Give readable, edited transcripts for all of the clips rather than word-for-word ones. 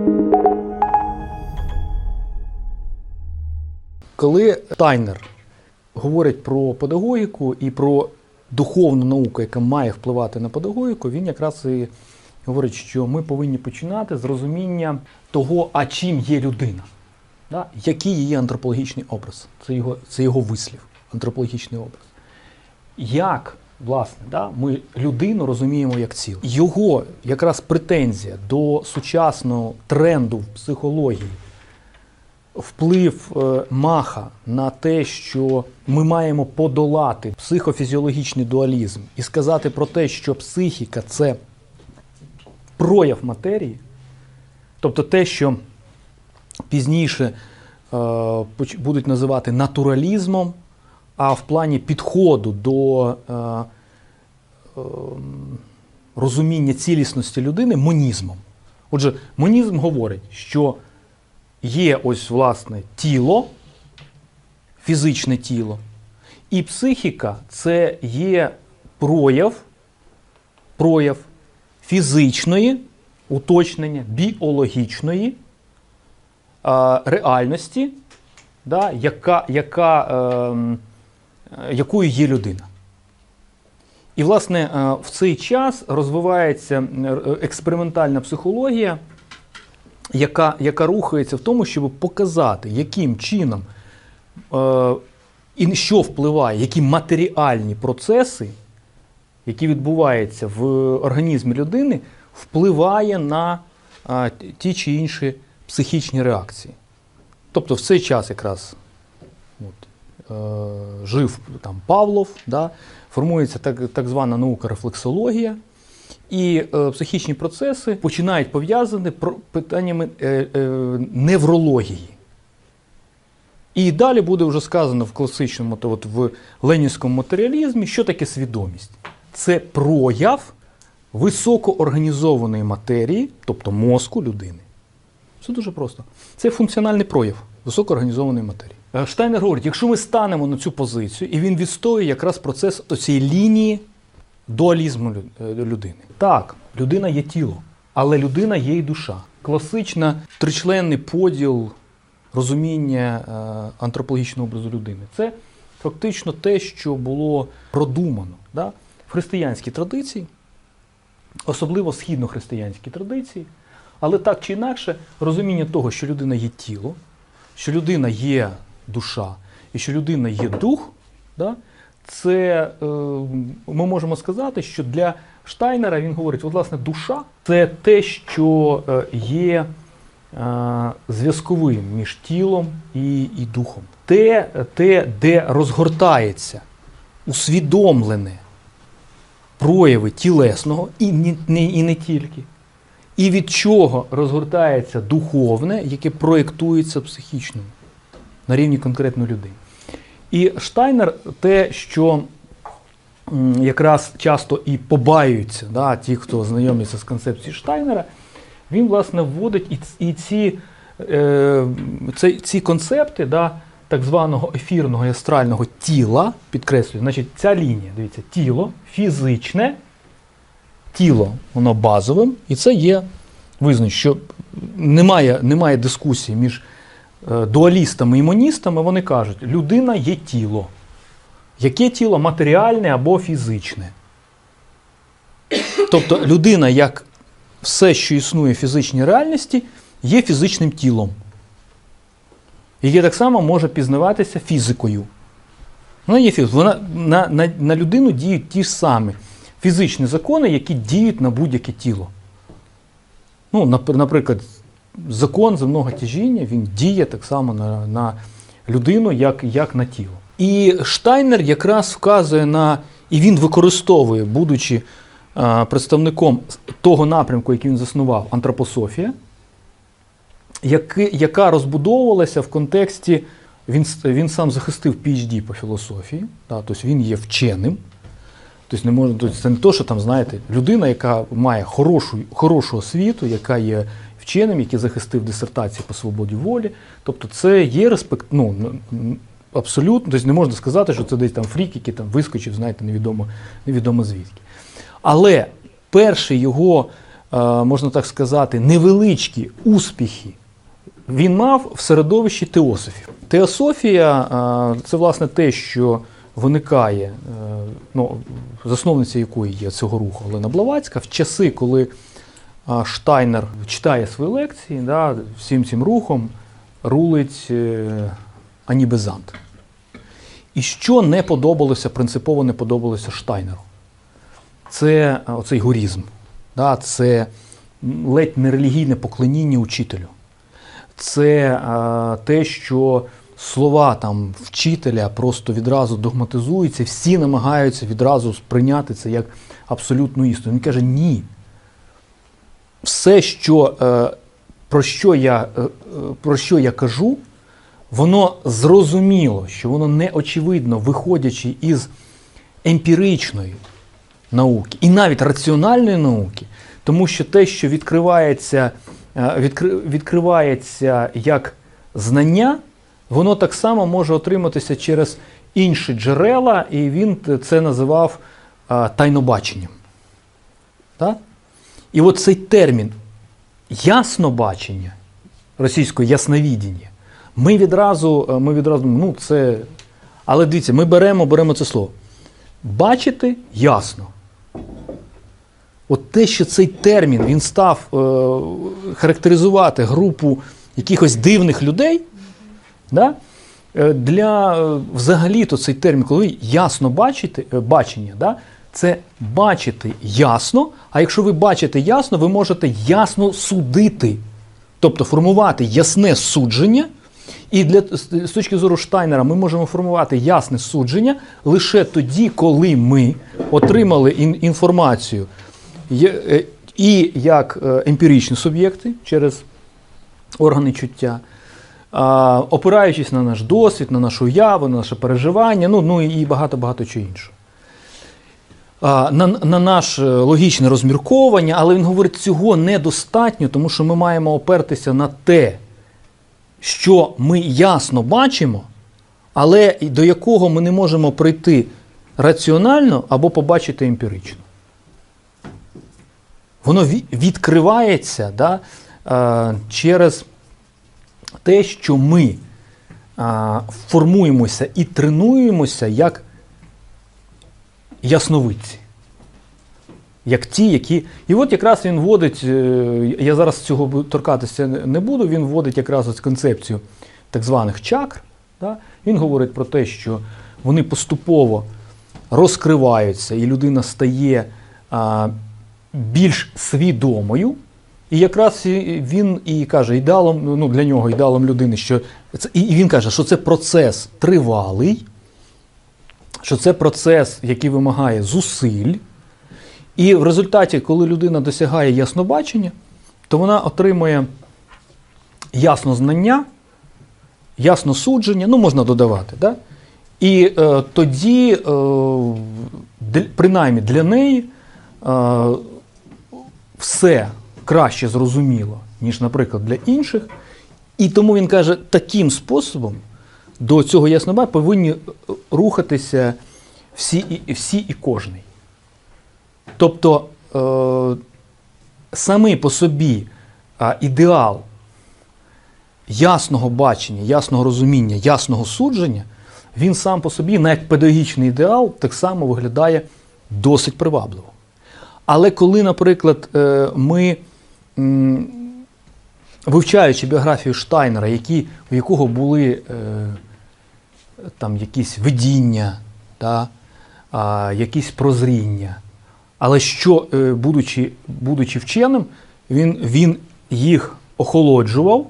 Коли Штайнер говорить про педагогіку і про духовну науку, яка має впливати на педагогіку, він якраз і говорить, що ми повинні починати з розуміння того, а чим є людина. Да? Який її антропологічний образ. Це його вислів, антропологічний образ. Як, власне, да, ми людину розуміємо як ціле. Його якраз претензія до сучасного тренду в психології, вплив Маха на те, що ми маємо подолати психофізіологічний дуалізм і сказати про те, що психіка – це прояв матерії, тобто те, що пізніше будуть називати натуралізмом, а в плані підходу до розуміння цілісності людини – монізмом. Отже, монізм говорить, що є ось, власне, тіло, фізичне тіло, і психіка – це є прояв фізичної, уточнення, біологічної реальності, да, якою є людина. І, власне, в цей час розвивається експериментальна психологія, яка рухається в тому, щоб показати, яким чином і що впливає, які матеріальні процеси, які відбуваються в організмі людини, впливає на ті чи інші психічні реакції. Тобто в цей час якраз жив там Павлов, да, формується так звана наука рефлексологія, і психічні процеси починають пов'язані питаннями неврології. І далі буде вже сказано в класичному, в ленінському матеріалізмі, що таке свідомість. Це прояв високоорганізованої матерії, тобто мозку людини. Все дуже просто. Це функціональний прояв високоорганізованої матерії. Штайнер говорить, якщо ми станемо на цю позицію, і він відстоює якраз процес цієї лінії дуалізму людини. Так, людина є тіло, але людина є і душа. Класичний тричленний поділ розуміння антропологічного образу людини. Це фактично те, що було продумано, да, в християнській традиції, особливо східнохристиянській традиції, але так чи інакше розуміння того, що людина є тіло, що людина є душа і що людина є дух, да, це ми можемо сказати, що для Штайнера, він говорить, от, власне, душа – це те, що є зв'язковим між тілом і духом. Те, де розгортається усвідомлене прояви тілесного, і не тільки, і від чого розгортається духовне, яке проєктується психічно на рівні конкретної людини. І Штайнер те, що якраз часто і побаюються, да, ті, хто знайомиться з концепцією Штайнера, він, власне, вводить і ці концепти, да, так званого ефірного і астрального тіла, підкреслюю, значить, ця лінія, дивіться, тіло, фізичне, тіло, воно базовим, і це є визначено, що немає дискусії між дуалістами і моністами, вони кажуть, людина є тіло. Яке тіло? Матеріальне або фізичне. Тобто людина, як все, що існує в фізичній реальності, є фізичним тілом, яке так само може пізнаватися фізикою. Вона є фізикою. На людину діють ті ж самі фізичні закони, які діють на будь-яке тіло. Ну, наприклад, закон земного тяжіння, він діє так само на людину, як на тіло. І Штайнер якраз вказує на, і він використовує, будучи представником того напрямку, який він заснував, антропософія, яка розбудовувалася в контексті, він сам захистив PhD по філософії, да, тобто він є вченим. Тобто це не те, що там, знаєте, людина, яка має хорошу освіту, яка є вченим, який захистив дисертації по свободі волі. Тобто це є респект, абсолютно, тобто не можна сказати, що це десь там фрік, який там вискочив, знаєте, невідомо звідки. Але перший його можна так сказати, невеличкі успіхи він мав в середовищі теософів. Теософія – це, власне, те, що виникає, засновниця якої є цього руху Олена Блаватська, в часи, коли Штайнер читає свої лекції, да, всім цим рухом рулить Ані Безант. І що не подобалося, принципово не подобалося Штайнеру? Це оцей гурізм, да, це ледь не релігійне поклоніння учителю. Це те, що слова там вчителя просто відразу догматизуються, всі намагаються відразу сприйняти це як абсолютну істину. Він каже, ні. Все, про що я кажу, воно зрозуміло, що воно не очевидно, виходячи із емпіричної науки і навіть раціональної науки, тому що те, що відкривається як знання, воно так само може отриматися через інші джерела, і він це називав тайнобаченням. Так? І от цей термін яснобачення, російською ясновідіння, ми відразу, це, але дивіться, ми беремо це слово. Бачити ясно. От те, що цей термін, він став характеризувати групу якихось дивних людей, да? Взагалі-то цей термін, коли ясно бачення, да? Це бачити ясно, а якщо ви бачите ясно, ви можете ясно судити, тобто формувати ясне судження, і з точки зору Штайнера ми можемо формувати ясне судження лише тоді, коли ми отримали інформацію і як емпіричні суб'єкти через органи чуття, опираючись на наш досвід, на нашу уяву, на наше переживання, і багато-багато чого іншого. На наше логічне розмірковування, але він говорить, цього недостатньо, тому що ми маємо опертися на те, що ми ясно бачимо, але до якого ми не можемо прийти раціонально або побачити емпірично. Воно відкривається, да, через те, що ми формуємося і тренуємося як ясновидці. Як ті, які... І от якраз він вводить, я зараз цього торкатися не буду, він вводить якраз ось концепцію так званих чакр. Да? Він говорить про те, що вони поступово розкриваються, і людина стає більш свідомою. І якраз він і каже, ідеалом, для нього ідеалом людини, що і він каже, що це процес тривалий, що це процес, який вимагає зусиль. І в результаті, коли людина досягає яснобачення, то вона отримує яснознання, ясносудження, можна додавати. Да? І тоді, принаймні для неї, все краще зрозуміло, ніж, наприклад, для інших. І тому він каже, таким способом до цього яснобачення повинні рухатися всі і кожний. Тобто, самий по собі ідеал ясного бачення, ясного розуміння, ясного судження, він сам по собі, навіть педагогічний ідеал, так само виглядає досить привабливо. Але коли, наприклад, ми, вивчаючи біографію Штайнера, у якого були там якісь видіння, якісь прозріння, але що, будучи вченим, він їх охолоджував,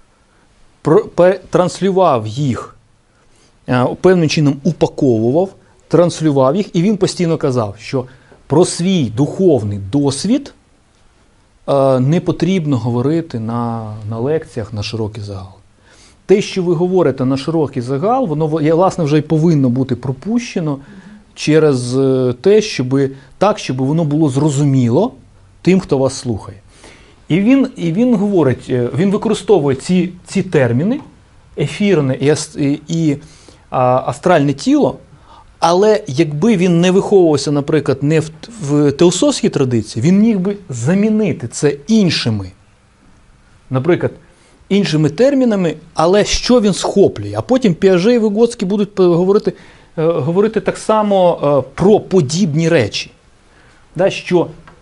транслював їх, певним чином упаковував, транслював їх, і він постійно казав, що про свій духовний досвід не потрібно говорити на лекціях на широкий загал. Те, що ви говорите на широкий загал, воно, власне, вже й повинно бути пропущено через те, щоб воно було зрозуміло тим, хто вас слухає. І він говорить, він використовує ці терміни, ефірне і астральне тіло, Але якби він не виховувався, наприклад, не в теософській традиції, він міг би замінити це іншими, наприклад, іншими термінами, але що він схоплює. А потім Піаже і Виготський будуть говорити так само про подібні речі. Да, що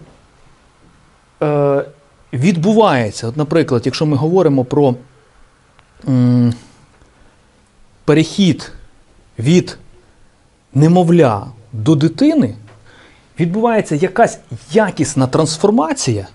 відбувається, от, наприклад, якщо ми говоримо про перехід від немовля до дитини, відбувається якась якісна трансформація,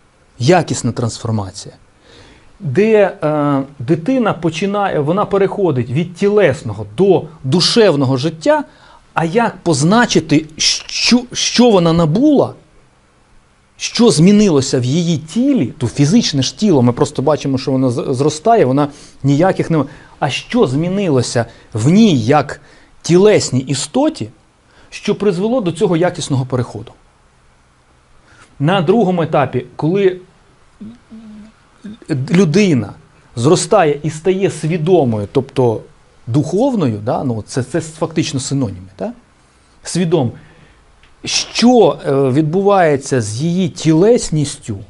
де дитина вона переходить від тілесного до душевного життя, а як позначити, що вона набула, що змінилося в її тілі, то фізичне ж тіло, ми просто бачимо, що воно зростає, вона ніяких немає. А що змінилося в ній як тілесній істоті, що призвело до цього якісного переходу? На другому етапі, коли людина зростає і стає свідомою, тобто духовною, да, ну, це фактично синоніми, да? Свідом, що відбувається з її тілесністю,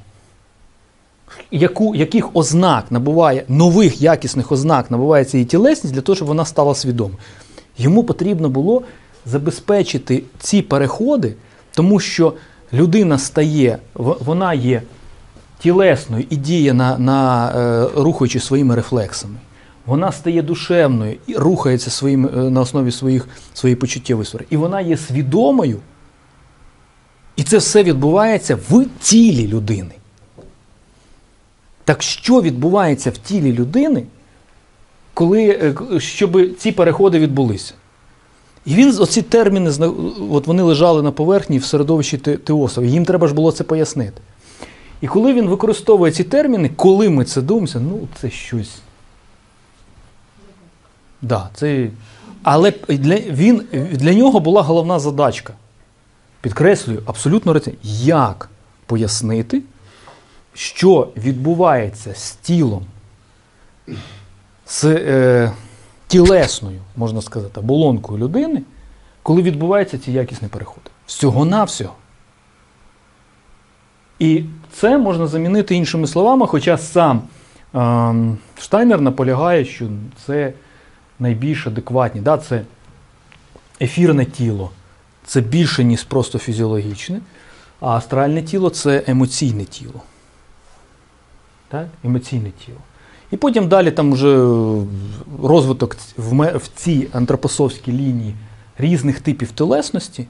яких ознак набуває, нових якісних ознак набувається її тілесність для того, щоб вона стала свідомою. Йому потрібно було забезпечити ці переходи, тому що людина стає, вона є тілесною і діє рухаючи своїми рефлексами. Вона стає душевною і рухається на основі своєї почуттєвої сфери. І вона є свідомою. І це все відбувається в тілі людини. Так що відбувається в тілі людини, щоб ці переходи відбулися? І оці терміни, от вони лежали на поверхні в середовищі теософів, їм треба ж було це пояснити. І коли він використовує ці терміни, коли ми це думаємо, ну це щось. Да, це... Але для нього була головна задачка. Підкреслюю, абсолютно раціонально. Як пояснити, що відбувається з тілом, з тілесною, можна сказати, оболонкою людини, коли відбуваються ці якісні переходи. Всього-навсього. І це можна замінити іншими словами, хоча сам Штайнер наполягає, що це найбільш адекватні. Да? Це ефірне тіло. Це більше, ніж просто фізіологічне, а астральне тіло – це емоційне тіло. Так? Емоційне тіло. І потім далі там вже розвиток в цій антропософській лінії різних типів тілесності,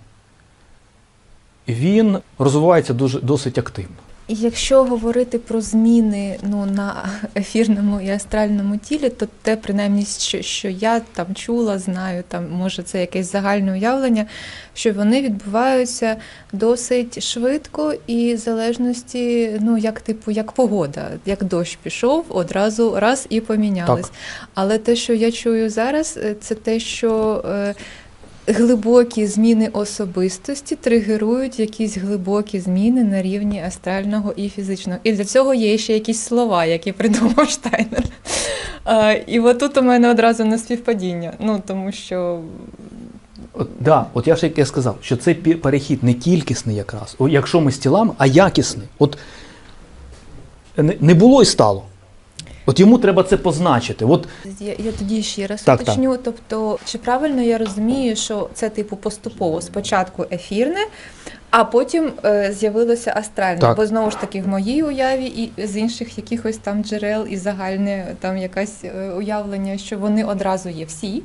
він розвивається досить активно. І якщо говорити про зміни на ефірному і астральному тілі, то те, принаймні, що я там чула, знаю, там, може це якесь загальне уявлення, що вони відбуваються досить швидко і в залежності, як погода, як дощ пішов, одразу раз і помінялись. Так. Але те, що я чую зараз, це те, що глибокі зміни особистості тригерують якісь глибокі зміни на рівні астрального і фізичного. І для цього є ще якісь слова, які придумав Штайнер. І отут у мене одразу неспівпадіння. Тому що... От я ж як сказав, що цей перехід не кількісний якраз, якщо ми з тілами, а якісний. От не було і стало. От йому треба це позначити. Я тоді ще раз уточню. Тобто, чи правильно я розумію, що це поступово? Спочатку ефірне, а потім з'явилося астральне. Так. Бо знову ж таки в моїй уяві і з інших якихось там джерел і загальне там якесь уявлення, що вони одразу є всі.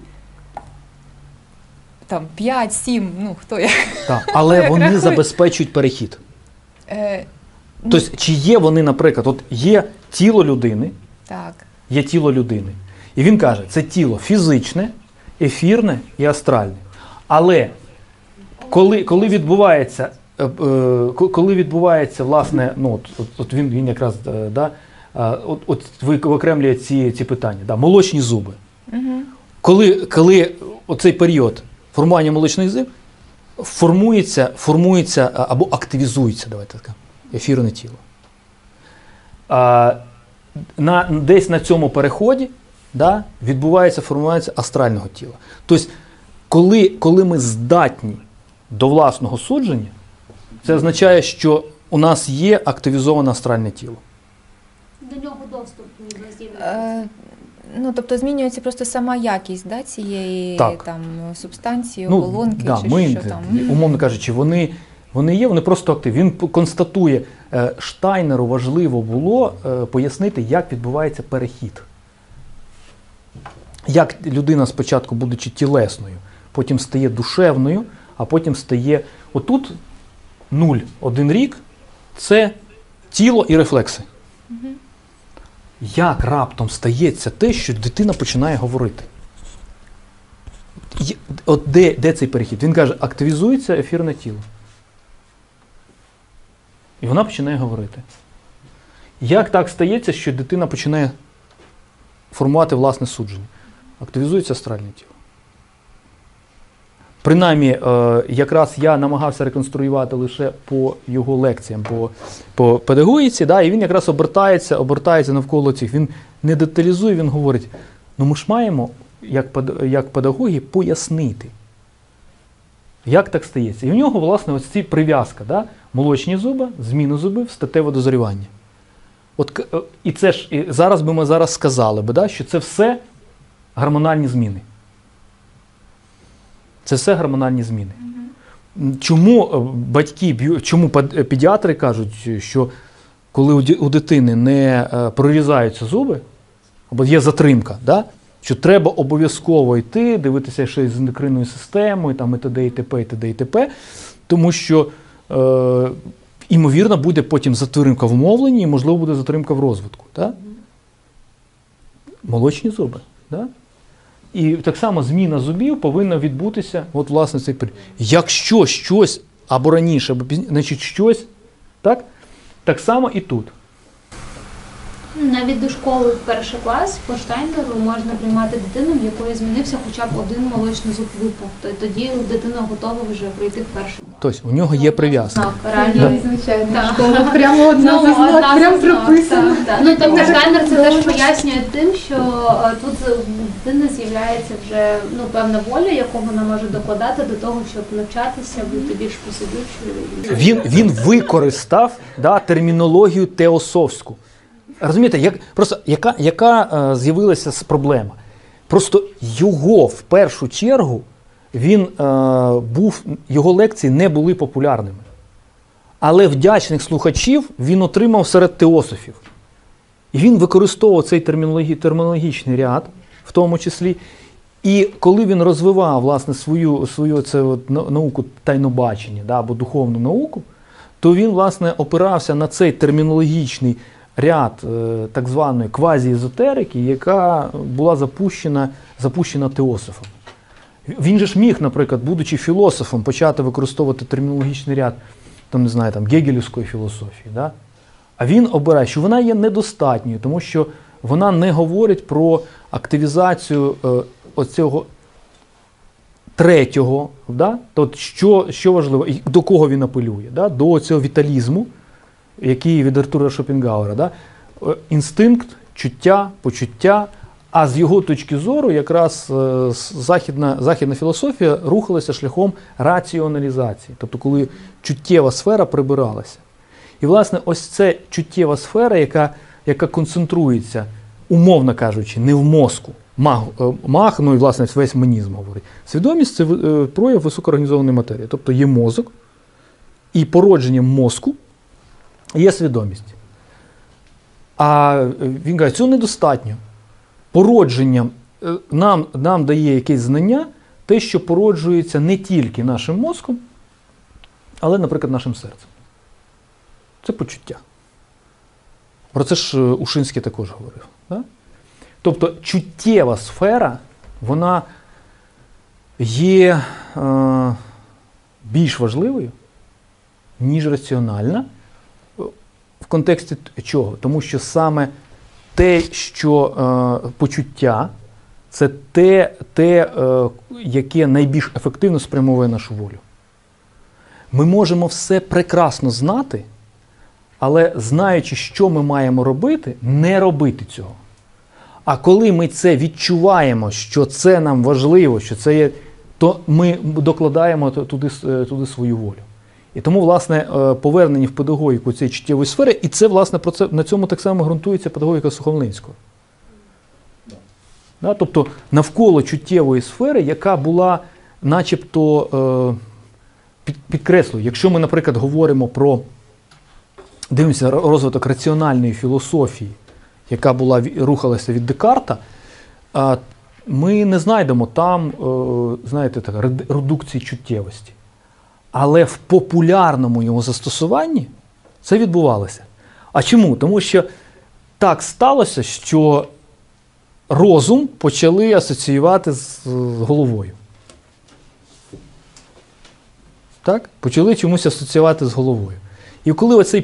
Там 5, 7, хто як. Так, але вони забезпечують перехід. Тобто, чи є вони, наприклад, от є тіло людини, так. Є тіло людини. І він каже, це тіло фізичне, ефірне і астральне. Але коли відбувається, власне, от він якраз, от виокремлює ці питання, молочні зуби. Угу. Коли оцей період формування молочних зубів формується або активізується, давайте так, ефірне тіло. Десь на цьому переході відбувається формування астрального тіла. Тобто, коли ми здатні до власного судження, це означає, що у нас є активізоване астральне тіло. До нього доступ ніби з'являється. Тобто змінюється просто сама якість, да, цієї Так. там субстанції, оболонки, да, чи що там. умовно кажучи, вони є, вони просто активні. Він констатує, Штайнеру важливо було пояснити, як відбувається перехід. Як людина спочатку, будучи тілесною, потім стає душевною, а потім стає... Отут 0-1 рік – це тіло і рефлекси. Як раптом стається те, що дитина починає говорити? От де цей перехід? Він каже, активізується ефірне тіло. І вона починає говорити. Як так стається, що дитина починає формувати власне судження? Активізується астральне тіло. Принаймні, якраз я намагався реконструювати лише по його лекціям, по педагогіці, да, і він якраз обертається навколо цих. Він не деталізує, він говорить, ми ж маємо, як педагоги, пояснити, як так стається. І в нього, власне, ось ці прив'язка, да, молочні зуби, зміну зубів, статеве дозрівання. І це ж, і зараз би ми сказали, да, що це все гормональні зміни. Це все гормональні зміни. Чому педіатри кажуть, що коли у дитини не прорізаються зуби, або є затримка, да, що треба обов'язково йти, дивитися ще з ендокринною системою, там, і т.д. і т.п., і т.д. і т.п., тому що, ймовірно, буде потім затримка в мовленні і, можливо, буде затримка в розвитку. Да? Молочні зуби. Да? І так само зміна зубів повинна відбутися, от, власне, цей період. Якщо щось, або раніше, або пізніше, значить щось, так само і тут. Навіть до школи в перший клас по Штайнеру можна приймати дитину, в якої змінився хоча б один молочний зуб випав. Тоді дитина готова вже пройти в перший. Тобто у нього є прив'язка. Реально. Звичайно, школа прямо одна за знак, прямо прописано. Тобто Штайнер це теж пояснює тим, що тут в дитини з'являється вже певна воля, яку вона може докладати до того, щоб навчатися, бути більш посидючою. Він використав термінологію теософську. Розумієте, яка з'явилася проблема? Просто його в першу чергу, його лекції не були популярними. Але вдячних слухачів він отримав серед теософів. І він використовував цей термінологічний ряд, в тому числі. І коли він розвивав, власне, свою науку тайнобачення, або духовну науку, то він, власне, опирався на цей термінологічний ряд так званої квазіезотерики, яка була запущена теософом. Він же ж міг, наприклад, будучи філософом, почати використовувати термінологічний ряд гегелівської філософії. Да? А він обирає, що вона є недостатньою, тому що вона не говорить про активізацію оцього третього, да? Тобто, що важливо, і до кого він апелює? Да? До цього віталізму, який від Артура Шопенгауера. Да? Інстинкт, чуття, почуття. А з його точки зору якраз західна філософія рухалася шляхом раціоналізації. Тобто, коли чуттєва сфера прибиралася. І, власне, ось ця чуттєва сфера, яка концентрується, умовно кажучи, не в мозку. Мах, і, власне, весь менізм говорить. Свідомість – це прояв високоорганізованої матерії. Тобто є мозок, і породженням мозку є свідомість. А він каже, цього недостатньо. Породженням нам дає якесь знання, те, що породжується не тільки нашим мозком, але, наприклад, нашим серцем. Це почуття. Про це ж Ушинський також говорив. Да? Тобто чуттєва сфера, вона є більш важливою, ніж раціональна. В контексті чого? Тому що саме те, що почуття, це те, яке найбільш ефективно спрямовує нашу волю. Ми можемо все прекрасно знати, але знаючи, що ми маємо робити, не робити цього. А коли ми це відчуваємо, що це нам важливо, що це є то ми докладаємо туди свою волю. І тому, власне, повернення в педагогіку цієї чуттєвої сфери, і це, власне, на цьому так само ґрунтується педагогіка Сухомлинського. Да, тобто навколо чуттєвої сфери, яка була начебто, підкреслюю, якщо ми, наприклад, говоримо про, дивимося, розвиток раціональної філософії, яка рухалася від Декарта, ми не знайдемо там, знаєте, редукції чуттєвості. Але в популярному його застосуванні це відбувалося. А чому? Тому що так сталося, що розум почали асоціювати з головою. Так? Почали чомусь асоціювати з головою. І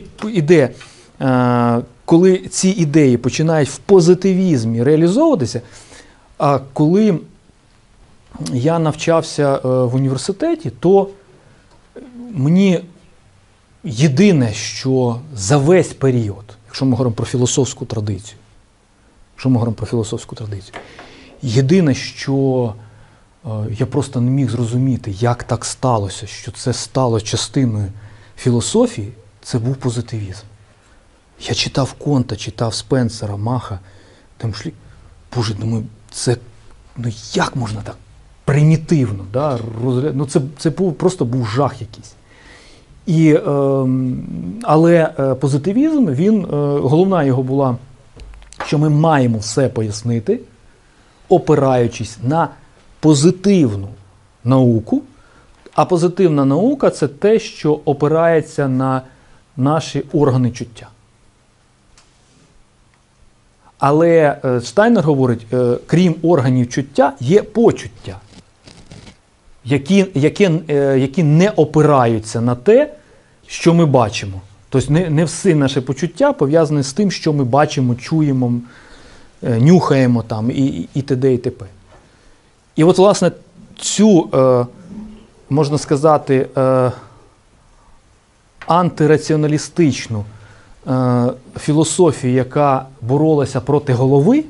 коли ці ідеї починають в позитивізмі реалізовуватися, а коли я навчався в університеті, то мені єдине, що за весь період, якщо ми говоримо про філософську традицію, єдине, що я просто не міг зрозуміти, як так сталося, що це стало частиною філософії, це був позитивізм. Я читав Конта, читав Спенсера, Маха, Боже, думаю, це, як можна так примітивно, да, це просто був жах якийсь. Але позитивізм, головна його була, що ми маємо все пояснити, опираючись на позитивну науку, а позитивна наука – це те, що опирається на наші органи чуття. Але Штайнер говорить, крім органів чуття, є почуття, які не опираються на те, що ми бачимо. Тобто не всі наші почуття пов'язані з тим, що ми бачимо, чуємо, нюхаємо там, і т.д. і т.п. І от, власне, цю, можна сказати, антираціоналістичну філософію, яка боролася проти голови,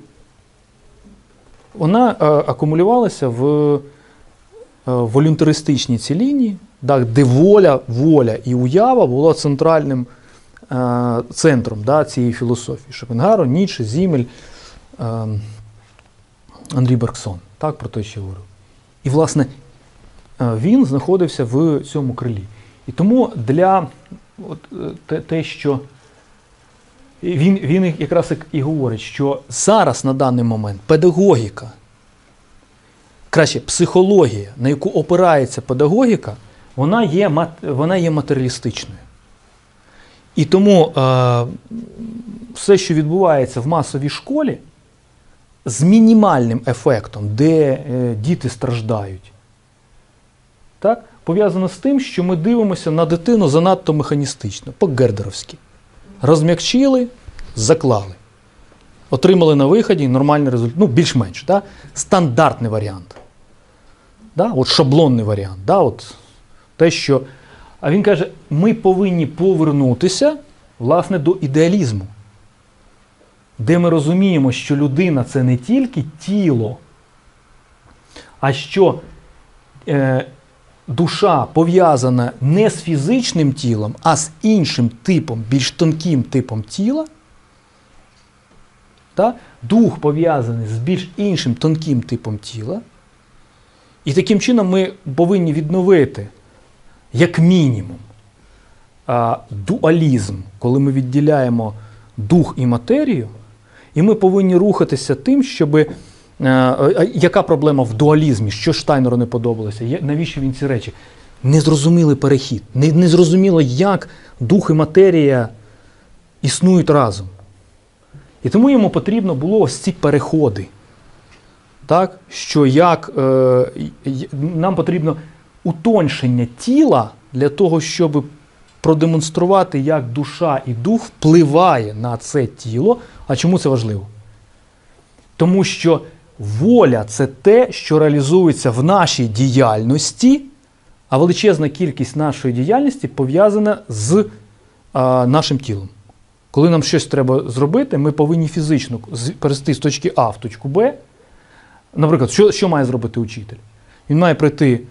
вона акумулювалася в волюнтаристичній цій лінії, де воля і уява було центральним центром цієї філософії. Шопенгауер, Ніцше, Зіммель, Анрі Бергсон. Так, про те, що я говорю. І, власне, він знаходився в цьому крилі. І тому для те, що він якраз і говорить, що зараз, на даний момент, педагогіка, краще, психологія, на яку опирається педагогіка, вона є матеріалістичною. І тому все, що відбувається в масовій школі, з мінімальним ефектом, де діти страждають, так, пов'язано з тим, що ми дивимося на дитину занадто механістично, по-гердеровськи. Розм'якчили, заклали. Отримали на виході нормальний результат, більш-менш, стандартний варіант. От шаблонний варіант. Те, що... А він каже, ми повинні повернутися, власне, до ідеалізму, де ми розуміємо, що людина – це не тільки тіло, а що душа пов'язана не з фізичним тілом, а з іншим типом, більш тонким типом тіла. Дух пов'язаний з більш іншим тонким типом тіла. І таким чином ми повинні відновити, як мінімум, дуалізм, коли ми відділяємо дух і матерію, і ми повинні рухатися тим, щоб... Яка проблема в дуалізмі? Що Штайнеру не подобалося? Навіщо він ці речі? Незрозумілий перехід. Незрозуміло, як дух і матерія існують разом. І тому йому потрібно було ось ці переходи. Так? Що нам потрібно утоншення тіла для того, щоб продемонструвати, як душа і дух впливає на це тіло. А чому це важливо? Тому що воля – це те, що реалізується в нашій діяльності, а величезна кількість нашої діяльності пов'язана з нашим тілом. Коли нам щось треба зробити, ми повинні фізично перейти з точки А в точку Б. Наприклад, що має зробити учитель? Він має прийти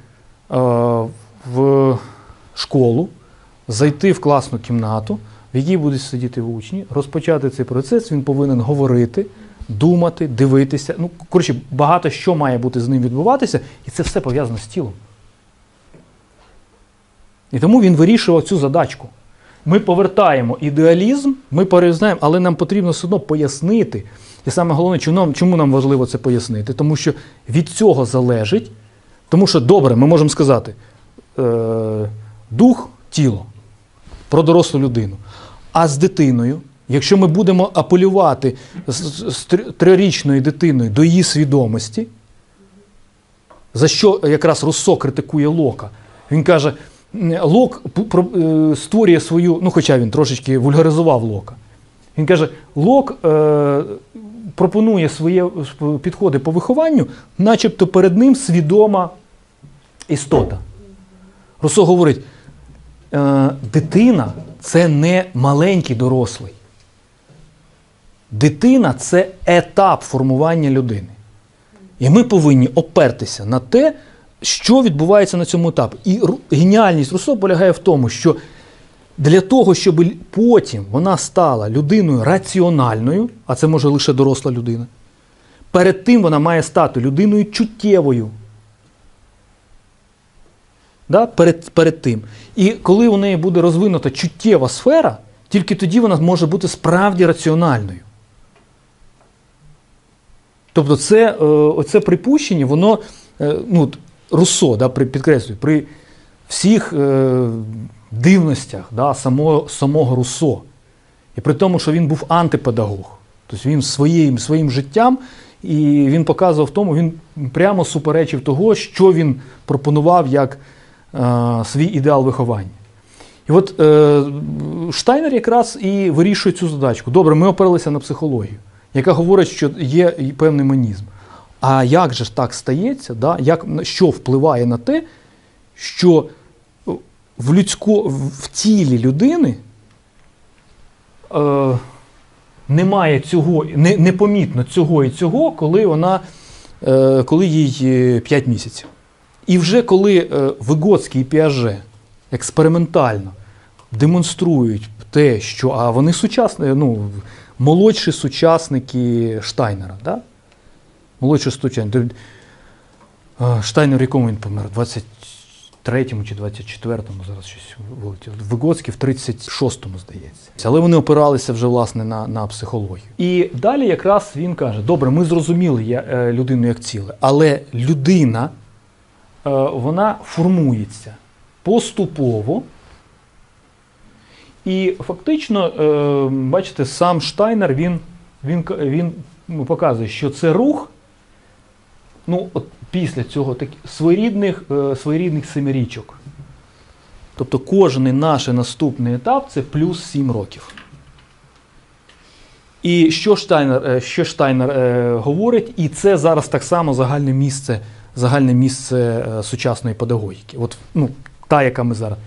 в школу, зайти в класну кімнату, в якій будуть сидіти учні, розпочати цей процес, він повинен говорити, думати, дивитися. Ну, коротше, багато що має бути з ним відбуватися, і це все пов'язано з тілом. І тому він вирішував цю задачку. Ми повертаємо ідеалізм, ми перезнаємо, але нам потрібно все одно пояснити. І саме головне, чому нам важливо це пояснити? Тому що від цього залежить, тому що, добре, ми можемо сказати, дух, тіло, про дорослу людину. А з дитиною, якщо ми будемо апелювати з 3-річною дитиною до її свідомості, за що якраз Руссо критикує Лока, він каже, Лок створює свою, ну хоча він трошечки вульгаризував Лока. Він каже, Лок пропонує свої підходи по вихованню, начебто перед ним свідома істота. Руссо говорить, дитина – це не маленький дорослий. Дитина – це етап формування людини. І ми повинні опертися на те, що відбувається на цьому етапі. І геніальність Руссо полягає в тому, що для того, щоб потім вона стала людиною раціональною, а це може лише доросла людина, перед тим вона має стати людиною чуттєвою. Да? Перед тим. І коли у неї буде розвинута чуттєва сфера, тільки тоді вона може бути справді раціональною. Тобто оце припущення, воно, ну, Руссо, да, підкреслюю, при всіх дивностях, да, самого Руссо, і при тому, що він був антипедагог, тобто він своїм життям, і він показував в тому, він прямо суперечив того, що він пропонував як свій ідеал виховання. І от Штайнер якраз і вирішує цю задачку. Добре, ми опиралися на психологію, яка говорить, що є певний механізм. А як же ж так стається, да? Що впливає на те, що в тілі людини немає цього, непомітно цього і цього, коли їй 5 місяців. І вже коли Вигоцький і Піаже експериментально демонструють те, що вони молодші сучасники Штайнера, да? Молодший студент. Штайнер, в якому він помер? 23-му чи 24-му, зараз щось вилетіло. Вигоцький в 36-му, здається. Але вони опиралися вже, власне, на психологію. І далі якраз він каже, добре, ми зрозуміли людину як ціле, але людина, вона формується поступово. І фактично, бачите, сам Штайнер, він показує, що це рух, після цього своєрідних семирічок. Тобто кожен наш наступний етап – це плюс 7 років. І що Штайнер говорить, і це зараз так само загальне місце сучасної педагогіки. От, та, яка ми зараз.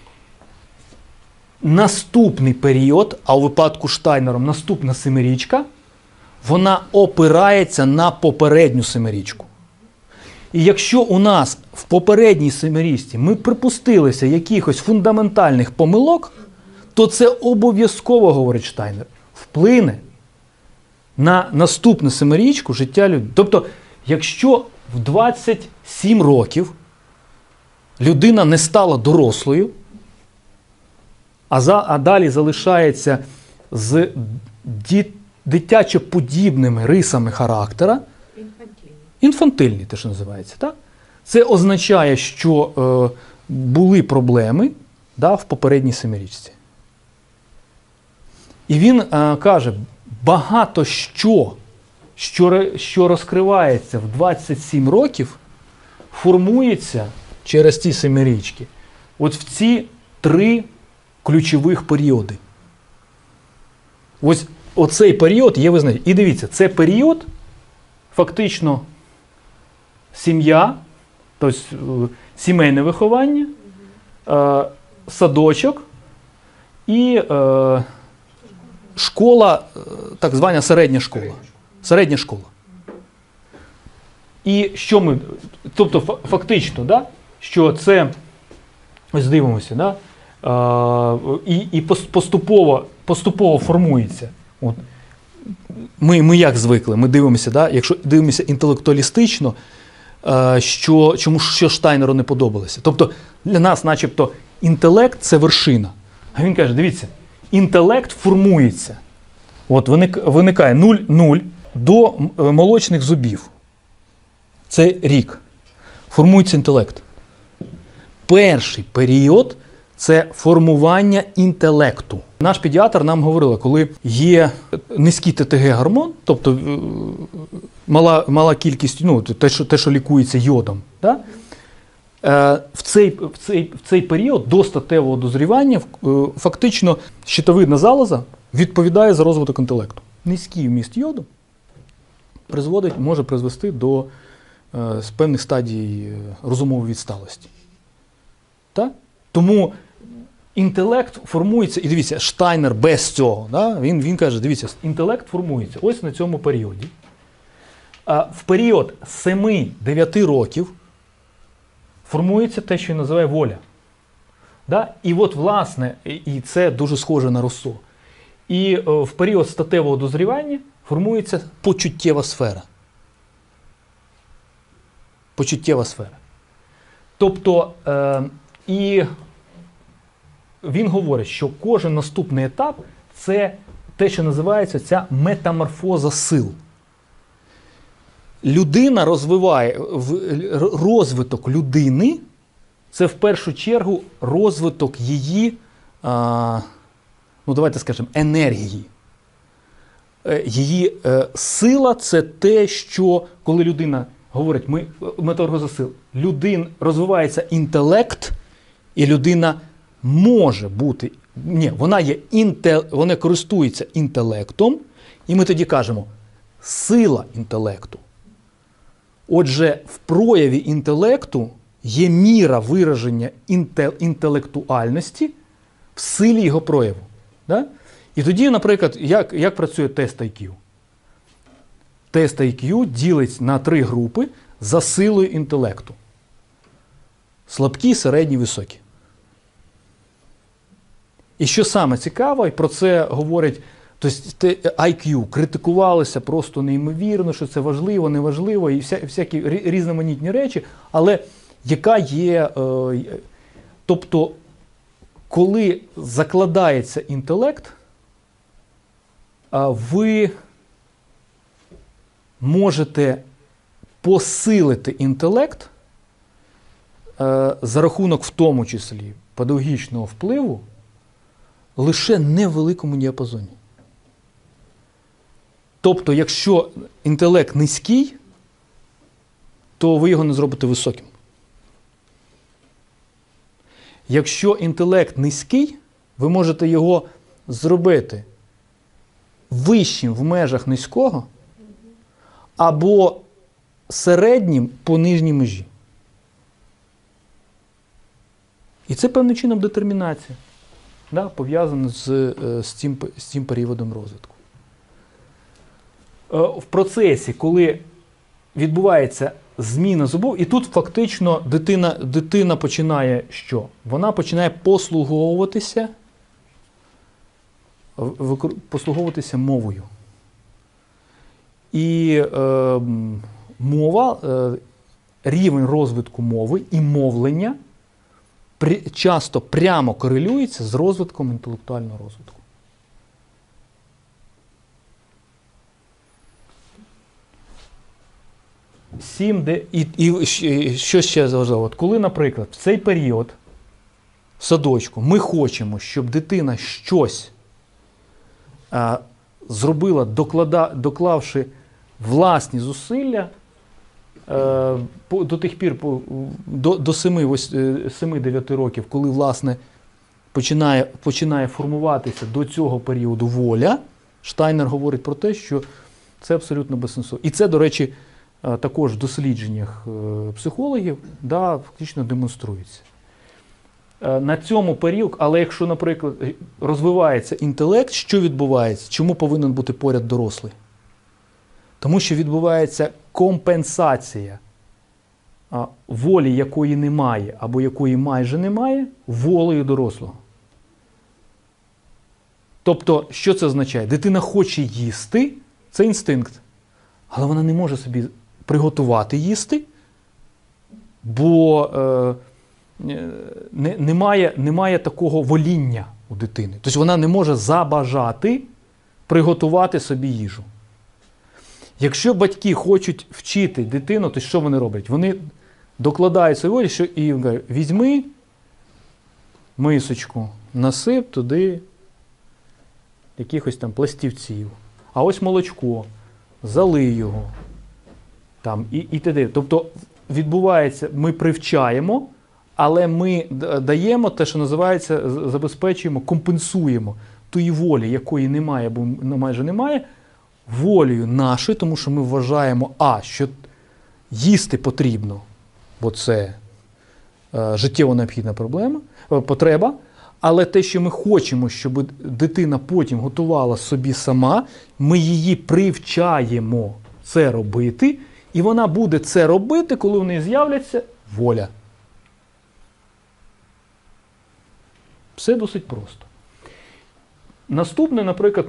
Наступний період, а у випадку Штайнером наступна семирічка, вона опирається на попередню семирічку. І якщо у нас в попередній семирічці ми припустилися якихось фундаментальних помилок, то це обов'язково, говорить Штайнер, вплине на наступну семирічку життя людини. Тобто, якщо в 27 років людина не стала дорослою, а далі залишається з дитячо-подібними рисами характера, інфантильний, те, що називається, так? Це означає, що були проблеми, да, в попередній семирічці. І він каже, багато що розкривається в 27 років, формується через ці семирічки. От в ці 3 ключових періоди. Ось оцей період є визначений. І дивіться, це період, фактично, сім'я, тобто сімейне виховання, садочок і школа, так звана середня школа. Середня школа. І що ми, тобто фактично, да, що це, ось дивимося, да, і поступово формується. От. Ми як звикли, ми дивимося, да, якщо дивимося інтелектуалістично, що Штайнеру не подобалося. Тобто для нас начебто інтелект – це вершина. А він каже, дивіться, інтелект формується. От виникає 0,0 до молочних зубів. Це рік. Формується інтелект. Перший період – це формування інтелекту. Наш педіатр нам говорила, коли є низький ТТГ-гормон, тобто мала кількість, ну, те, що лікується йодом, да? В цей період до статевого дозрівання фактично щитовидна залоза відповідає за розвиток інтелекту. Низький вміст йоду може призвести до з певних стадій розумової відсталості. Так? Тому інтелект формується, і дивіться, Штайнер без цього, да? Він каже, дивіться, інтелект формується ось на цьому періоді. В період 7-9 років формується те, що він називає воля. Да? І от, власне, і це дуже схоже на Руссо. І в період статевого дозрівання формується почуттєва сфера. Почуттєва сфера. Тобто, і він говорить, що кожен наступний етап – це те, що називається ця метаморфоза сил. Людина розвиває, розвиток людини – це в першу чергу розвиток її, ну давайте скажемо, енергії. Її сила – це те, що, коли людина говорить, метаморфоза сил, розвивається інтелект, і людина може бути, вона користується інтелектом, і ми тоді кажемо, сила інтелекту. Отже, в прояві інтелекту є міра вираження інтелектуальності в силі його прояву. Да? І тоді, наприклад, як працює тест IQ? Тест IQ ділить на 3 групи за силою інтелекту. Слабкі, середні, високі. І що саме цікаво, і про це говорять, тобто IQ критикувалося просто неймовірно, що це важливо, неважливо, і всякі різноманітні речі, але яка є, тобто, коли закладається інтелект, ви можете посилити інтелект за рахунок, в тому числі, педагогічного впливу, лише в невеликому діапазоні. Тобто, якщо інтелект низький, то ви його не зробите високим. Якщо інтелект низький, ви можете його зробити вищим в межах низького або середнім по нижній межі. І це певним чином детермінація, да, пов'язана з цим періодом розвитку. В процесі, коли відбувається зміна зубов, і тут фактично дитина починає що? Вона починає послуговуватися мовою. І мова, рівень розвитку мови і мовлення часто прямо корелюється з розвитком інтелектуального розвитку. І що ще важливо? От коли, наприклад, в цей період в садочку ми хочемо, щоб дитина щось зробила, доклавши власні зусилля, до тих пір, до 7-9 років, коли, власне, починає формуватися до цього періоду воля, Штайнер говорить про те, що це абсолютно безсенсовно. І це, до речі, також в дослідженнях психологів, да, фактично демонструється. На цьому періоді, але якщо, наприклад, розвивається інтелект, що відбувається? Чому повинен бути поряд дорослий? Тому що відбувається компенсація волі, якої немає, або якої майже немає, волею дорослого. Тобто, що це означає? Дитина хоче їсти, це інстинкт, але вона не може собі приготувати їсти, бо немає такого воління у дитини. Тобто вона не може забажати приготувати собі їжу. Якщо батьки хочуть вчити дитину, то що вони роблять? Вони докладають свою волю, що і кажуть, візьми мисочку, насип туди якихось там пластівців, а ось молочко, залий його, там, і т.д. Тобто відбувається, ми привчаємо, але ми даємо те, що називається, забезпечуємо, компенсуємо тої волі, якої немає або майже немає, волею нашою, тому що ми вважаємо, що їсти потрібно, бо це життєво необхідна потреба, але те, що ми хочемо, щоб дитина потім готувала собі сама, ми її привчаємо це робити, і вона буде це робити, коли в неї з'являться воля. Все досить просто. Наступне, наприклад,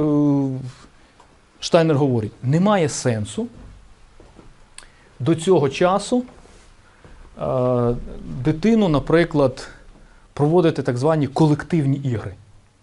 Штайнер говорить, немає сенсу до цього часу дитину, наприклад, проводити так звані колективні ігри.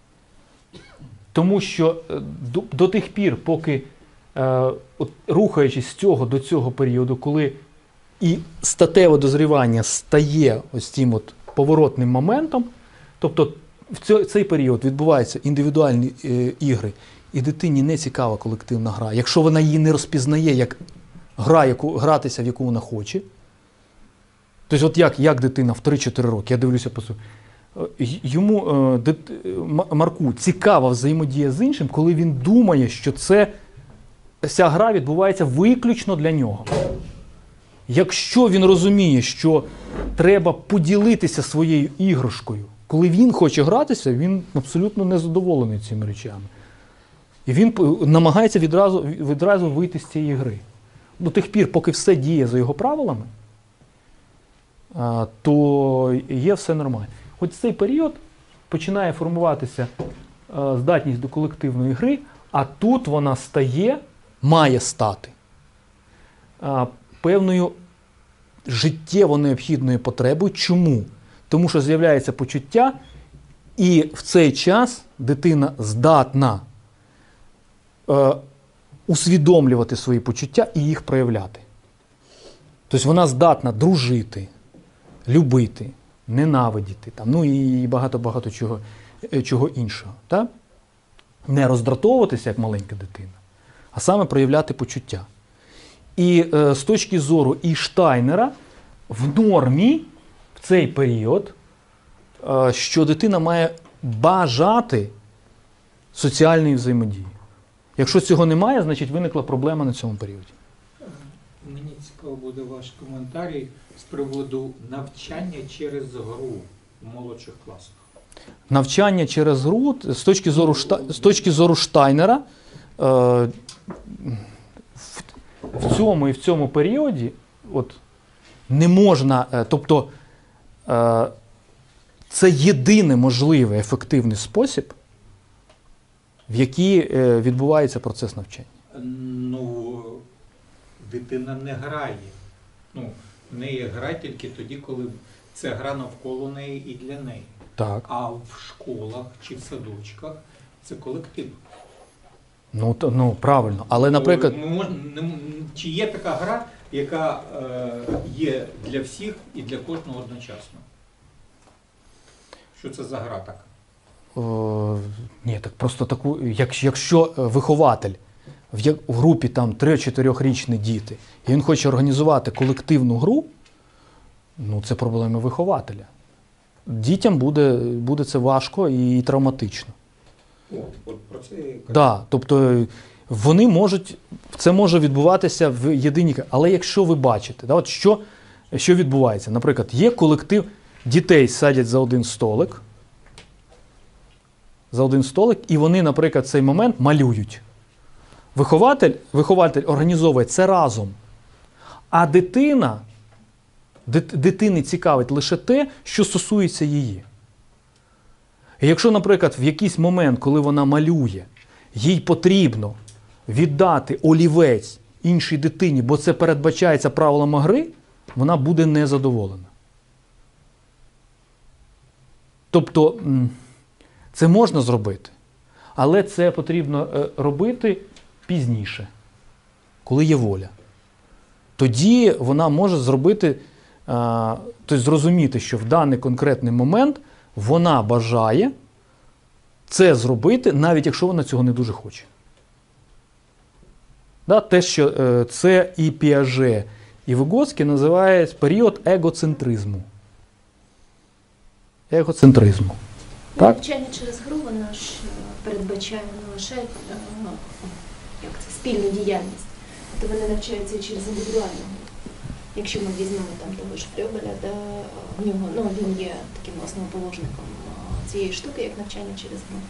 Тому що до тих пір, поки, рухаючись з цього до цього періоду, коли і статеве дозрівання стає ось цим поворотним моментом, тобто в цей період відбуваються індивідуальні ігри, і дитині не цікава колективна гра. Якщо вона її не розпізнає як гра, гратися, в яку вона хоче. Тобто, от як дитина в 3-4 роки, я дивлюся по собі, йому, Марку, цікава взаємодія з іншим, коли він думає, що ця гра відбувається виключно для нього. Якщо він розуміє, що треба поділитися своєю іграшкою, коли він хоче гратися, він абсолютно незадоволений цими речами. І він намагається відразу вийти з цієї гри. До тих пір, поки все діє за його правилами, то є все нормально. Хоч цей період починає формуватися здатність до колективної гри, а тут вона має стати певною життєво необхідною потребою. Чому? Тому що з'являється почуття, і в цей час дитина здатна усвідомлювати свої почуття і їх проявляти. Тобто вона здатна дружити, любити, ненавидіти, і багато-багато чого іншого. Так? Не роздратовуватися, як маленька дитина, а саме проявляти почуття. І з точки зору і Штайнера, в нормі в цей період, що дитина має бажати соціальної взаємодії. Якщо цього немає, значить виникла проблема на цьому періоді. Мені цікаво буде ваш коментарій з приводу навчання через гру в молодших класах. Навчання через гру, з точки зору Штайнера, в цьому періоді не можна, тобто це єдиний можливий ефективний спосіб, в який відбувається процес навчання. Дитина не грає. В неї гра тільки тоді, коли це гра навколо неї і для неї. Так. А в школах чи в садочках це колектив. Правильно. Але, наприклад... Чи є така гра, яка є для всіх і для кожного одночасно? Що це за гра така? Ні, так просто таку, якщо вихователь в групі 3-4-річні діти, і він хоче організувати колективну гру, це проблеми вихователя. Дітям буде це важко і травматично. Про це я кажу. Да, тобто це може відбуватися в єдиній. Але якщо ви бачите, що відбувається? Наприклад, є колектив, дітей садять за один столик, і вони, наприклад, в цей момент малюють. Вихователь організовує це разом А дитини цікавить лише те, що стосується її. І якщо, наприклад, в якийсь момент, коли вона малює, їй потрібно віддати олівець іншій дитині, бо це передбачається правилами гри, вона буде незадоволена. Тобто, це можна зробити, але це потрібно робити пізніше, коли є воля. Тоді вона може зробити, тобто зрозуміти, що в даний конкретний момент вона бажає це зробити, навіть якщо вона цього не дуже хоче. Да, те, що це і Піаже, і Вигоцький називають період егоцентризму. Егоцентризму. Так? Навчання через гру, воно ж передбачає не лише як це, спільну діяльність, то вони навчаються через індивідуальну гру. Якщо ми візьмемо там того ж Фрьобеля, в нього, він є таким основоположником цієї штуки, як навчання через гру.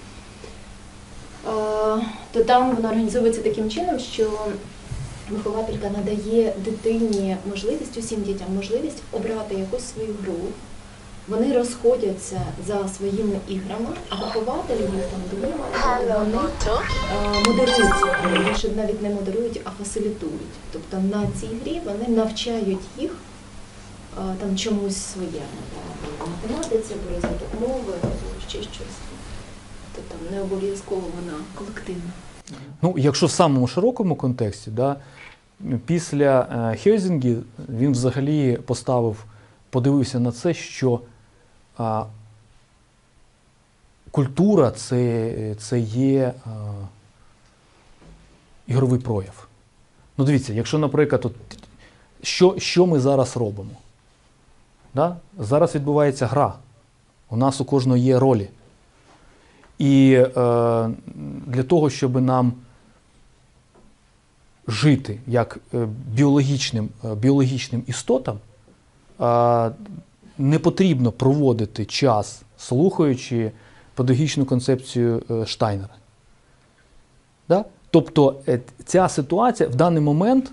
То там воно організовується таким чином, що вихователька надає дитині можливість, усім дітям можливість обрати якусь свою гру. Вони розходяться за своїми іграми, а вихователі їх там думають, вони модерують цю гру. Більше навіть не модерують, а фасилітують. Тобто на цій грі вони навчають їх там чомусь своєму. Або математиці, або розвиток мови, або ще щось. Тобто там не обов'язково вона колективна. Ну, якщо в самому широкому контексті, да, після Хьозінгі він взагалі подивився на це, що культура це є ігровий прояв. Ну, дивіться, якщо, наприклад, що ми зараз робимо? Да? Зараз відбувається гра. У нас у кожного є ролі. І для того, щоб нам жити як біологічним істотам, не потрібно проводити час, слухаючи педагогічну концепцію Штайнера. Да? Тобто ця ситуація, в даний момент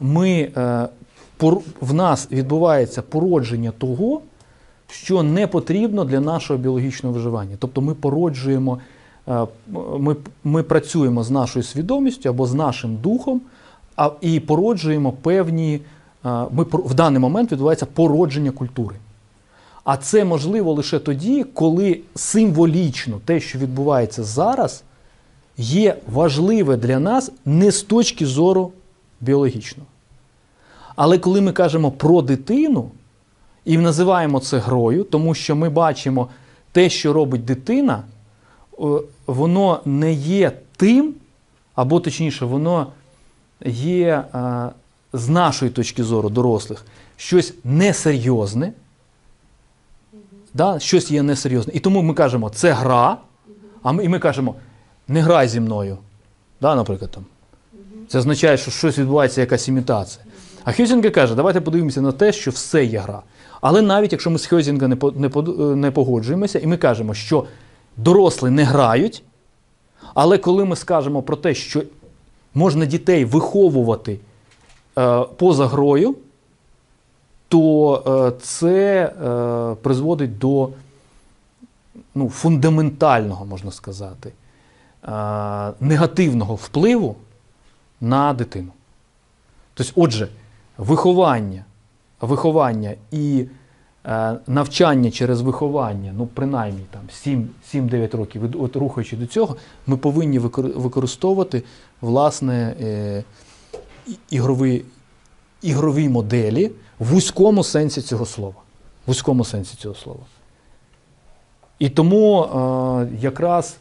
в нас відбувається породження того, що не потрібно для нашого біологічного виживання. Тобто ми породжуємо, ми працюємо з нашою свідомістю або з нашим духом, і породжуємо певні, в даний момент відбувається породження культури. А це можливо лише тоді, коли символічно те, що відбувається зараз, є важливе для нас не з точки зору біологічного. Але коли ми кажемо про дитину, і називаємо це грою, тому що ми бачимо те, що робить дитина, воно не є тим, або точніше, воно є з нашої точки зору дорослих щось несерйозне, да, щось є несерйозне. І тому ми кажемо, це гра, і ми кажемо, не грай зі мною, да, наприклад, там. Це означає, що щось відбувається, якась імітація. А Хьозінга каже, давайте подивимося на те, що все є гра. Але навіть якщо ми з Хьозінга не погоджуємося, і ми кажемо, що дорослі не грають, але коли ми скажемо про те, що можна дітей виховувати поза грою, то це призводить до фундаментального, можна сказати, негативного впливу на дитину. Тобто, отже, виховання і навчання через виховання, принаймні там 7-9 років, рухаючи до цього, ми повинні використовувати, власне, ігрові моделі в вузькому сенсі цього слова. В вузькому сенсі цього слова. І тому якраз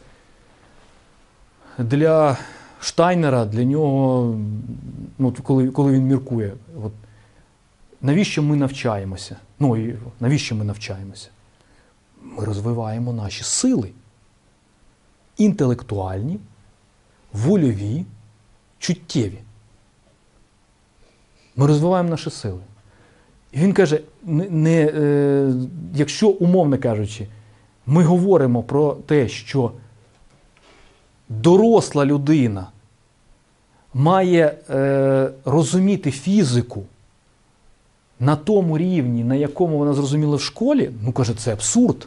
для Штайнера, для нього, коли він міркує, навіщо ми навчаємося? Навіщо ми навчаємося? Ми розвиваємо наші сили. Інтелектуальні, вольові, чуттєві. Ми розвиваємо наші сили. І він каже, якщо, умовно кажучи, ми говоримо про те, що доросла людина має розуміти фізику на тому рівні, на якому вона зрозуміла в школі, ну, каже, це абсурд.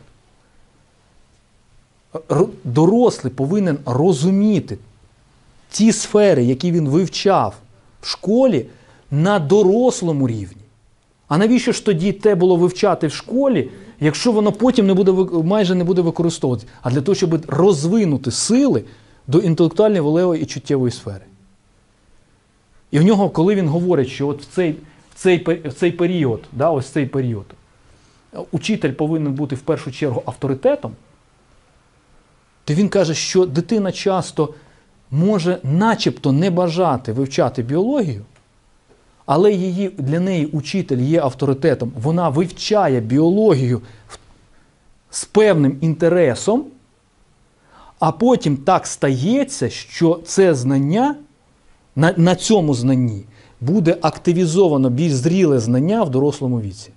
Дорослий повинен розуміти ті сфери, які він вивчав в школі, на дорослому рівні. А навіщо ж тоді те було вивчати в школі, якщо воно потім майже не буде використовуватися? А для того, щоб розвинути сили до інтелектуальної, волевої і чуттєвої сфери. І в нього, коли він говорить, що от в цей період, да, ось цей період, учитель повинен бути в першу чергу авторитетом, то він каже, що дитина часто може начебто не бажати вивчати біологію, але для неї учитель є авторитетом. Вона вивчає біологію з певним інтересом, а потім так стається, що це знання, на цьому знанні буде активізовано більш зріле знання в дорослому віці.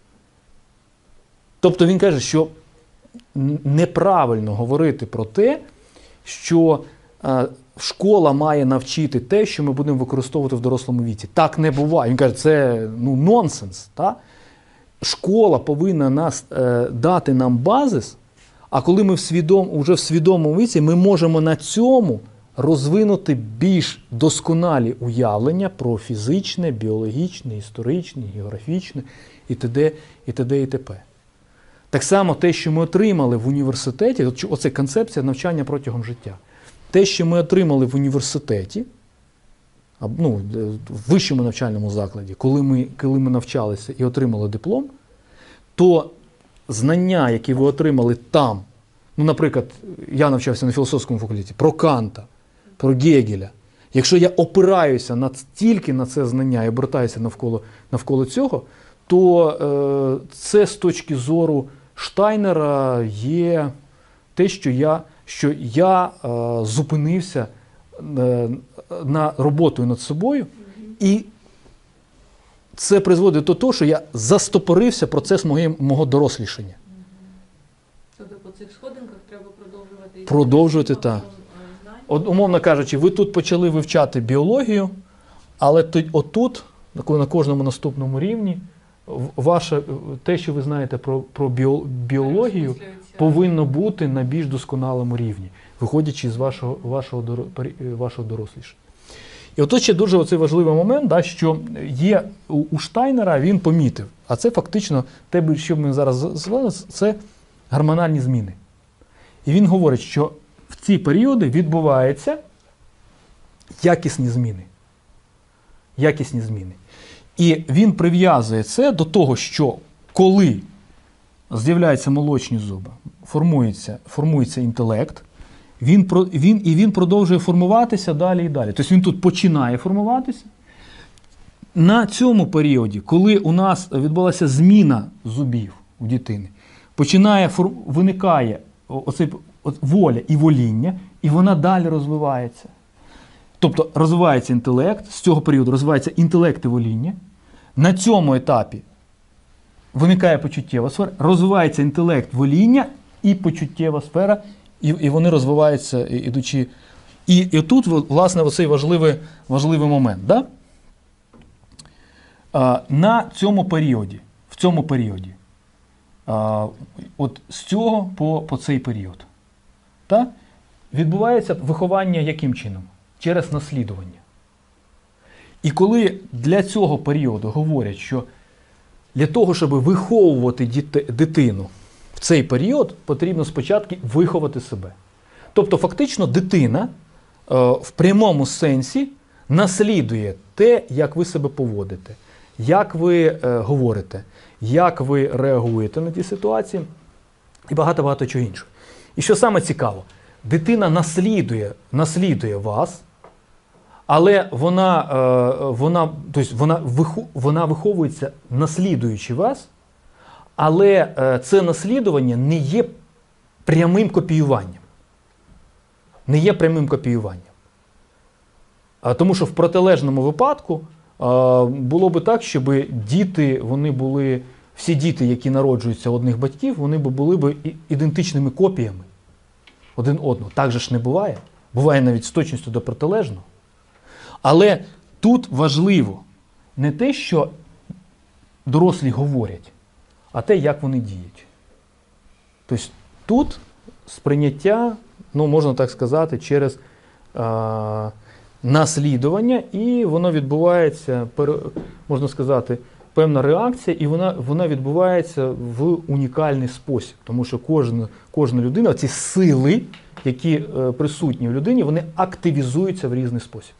Тобто він каже, що неправильно говорити про те, що школа має навчити те, що ми будемо використовувати в дорослому віці. Так не буває. Він каже, це нонсенс. Та? Школа повинна дати нам базис, а коли ми вже в свідомому віці, ми можемо на цьому розвинути більш досконалі уявлення про фізичне, біологічне, історичне, географічне і т.д. і т.д. і т.п. Так само те, що ми отримали в університеті, оце концепція навчання протягом життя. Те, що ми отримали в університеті, в вищому навчальному закладі, коли ми навчалися і отримали диплом, то знання, які ви отримали там, наприклад, я навчався на філософському факультеті, про Канта, про Гегеля, якщо я опираюся тільки на це знання і обертаюся навколо цього, то це з точки зору Штайнера є те, що я зупинився на роботою над собою, і це призводить до того, що я застопорився процес мого дорослішання. Тобто по цих сходинках треба продовжувати? Продовжувати, так. Умовно кажучи, ви тут почали вивчати біологію, але отут, на кожному наступному рівні, те, що ви знаєте про біологію, повинно бути на більш досконалому рівні, виходячи з вашого дорослішання. І отут ще дуже оцей важливий момент, що є у Штайнера, він помітив, а це фактично те, що ми зараз звали, це гормональні зміни. І він говорить, що в ці періоди відбуваються якісні зміни. Якісні зміни. І він прив'язує це до того, що коли з'являються молочні зуби, формується інтелект, він продовжує формуватися далі і далі. Тобто він тут починає формуватися. На цьому періоді, коли у нас відбулася зміна зубів у дитини, виникає воля і воління, і вона далі розвивається. Тобто розвивається інтелект, з цього періоду розвивається інтелект і воління. На цьому етапі виникає почуттєва сфера, розвивається інтелект, воління і почуттєва сфера, і вони розвиваються, ідучи. І тут, власне, оцей важливий момент. Да? На цьому періоді, от з цього по цей період, та, відбувається виховання яким чином? Через наслідування. І для цього періоду говорять, що для того, щоб виховувати дитину в цей період, потрібно спочатку виховати себе. Тобто, фактично, дитина в прямому сенсі наслідує те, як ви себе поводите, як ви говорите, як ви реагуєте на ті ситуації і багато-багато чого іншого. І що саме цікаво, дитина наслідує вас, але вона виховується, наслідуючи вас, але це наслідування не є прямим копіюванням. Не є прямим копіюванням. Тому що в протилежному випадку було би так, щоб всі діти, які народжуються у одних батьків, вони були б ідентичними копіями один одного. Так же ж не буває. Буває навіть з точністю до протилежного. Але тут важливо не те, що дорослі говорять, а те, як вони діють. Тобто тут сприйняття, ну, можна так сказати, через наслідування, і воно відбувається, можна сказати, певна реакція, і вона відбувається в унікальний спосіб. Тому що кожна людина, ці сили, які присутні в людині, вони активізуються в різний спосіб.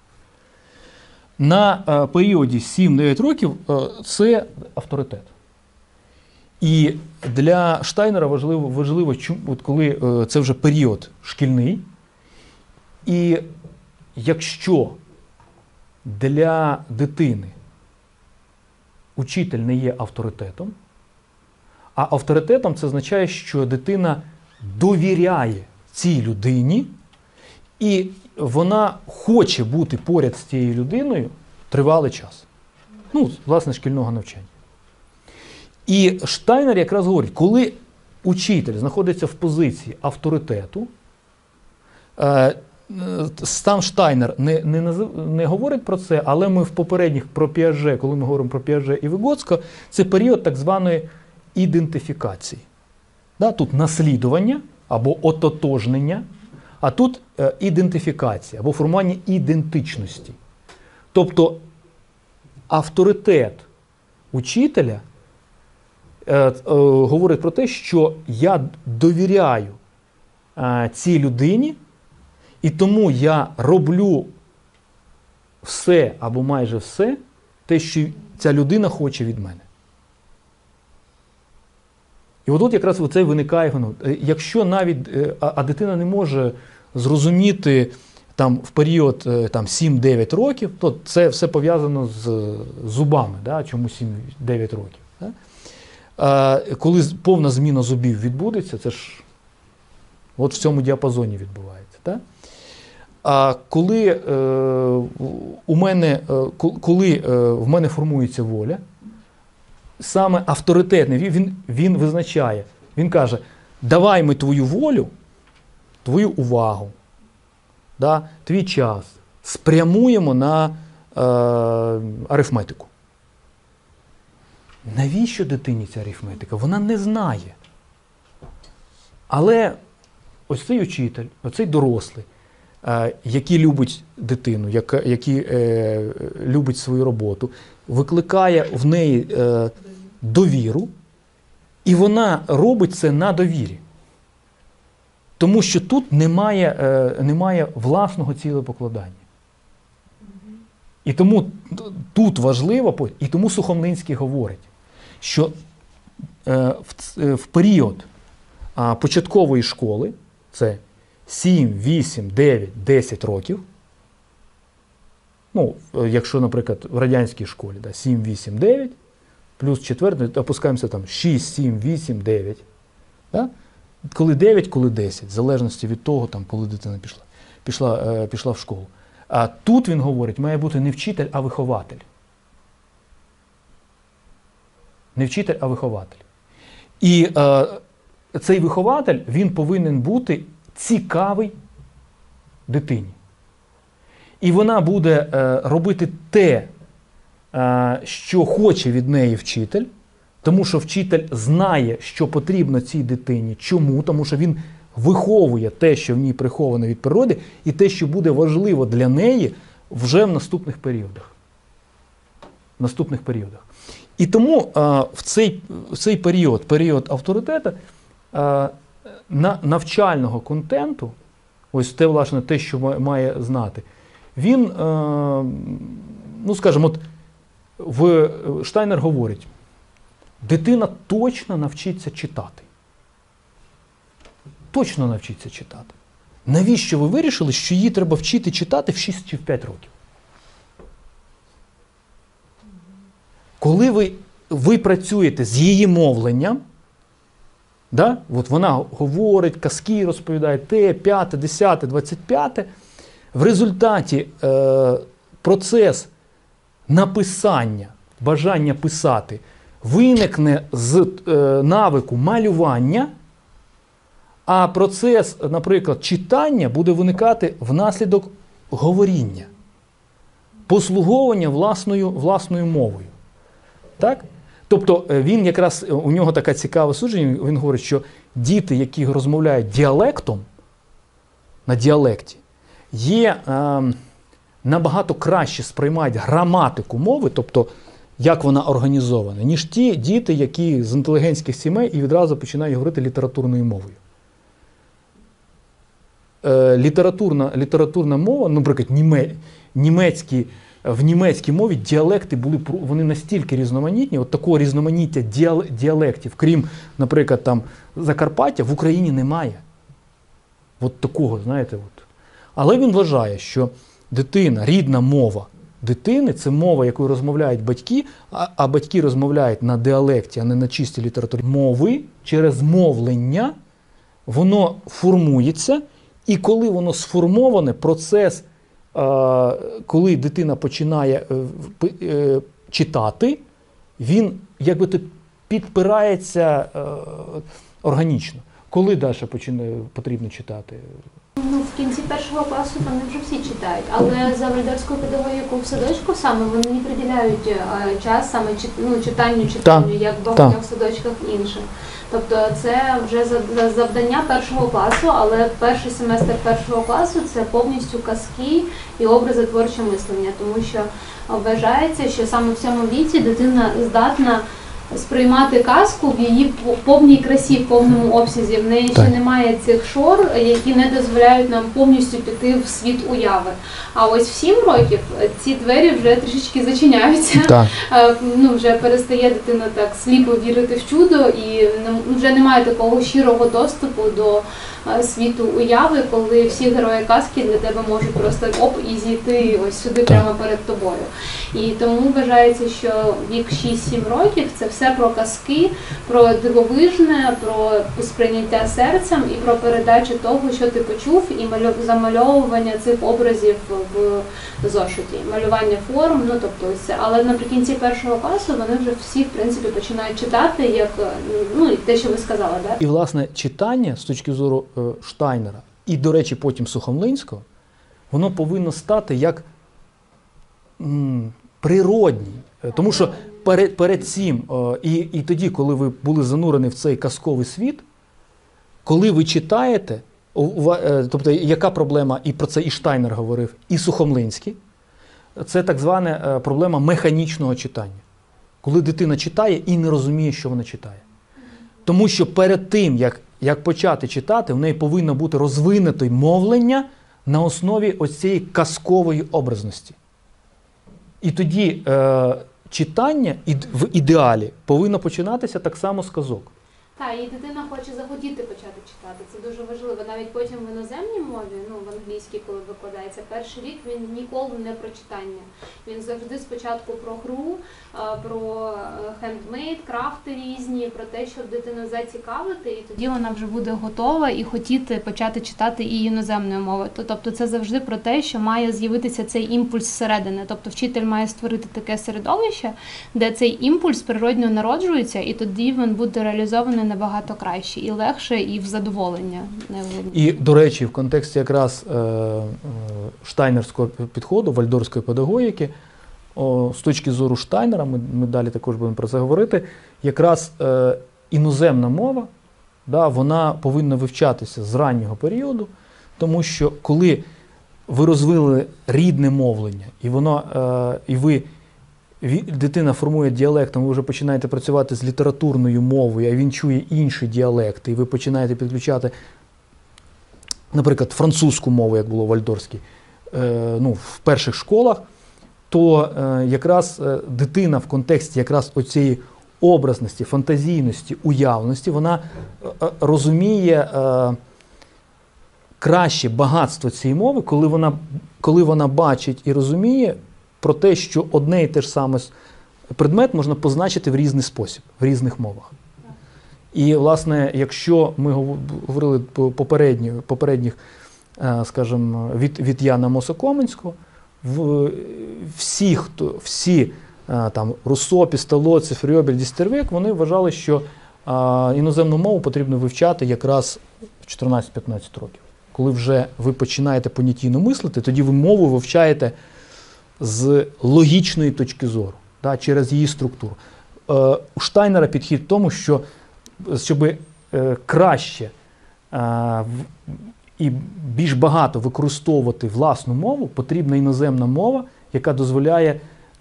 На періоді 7-9 років це авторитет. І для Штайнера важливо, от коли це вже період шкільний, і якщо для дитини учитель не є авторитетом, а авторитетом це означає, що дитина довіряє цій людині, і вона хоче бути поряд з цією людиною тривалий час. Ну, власне, шкільного навчання. І Штайнер якраз говорить, коли учитель знаходиться в позиції авторитету, сам Штайнер не говорить про це, але ми в попередніх про Піаже, коли ми говоримо про Піаже і Виготського, це період так званої ідентифікації. Да, тут наслідування або ототожнення, а тут ідентифікація або формування ідентичності. Тобто авторитет учителя говорить про те, що я довіряю цій людині, і тому я роблю все або майже все, те, що ця людина хоче від мене. І отут якраз оце виникає, якщо навіть, а дитина не може зрозуміти там, в період там, 7-9 років, то це все пов'язано з зубами, да? Чому 7-9 років. Да? Коли повна зміна зубів відбудеться, це ж от в цьому діапазоні відбувається. Да? А коли в мене формується воля, саме авторитетний, він визначає, він каже, давай ми твою волю, твою увагу, да, твій час спрямуємо на арифметику. Навіщо дитині ця арифметика? Вона не знає. Але ось цей учитель, оцей дорослий, який любить дитину, який любить свою роботу, викликає в неї довіру, і вона робить це на довірі. Тому що тут немає власного цілепокладання. І тому тут важливо, і тому Сухомлинський говорить, що в період початкової школи, це 7, 8, 9, 10 років, ну, якщо, наприклад, в радянській школі, да, 7, 8, 9, плюс 4, опускаємося там 6, 7, 8, 9, да? Коли 9, коли 10, в залежності від того, там, коли дитина пішла в школу. А тут, він говорить, має бути не вчитель, а вихователь. Не вчитель, а вихователь. І цей вихователь, він повинен бути цікавий дитині. І вона буде робити те, що хоче від неї вчитель, тому що вчитель знає, що потрібно цій дитині. Чому? Тому що він виховує те, що в ній приховано від природи, і те, що буде важливо для неї вже в наступних періодах. І тому в цей період авторитету, навчального контенту, ось те, власне, те, що має знати, він, ну, скажімо, Штайнер говорить, дитина точно навчиться читати. Точно навчиться читати. Навіщо ви вирішили, що її треба вчити читати в 6 чи в 5 років? Коли ви працюєте з її мовленням, да, от вона говорить, казки розповідає, те, 5, 10, 25, в результаті процес написання, бажання писати, виникне з навику малювання, а процес, наприклад, читання буде виникати внаслідок говоріння, послуговування власною мовою. Так? Тобто він якраз, у нього таке цікаве судження, він говорить, що діти, які розмовляють діалектом, на діалекті, набагато краще сприймають граматику мови, тобто як вона організована, ніж ті діти, які з інтелігентських сімей і відразу починають говорити літературною мовою. Літературна мова, наприклад, в німецькій мові діалекти вони настільки різноманітні, от такого різноманіття діалектів, крім, наприклад, там Закарпаття, в Україні немає. От такого, знаєте. От. Але він вважає, що дитина, рідна мова дитини – це мова, якою розмовляють батьки, а батьки розмовляють на діалекті, а не на чистій літературі. Мови через мовлення воно формується, і коли воно сформоване, процес, коли дитина починає читати, він якби то підпирається органічно. Коли далі потрібно читати? Ну, в кінці першого класу там не вже всі читають, але за вальдорфською педагогікою в садочку саме вони не приділяють час саме читанню, як в багатьох садочках інших. Тобто це вже завдання першого класу, але перший семестр першого класу – це повністю казки і образи творчого мислення, тому що вважається, що саме в цьому віці дитина здатна сприймати казку в її повній красі, в повному обсязі. В неї ще немає цих шор, які не дозволяють нам повністю піти в світ уяви. А ось в 7 років ці двері вже трішечки зачиняються. Вже перестає дитина так сліпо вірити в чудо і вже немає такого щирого доступу до світу уяви, коли всі герої казки для тебе можуть просто і зійти ось сюди прямо перед тобою. І тому вважається, що вік 6-7 років – це все про казки, про дивовижне, про сприйняття серцем і про передачу того, що ти почув, і замальовування цих образів в зошиті, малювання форм, тобто ось це. Але наприкінці першого класу вони вже всі, в принципі, починають читати, як, те, що ви сказали, да? І, власне, читання з точки зору Штайнера і, до речі, потім Сухомлинського, воно повинно стати як природній. Тому що перед цим, і тоді, коли ви були занурені в цей казковий світ, коли ви читаєте, тобто яка проблема, і про це і Штайнер говорив, і Сухомлинський, це так звана проблема механічного читання. Коли дитина читає і не розуміє, що вона читає. Тому що перед тим, як почати читати, в неї повинно бути розвинуте мовлення на основі ось цієї казкової образності. І тоді читання в ідеалі повинно починатися так само з казок. Так, і дитина хоче захотіти почати читати. Це дуже важливо. Навіть потім в іноземній мові, в англійській, коли викладається, перший рік він ніколи не про читання. Він завжди спочатку про гру, про хендмейд, крафти різні, про те, щоб дитину зацікавити, і тоді вона вже буде готова і хотіти почати читати і іноземною мовою. Тобто це завжди про те, що має з'явитися цей імпульс зсередини. Тобто вчитель має створити таке середовище, де цей імпульс природньо народжується, і тоді він буде реалізований набагато краще, і легше, і в задоволення. І, до речі, в контексті якраз штайнерського підходу, вальдорфської педагогіки, з точки зору Штайнера, ми далі також будемо про це говорити, якраз іноземна мова, вона повинна вивчатися з раннього періоду, тому що коли ви розвили рідне мовлення, дитина формує діалектом, ви вже починаєте працювати з літературною мовою, а він чує інші діалекти, і ви починаєте підключати, наприклад, французьку мову, як було в вальдорфській, в перших школах, то якраз дитина в контексті якраз оцієї образності, фантазійності, уявності, вона розуміє краще багатство цієї мови, коли вона бачить і розуміє про те, що одне і те ж саме предмет можна позначити в різний спосіб, в різних мовах. І, власне, якщо ми говорили попередніх, скажімо, від Яна Моса-Коменського, всі там Руссо, Пістолоци, Фрьобель, Дістервек, вони вважали, що іноземну мову потрібно вивчати якраз в 14-15 років. Коли вже ви починаєте понятійно мислити, тоді ви мову вивчаєте з логічної точки зору, через її структуру. у Штайнера підхід в тому, що щоб краще і більш багато використовувати власну мову, потрібна іноземна мова, яка дозволяє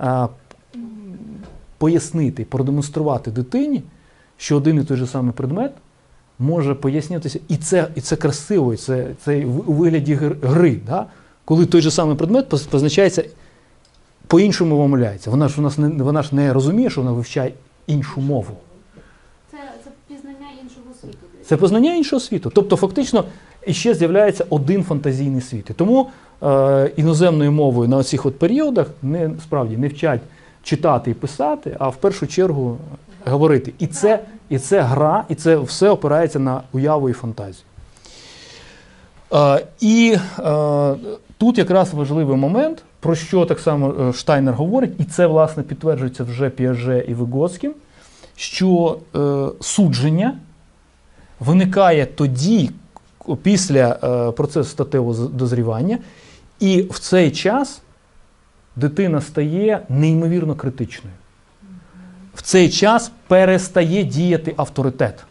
пояснити, продемонструвати дитині, що один і той же самий предмет може пояснюватися, і це красиво, і це у вигляді гри, да? Коли той же самий предмет позначається, по-іншому вимовляється. Вона ж не розуміє, що вона вивчає іншу мову. Це пізнання іншого світу. Це познання іншого світу. Тобто, фактично, іще з'являється один фантазійний світ. І тому іноземною мовою на оцих от періодах справді не вчать читати і писати, а в першу чергу говорити. І це гра, і це все опирається на уяву і фантазію. Тут якраз важливий момент, про що так само Штайнер говорить, і це, власне, підтверджується вже Піаже і Вигоцьким, що судження виникає тоді, після процесу статевого дозрівання, і в цей час дитина стає неймовірно критичною. В цей час перестає діяти авторитет.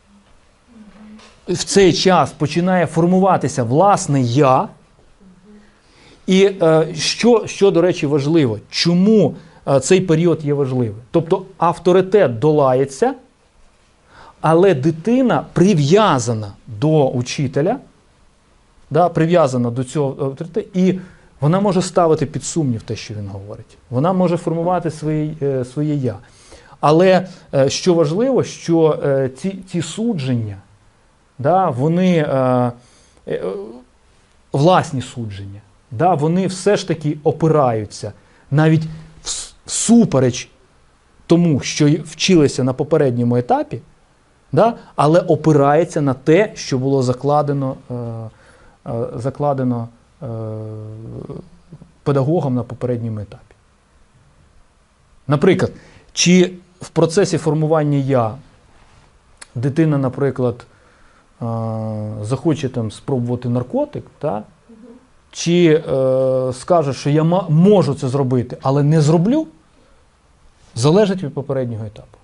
В цей час починає формуватися власне «я». І що, до речі, важливо, чому цей період є важливим? Тобто авторитет долається, але дитина прив'язана до учителя, да, прив'язана до цього авторитету, і вона може ставити під сумнів те, що він говорить. Вона може формувати своє «я». Але що важливо, що ці судження, да, вони власні судження, да, вони все ж таки опираються навіть всупереч тому, що вчилися на попередньому етапі, да, але опирається на те, що було закладено педагогом на попередньому етапі. Наприклад, чи в процесі формування «я» дитина, наприклад, захоче там спробувати наркотик, та? Чи скаже, що я можу це зробити, але не зроблю, залежить від попереднього етапу.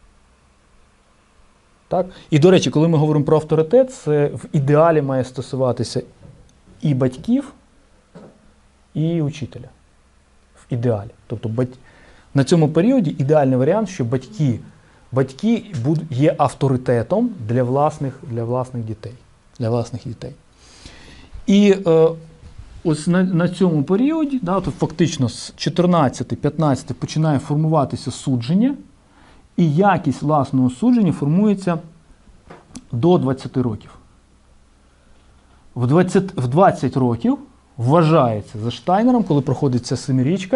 Так? І, до речі, коли ми говоримо про авторитет, це в ідеалі має стосуватися і батьків, і учителя. В ідеалі. Тобто на цьому періоді ідеальний варіант, що батьки є авторитетом для власних дітей. І ось на цьому періоді, да, тут фактично з 14-15 починає формуватися судження, і якість власного судження формується до 20 років. В 20 років вважається за Штайнером, коли проходить ця семирічка,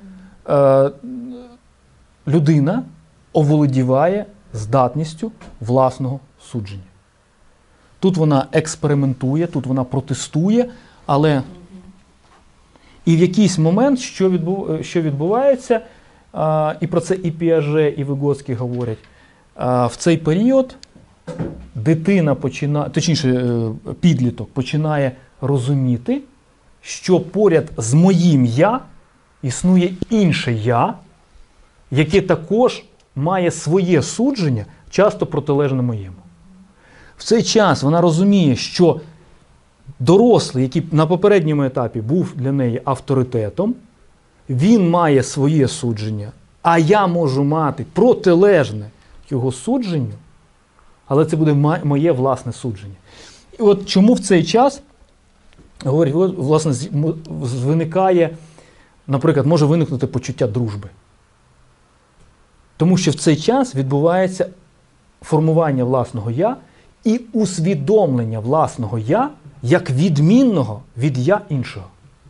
людина оволодіває здатністю власного судження. Тут вона експериментує, тут вона протестує, але і в якийсь момент, що відбувається, і про це і Піаже, і Вигоцький говорять, в цей період дитина підліток починає розуміти, що поряд з моїм «я» існує інше «я», яке також має своє судження, часто протилежне моєму. В цей час вона розуміє, що дорослий, який на попередньому етапі був для неї авторитетом, він має своє судження, а я можу мати протилежне його судженню, але це буде моє власне судження. І от чому в цей час, говорять, власне, виникає, наприклад, може виникнути почуття дружби. Тому що в цей час відбувається формування власного «я» і усвідомлення власного «я» як відмінного від «я» іншого.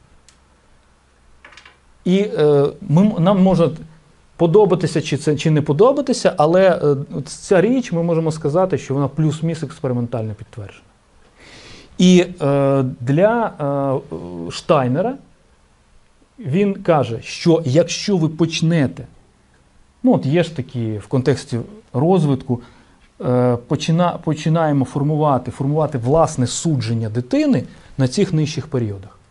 І нам може подобатися чи не подобатися, але ця річ, ми можемо сказати, що вона плюс-мінус експериментально підтверджена. І для Штайнера він каже, що якщо ви почнете, ну от є ж такі в контексті розвитку, починаємо формувати власне судження дитини на цих нижчих періодах.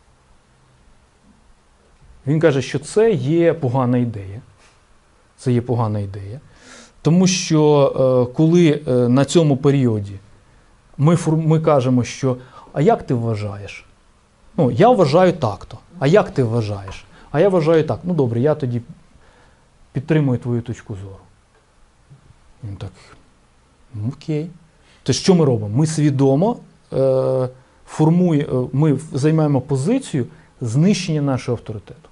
Він каже, що це є погана ідея. Це є погана ідея. Тому що коли на цьому періоді ми кажемо, що «а як ти вважаєш?» Ну, я вважаю так-то. А як ти вважаєш? А я вважаю так. Ну добре, я тоді підтримую твою точку зору. Він так, ну, окей. То що ми робимо? Ми свідомо ми займаємо позицію знищення нашого авторитету.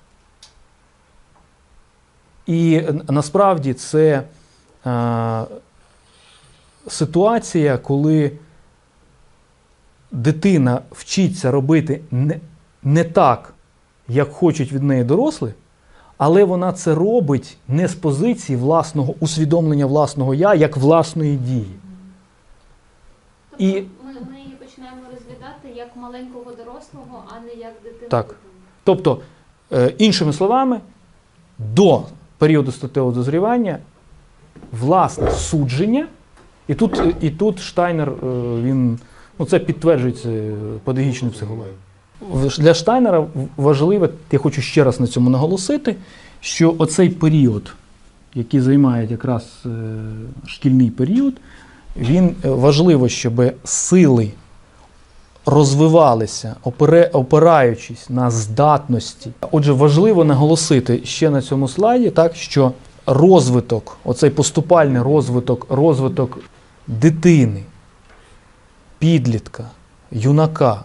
І насправді це ситуація, коли дитина вчиться робити не так, як хочуть від неї дорослі, але вона це робить не з позиції власного усвідомлення власного «я», як власної дії. Тобто І ми її починаємо розглядати як маленького дорослого, а не як дитину. так. Тобто, іншими словами, до періоду статевого дозрівання власне судження, і тут Штайнер, він, ну, це підтверджується педагогічною психологією. Для Штайнера важливо, я хочу ще раз на цьому наголосити, що оцей період, який займає якраз шкільний період, він важливо, щоб сили розвивалися, опираючись на здатності. Отже, важливо наголосити ще на цьому слайді, так, що розвиток, оцей поступальний розвиток дитини, підлітка, юнака,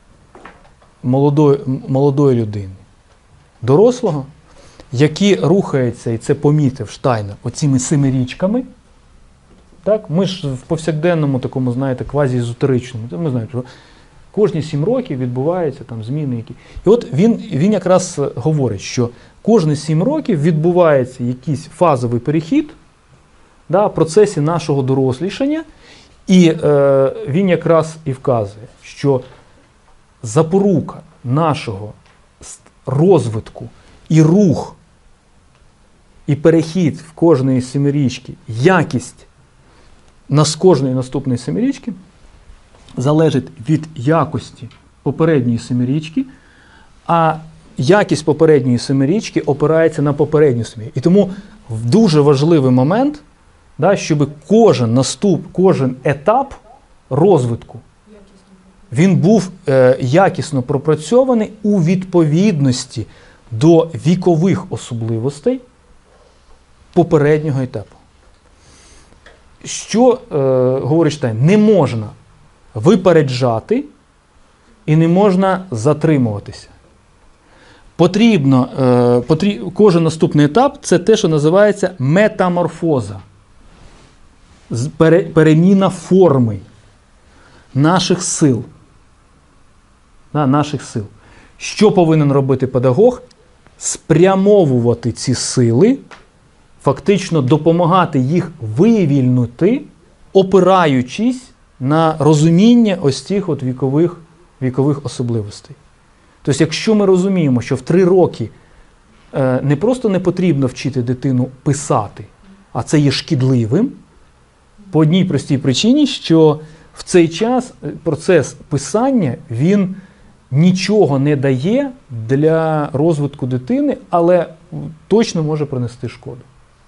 молодої людини, дорослого, які рухаються, і це помітив Штайнер, оціми семирічками. Так? Ми ж в повсякденному такому, знаєте, квазі-езотеричному. Ми знаємо, що кожні 7 років відбуваються там зміни які. І от він якраз говорить, що кожні 7 років відбувається якийсь фазовий перехід, да, в процесі нашого дорослішання, і він якраз і вказує, що запорука нашого розвитку і рух, і перехід в кожної семирічки, якість з кожної наступної семирічки залежить від якості попередньої семирічки, а якість попередньої семирічки опирається на попередню семирічку. І тому дуже важливий момент, да, щоб кожен етап розвитку він був якісно пропрацьований у відповідності до вікових особливостей попереднього етапу. Що говорить Штайн? Не можна випереджати і не можна затримуватися. Кожен наступний етап – це те, що називається метаморфоза. Переміна форми наших сил. Що повинен робити педагог? Спрямовувати ці сили, фактично допомагати їх вивільнити, опираючись на розуміння ось цих от вікових особливостей. Тобто, якщо ми розуміємо, що в 3 роки не просто не потрібно вчити дитину писати, а це є шкідливим, по одній простій причині, що в цей час процес писання, він нічого не дає для розвитку дитини, але точно може принести шкоду.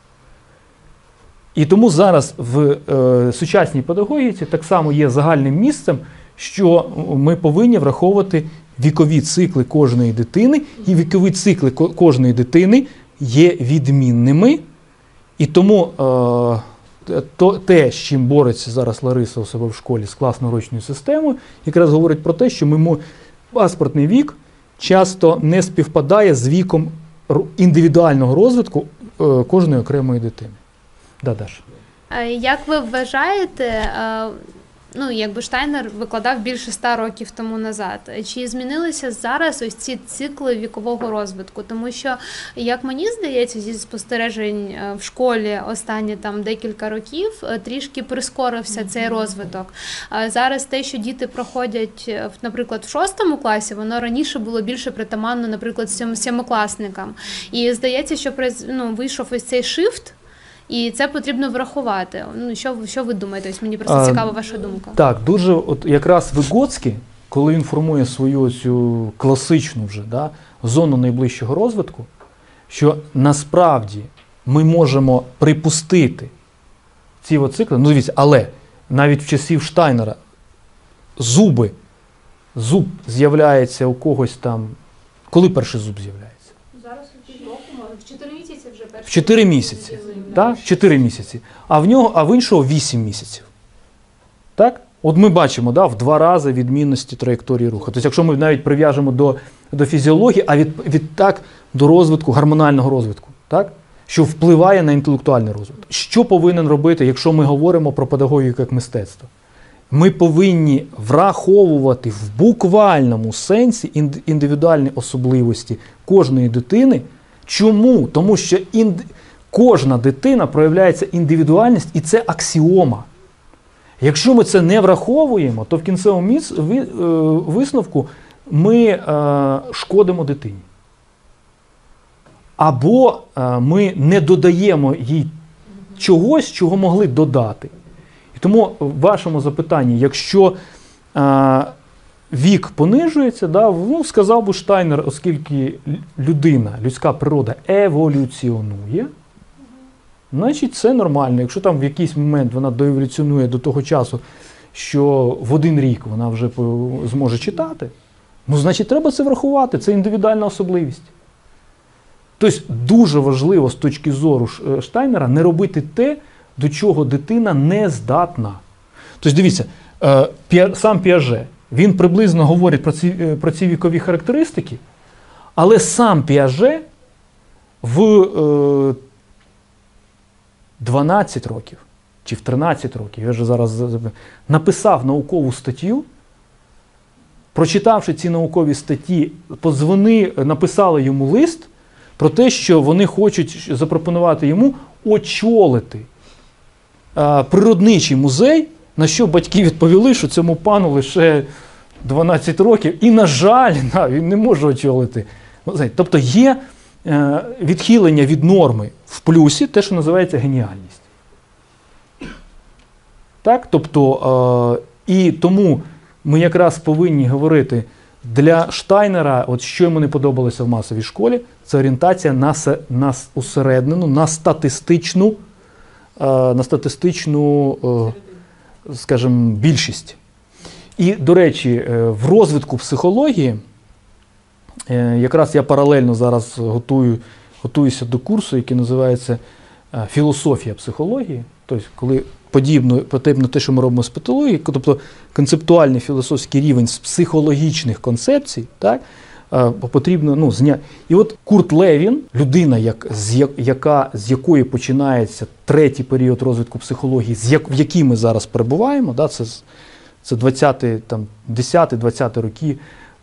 І тому зараз в сучасній педагогіці так само є загальним місцем, що ми повинні враховувати вікові цикли кожної дитини, і вікові цикли кожної дитини є відмінними. І тому те, з чим бореться зараз Лариса у себе в школі з класно-урочною системою, якраз говорить про те, що паспортний вік часто не співпадає з віком індивідуального розвитку кожної окремої дитини. Да, Даша. Як ви вважаєте, якби Штайнер викладав більше 100 років тому назад, чи змінилися зараз ось ці цикли вікового розвитку? Тому що, як мені здається, зі спостережень в школі останні там декілька років трішки прискорився цей розвиток. Зараз те, що діти проходять, наприклад, в 6 класі, воно раніше було більше притаманно, наприклад, 7-класникам. І здається, що вийшов ось цей шифт, і це потрібно врахувати. Що ви думаєте? Ось мені просто цікава ваша думка. Так, дуже якраз Вигоцький, коли він формує свою цю класичну вже зону найближчого розвитку, що насправді ми можемо припустити, ці от цикли, ну дивіться, але навіть в часів Штайнера зуб з'являється у когось там, коли перший зуб з'являється? Зараз у півроку, може, в 4 місяці вже перший. В 4 місяці. Так? 4 місяці. А в іншого 8 місяців. Так? От ми бачимо, да, в 2 рази відмінності траєкторії руху. Тобто, якщо ми навіть прив'яжемо до фізіології, а відтак до розвитку, гормонального розвитку, так? Що впливає на інтелектуальний розвиток. Що повинен робити, якщо ми говоримо про педагогіку як мистецтво? Ми повинні враховувати в буквальному сенсі індивідуальні особливості кожної дитини. Чому? Тому що кожна дитина проявляється індивідуальність, і це аксіома. Якщо ми це не враховуємо, то в кінцевому висновку ми шкодимо дитині. Або ми не додаємо їй чогось, чого могли додати. І тому в вашому запитанні, якщо вік понижується, да, ну, сказав би Штайнер, оскільки людська природа еволюціонує, значить це нормально. Якщо там в якийсь момент вона доеволюціонує до того часу, що в 1 рік вона вже зможе читати, ну, значить треба це врахувати, це індивідуальна особливість. Тобто дуже важливо з точки зору Штайнера не робити те, до чого дитина не здатна. Тобто дивіться, сам Піаже, він приблизно говорить про ці вікові характеристики, але сам Піаже в 12 років чи в 13 років, я вже зараз написав наукову статтю, прочитавши ці наукові статті, написали йому лист про те, що вони хочуть запропонувати йому очолити природничий музей, на що батьки відповіли, що цьому пану лише 12 років, і, на жаль, він не може очолити. Тобто є відхилення від норми в плюсі, те, що називається геніальність. Так? Тобто, і тому ми якраз повинні говорити, для Штайнера, от що йому не подобалося в масовій школі, це орієнтація на усереднену, на статистичну, скажімо, більшість. І, до речі, в розвитку психології, якраз я паралельно зараз готуюся до курсу, який називається «Філософія психології», тобто, коли потрібно те, що ми робимо з патології, тобто концептуальний філософський рівень з психологічних концепцій, так, потрібно зняти. І от Курт Левін, людина, з якої починається 3-й період розвитку психології, в якій ми зараз перебуваємо, да, це 10-20 роки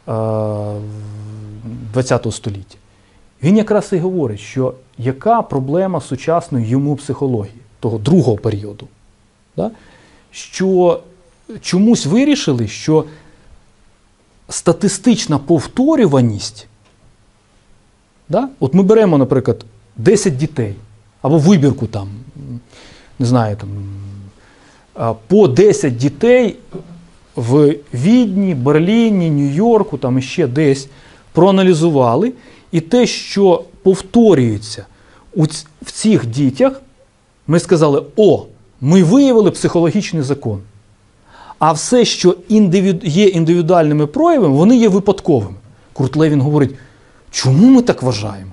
ХХ століття. Він якраз і говорить, що яка проблема сучасної йому психології, того другого періоду, да? Що чомусь вирішили, що статистична повторюваність, да? От ми беремо, наприклад, 10 дітей, або вибірку там, не знаю, там, по 10 дітей в Відні, Берліні, Нью-Йорку, там іще десь проаналізували, і те, що повторюється в цих дітях, ми сказали, ми виявили психологічний закон. А все, що є індивідуальними проявами, вони є випадковими. Курт Левін говорить, чому ми так вважаємо?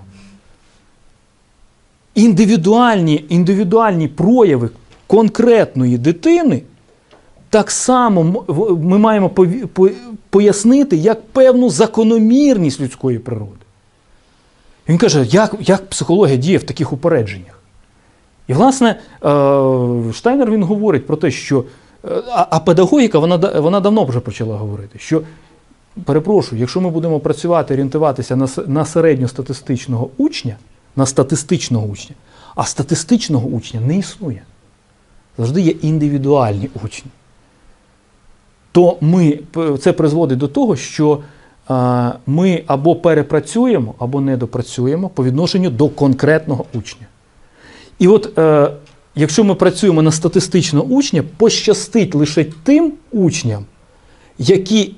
Індивідуальні прояви конкретної дитини так само ми маємо пояснити як певну закономірність людської природи. Він каже, як психологія діє в таких упередженнях. І, власне, Штайнер, він говорить про те, що а педагогіка, вона давно вже почала говорити, що, перепрошую, якщо ми будемо працювати, орієнтуватися на середньостатистичного учня, а статистичного учня не існує. Завжди є індивідуальні учні. То це призводить до того, що ми або перепрацюємо, або недопрацюємо по відношенню до конкретного учня. І от, якщо ми працюємо на статистичного учня, пощастить лише тим учням, які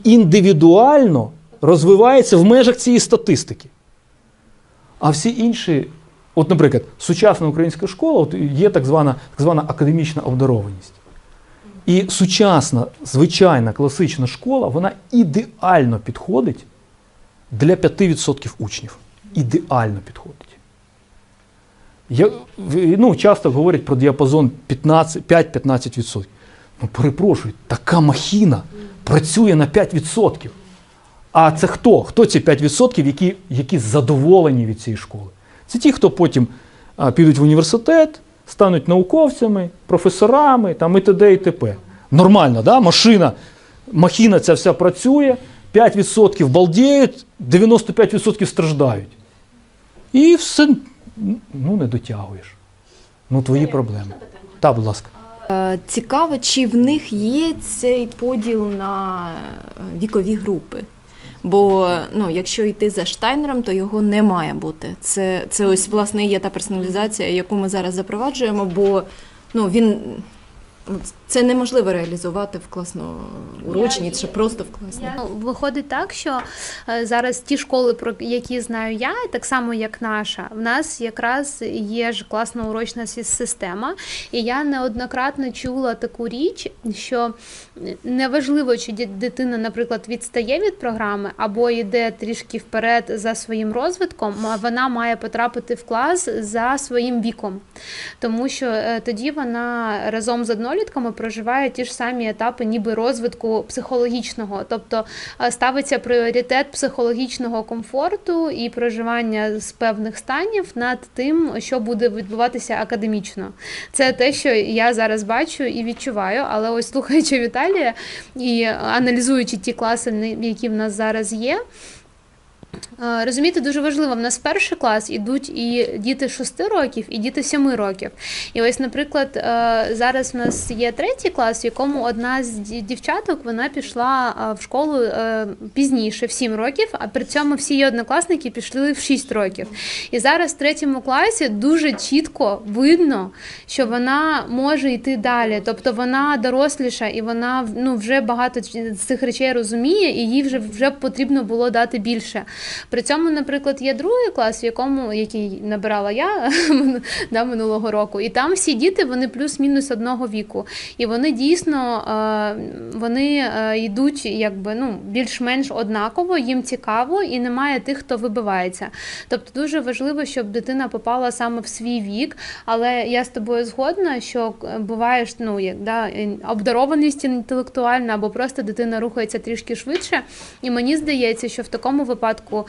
індивідуально розвиваються в межах цієї статистики. А всі інші От, наприклад, сучасна українська школа, от є так звана академічна обдарованість. І сучасна, звичайна, класична школа, вона ідеально підходить для 5% учнів. Ідеально підходить. Часто говорять про діапазон 5-15%. Ну, перепрошую, така махіна працює на 5%. А це хто? Хто ці 5%, які задоволені від цієї школи? Це ті, хто потім підуть в університет, стануть науковцями, професорами і т.д. і т.п. Нормально, да? Махіна ця вся працює, 5% балдіють, 95% страждають. І все, не дотягуєш. Твої проблеми. Так, будь ласка. Цікаво, чи в них є цей поділ на вікові групи? Бо якщо йти за Штайнером, то його не має бути. Це ось, власне, є та персоналізація, яку ми зараз запроваджуємо, бо це неможливо реалізувати в класно-урочній, чи просто в класній. Виходить так, що зараз ті школи, про які знаю я, так само як наша, в нас якраз є ж класно-урочна система, і я неоднократно чула таку річ, що неважливо, чи дитина, наприклад, відстає від програми, або йде трішки вперед за своїм розвитком, вона має потрапити в клас за своїм віком. Тому що тоді вона разом з однолітками проживає ті ж самі етапи ніби розвитку психологічного. Тобто ставиться пріоритет психологічного комфорту і проживання з певних станів над тим, що буде відбуватися академічно. Це те, що я зараз бачу і відчуваю, але ось слухаючи Віталія і аналізуючи ті класи, які в нас зараз є, розумієте, дуже важливо, в нас перший клас ідуть і діти 6 років, і діти 7 років. І ось, наприклад, зараз в нас є 3 клас, в якому одна з дівчаток, вона пішла в школу пізніше, в 7 років, а при цьому всі її однокласники пішли в 6 років. І зараз в 3 класі дуже чітко видно, що вона може йти далі. Тобто вона доросліша, і вона вже багато з цих речей розуміє, і їй вже потрібно було дати більше. При цьому, наприклад, є 2 клас, який набирала я минулого року, і там всі діти, вони плюс-мінус одного віку. І вони дійсно, йдуть більш-менш однаково, їм цікаво, і немає тих, хто вибивається. Тобто дуже важливо, щоб дитина попала саме в свій вік, але я з тобою згодна, що буває обдарованість інтелектуальна, або просто дитина рухається трішки швидше, і мені здається, що в такому випадку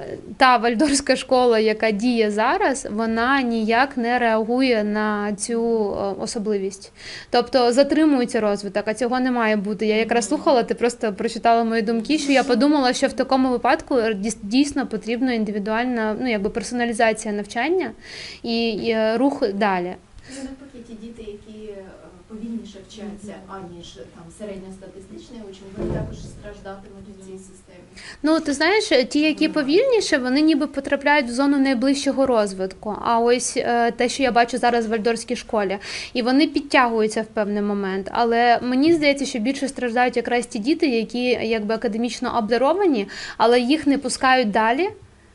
та вальдорфська школа, яка діє зараз, вона ніяк не реагує на цю особливість. Тобто затримується розвиток, а цього не має бути. Я якраз слухала, ти просто прочитала мої думки, що я подумала, що в такому випадку дійсно потрібна індивідуальна, персоналізація навчання і рух далі. Навпаки, ті діти, які повільніше вчаться, аніж середньостатистичний учень, вони також страждатимуть у цій системі. Ти знаєш, ті, які повільніше, вони ніби потрапляють в зону найближчого розвитку. А ось те, що я бачу зараз в вальдорфській школі, і вони підтягуються в певний момент. Але мені здається, що більше страждають якраз ті діти, які академічно обдаровані, але їх не пускають далі,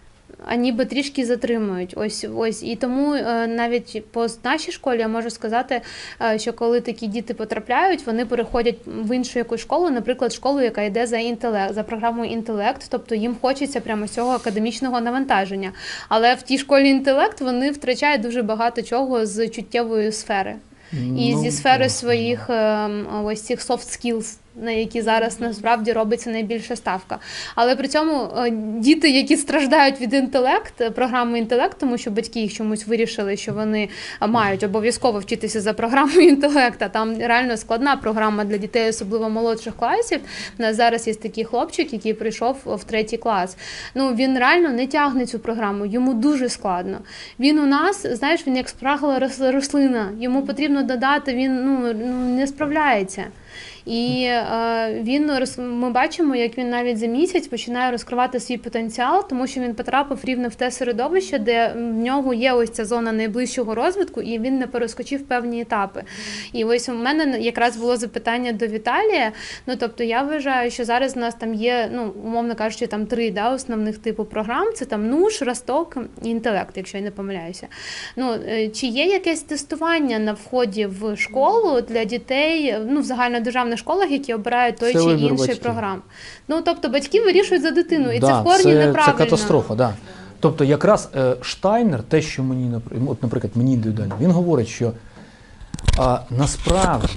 а ніби трішки затримують. Ось. І тому навіть по нашій школі я можу сказати, що коли такі діти потрапляють, вони переходять в іншу якусь школу, наприклад, школу, яка йде за програмою «Інтелект», тобто їм хочеться прямо цього академічного навантаження. Але в тій школі «Інтелект» вони втрачають дуже багато чого з чуттєвої сфери. І зі сфери своїх ось цих soft skills, на які зараз насправді робиться найбільша ставка. Але при цьому діти, які страждають від програми «Інтелект», тому що батьки їх чомусь вирішили, що вони мають обов'язково вчитися за програмою «Інтелект», а там реально складна програма для дітей, особливо молодших класів. У нас зараз є такий хлопчик, який прийшов в 3 клас. Він реально не тягне цю програму, йому дуже складно. Він у нас, знаєш, він як спрагла рослина, йому потрібно додати, він не справляється. І ми бачимо, як він навіть за місяць починає розкривати свій потенціал, тому що він потрапив рівно в те середовище, де в нього є ось ця зона найближчого розвитку, і він не перескочив певні етапи. І ось у мене якраз було запитання до Віталія. Ну, тобто я вважаю, що зараз у нас там є, ну, умовно кажучи, там 3 основних типу програм. Це там НУШ, Росток і інтелект, якщо я не помиляюся. Ну, чи є якесь тестування на вході в школу для дітей, ну, в загальнодержавних школах, які обирають той чи інший програм? Ну, тобто батьки вирішують за дитину, і це в корні неправильно. Це катастрофа, да. Тобто якраз Штайнер, те, що мені, наприклад, мені індивідуально, він говорить, що насправді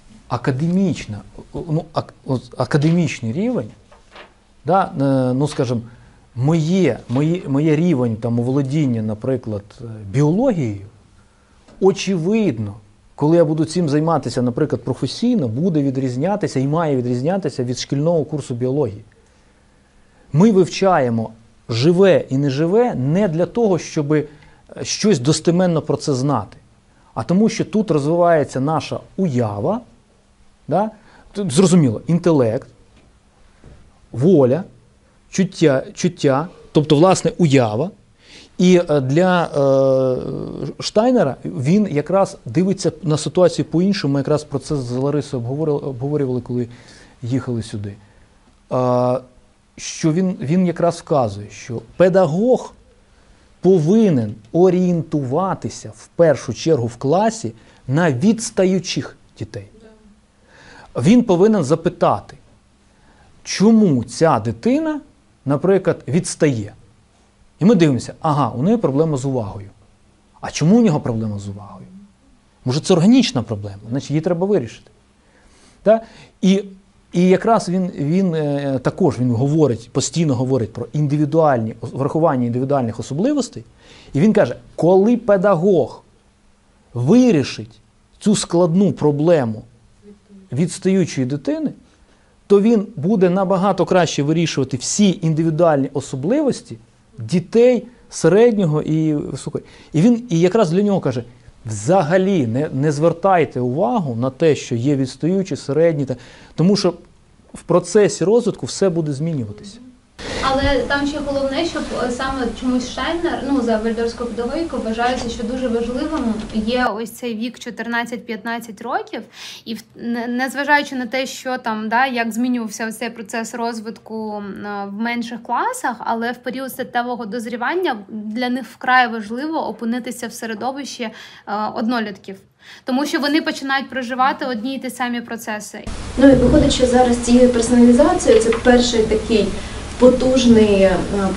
академічний рівень, да, ну, скажімо, моє рівень там оволодіння, наприклад, біологією, очевидно, коли я буду цим займатися, наприклад, професійно, буде відрізнятися і має відрізнятися від шкільного курсу біології. Ми вивчаємо живе і неживе не для того, щоб щось достеменно про це знати, а тому, що тут розвивається наша уява, да? Тут, зрозуміло, інтелект, воля, чуття, тобто, власне, уява. І для Штайнера він якраз дивиться на ситуацію по-іншому. Ми якраз про це з Ларисою обговорювали, коли їхали сюди. Що він якраз вказує, що педагог повинен орієнтуватися в першу чергу в класі на відстаючих дітей. Він повинен запитати, чому ця дитина, наприклад, відстає. І ми дивимося, ага, у неї проблема з увагою. А чому у нього проблема з увагою? Може, це органічна проблема, значить її треба вирішити. Так? І якраз він також постійно говорить про врахування індивідуальних особливостей. І він каже, коли педагог вирішить цю складну проблему відстаючої дитини, то він буде набагато краще вирішувати всі індивідуальні особливості дітей середнього і високого. І якраз для нього каже, взагалі не звертайте увагу на те, що є відстаючі, середні, тому що в процесі розвитку все буде змінюватися. Але там ще головне, щоб саме чомусь Штайнер, ну, за вальдорфську педагогіку вважається, що дуже важливим є ось цей вік 14-15 років, і незважаючи на те, що там, да, як змінювався ось цей процес розвитку в менших класах, але в період статевого дозрівання для них вкрай важливо опинитися в середовищі однолітків. Тому що вони починають проживати одні й ті самі процеси. Ну і виходить, що зараз цією персоналізацією це перший такий потужне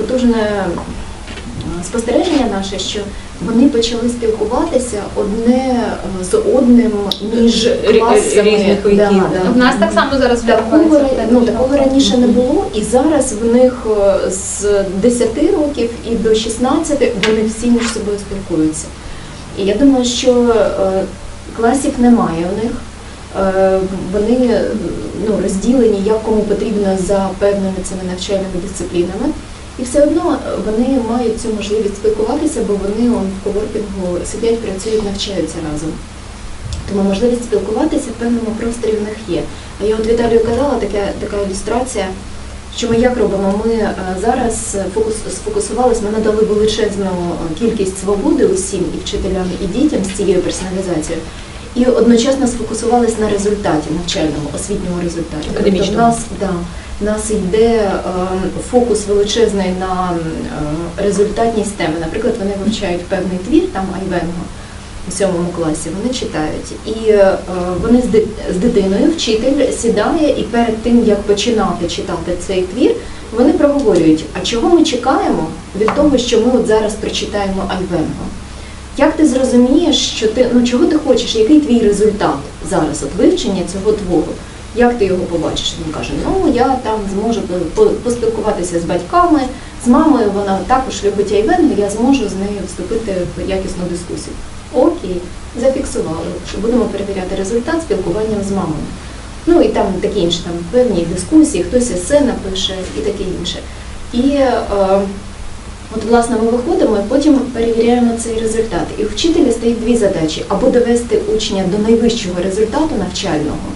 спостереження наше, що вони почали спілкуватися одне з одним між класами. В нас так само зараз такого раніше не було, і зараз в них з 10 років і до 16 вони всі між собою спілкуються. І я думаю, що класів немає у них. Вони розділені, як кому потрібно за певними цими навчальними дисциплінами. І все одно вони мають цю можливість спілкуватися, бо вони в коворкінгу сидять, працюють, навчаються разом. Тому можливість спілкуватися в певному просторі в них є. А я от Віталію казала, така ілюстрація, що ми як робимо? Ми зараз сфокусувалися, ми надали величезну кількість свободи усім, і вчителям, і дітям з цією персоналізацією. І одночасно сфокусувалися на результаті, навчальному, освітньому результаті. Академічному. Тобто в нас йде фокус величезний на результатність теми. Наприклад, вони вивчають певний твір, там Айвенго, у 7 класі, вони читають. І вони з дитиною, вчитель сідає, і перед тим, як починати читати цей твір, вони проговорюють, а чого ми чекаємо від того, що ми от зараз прочитаємо Айвенго? Як ти зрозумієш, що чого ти хочеш, який твій результат зараз, от вивчення цього твору? Як ти його побачиш? Він каже, я там зможу поспілкуватися з батьками, з мамою, вона також любить Айвенго, я зможу з нею вступити в якісну дискусію. Окей, зафіксували, що будемо перевіряти результат спілкуванням з мамою. І там такі інші певні дискусії, хтось есе напише і таке інше. І от, власне, ми виходимо і потім перевіряємо цей результат. І у вчителя стоїть 2 задачі. Або довести учня до найвищого результату навчального,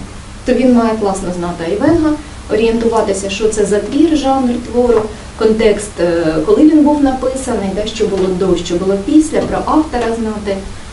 то він має класно знати Айвенга, орієнтуватися, що це за твір, жанр твору, контекст, коли він був написаний, що було до, що було після, про автора знати.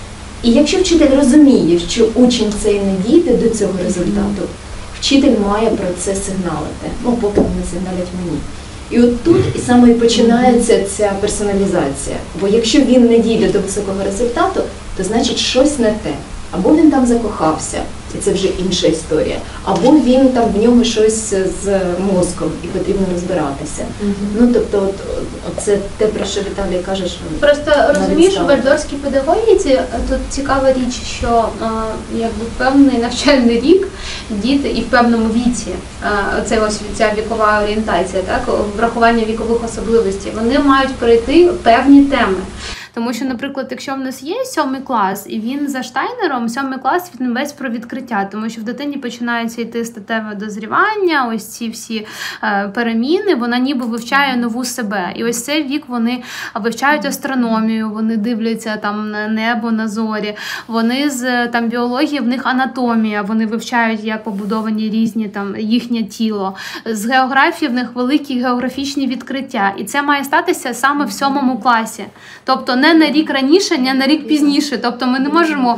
І якщо вчитель розуміє, що учень цей не дійде до цього результату, вчитель має про це сигналити, поки вони сигналять мені. І от тут і саме і починається ця персоналізація. Бо якщо він не дійде до високого результату, то значить щось не те. Або він там закохався, і це вже інша історія, або він там в ньому щось з мозком, і потрібно розбиратися. Тобто, це те, про що Віталій каже, що просто розумієш, у вальдорфській педагогіці тут цікава річ, що якби певний навчальний рік діти і в певному віці, це ось ця вікова орієнтація, так, врахування вікових особливостей, вони мають пройти певні теми. Тому що, наприклад, якщо в нас є 7 клас, і він за Штайнером, 7 клас він весь про відкриття, тому що в дитині починається йти статеве дозрівання, ось ці всі переміни, вона ніби вивчає нову себе. І ось цей вік вони вивчають астрономію, вони дивляться там на небо, на зорі, вони з там біології, в них анатомія, вони вивчають, як побудовані різні там їхнє тіло. З географії в них великі географічні відкриття. І це має статися саме в 7 класі. Тобто не на рік раніше, не на рік пізніше. Тобто ми не можемо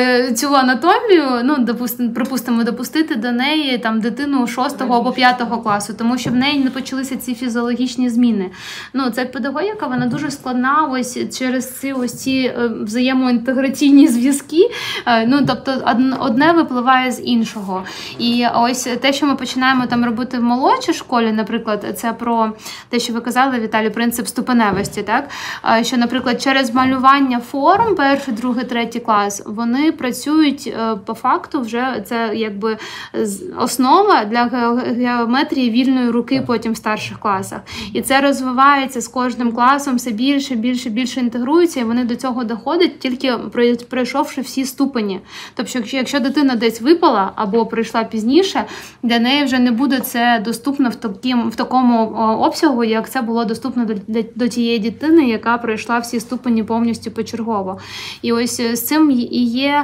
цю анатомію, припустимо, допустити до неї там дитину 6 або 5 класу, тому що в неї не почалися ці фізіологічні зміни. Ця педагогіка, вона дуже складна ось через ці взаємоінтеграційні зв'язки. Тобто одне випливає з іншого. І ось те, що ми починаємо там робити в молодшій школі, наприклад, це про те, що ви казали, Віталій, принцип ступеневості, так? Що, наприклад, через малювання форм, 1, 2, 3 клас, вони працюють по факту вже, це якби основа для геометрії вільної руки потім в старших класах. І це розвивається з кожним класом, все більше інтегрується, і вони до цього доходять, тільки пройшовши всі ступені. Тобто, якщо дитина десь випала або прийшла пізніше, для неї вже не буде це доступно в такому обсягу, як це було доступно до тієї дитини, яка пройшла всі ступені повністю почергово. І ось з цим і є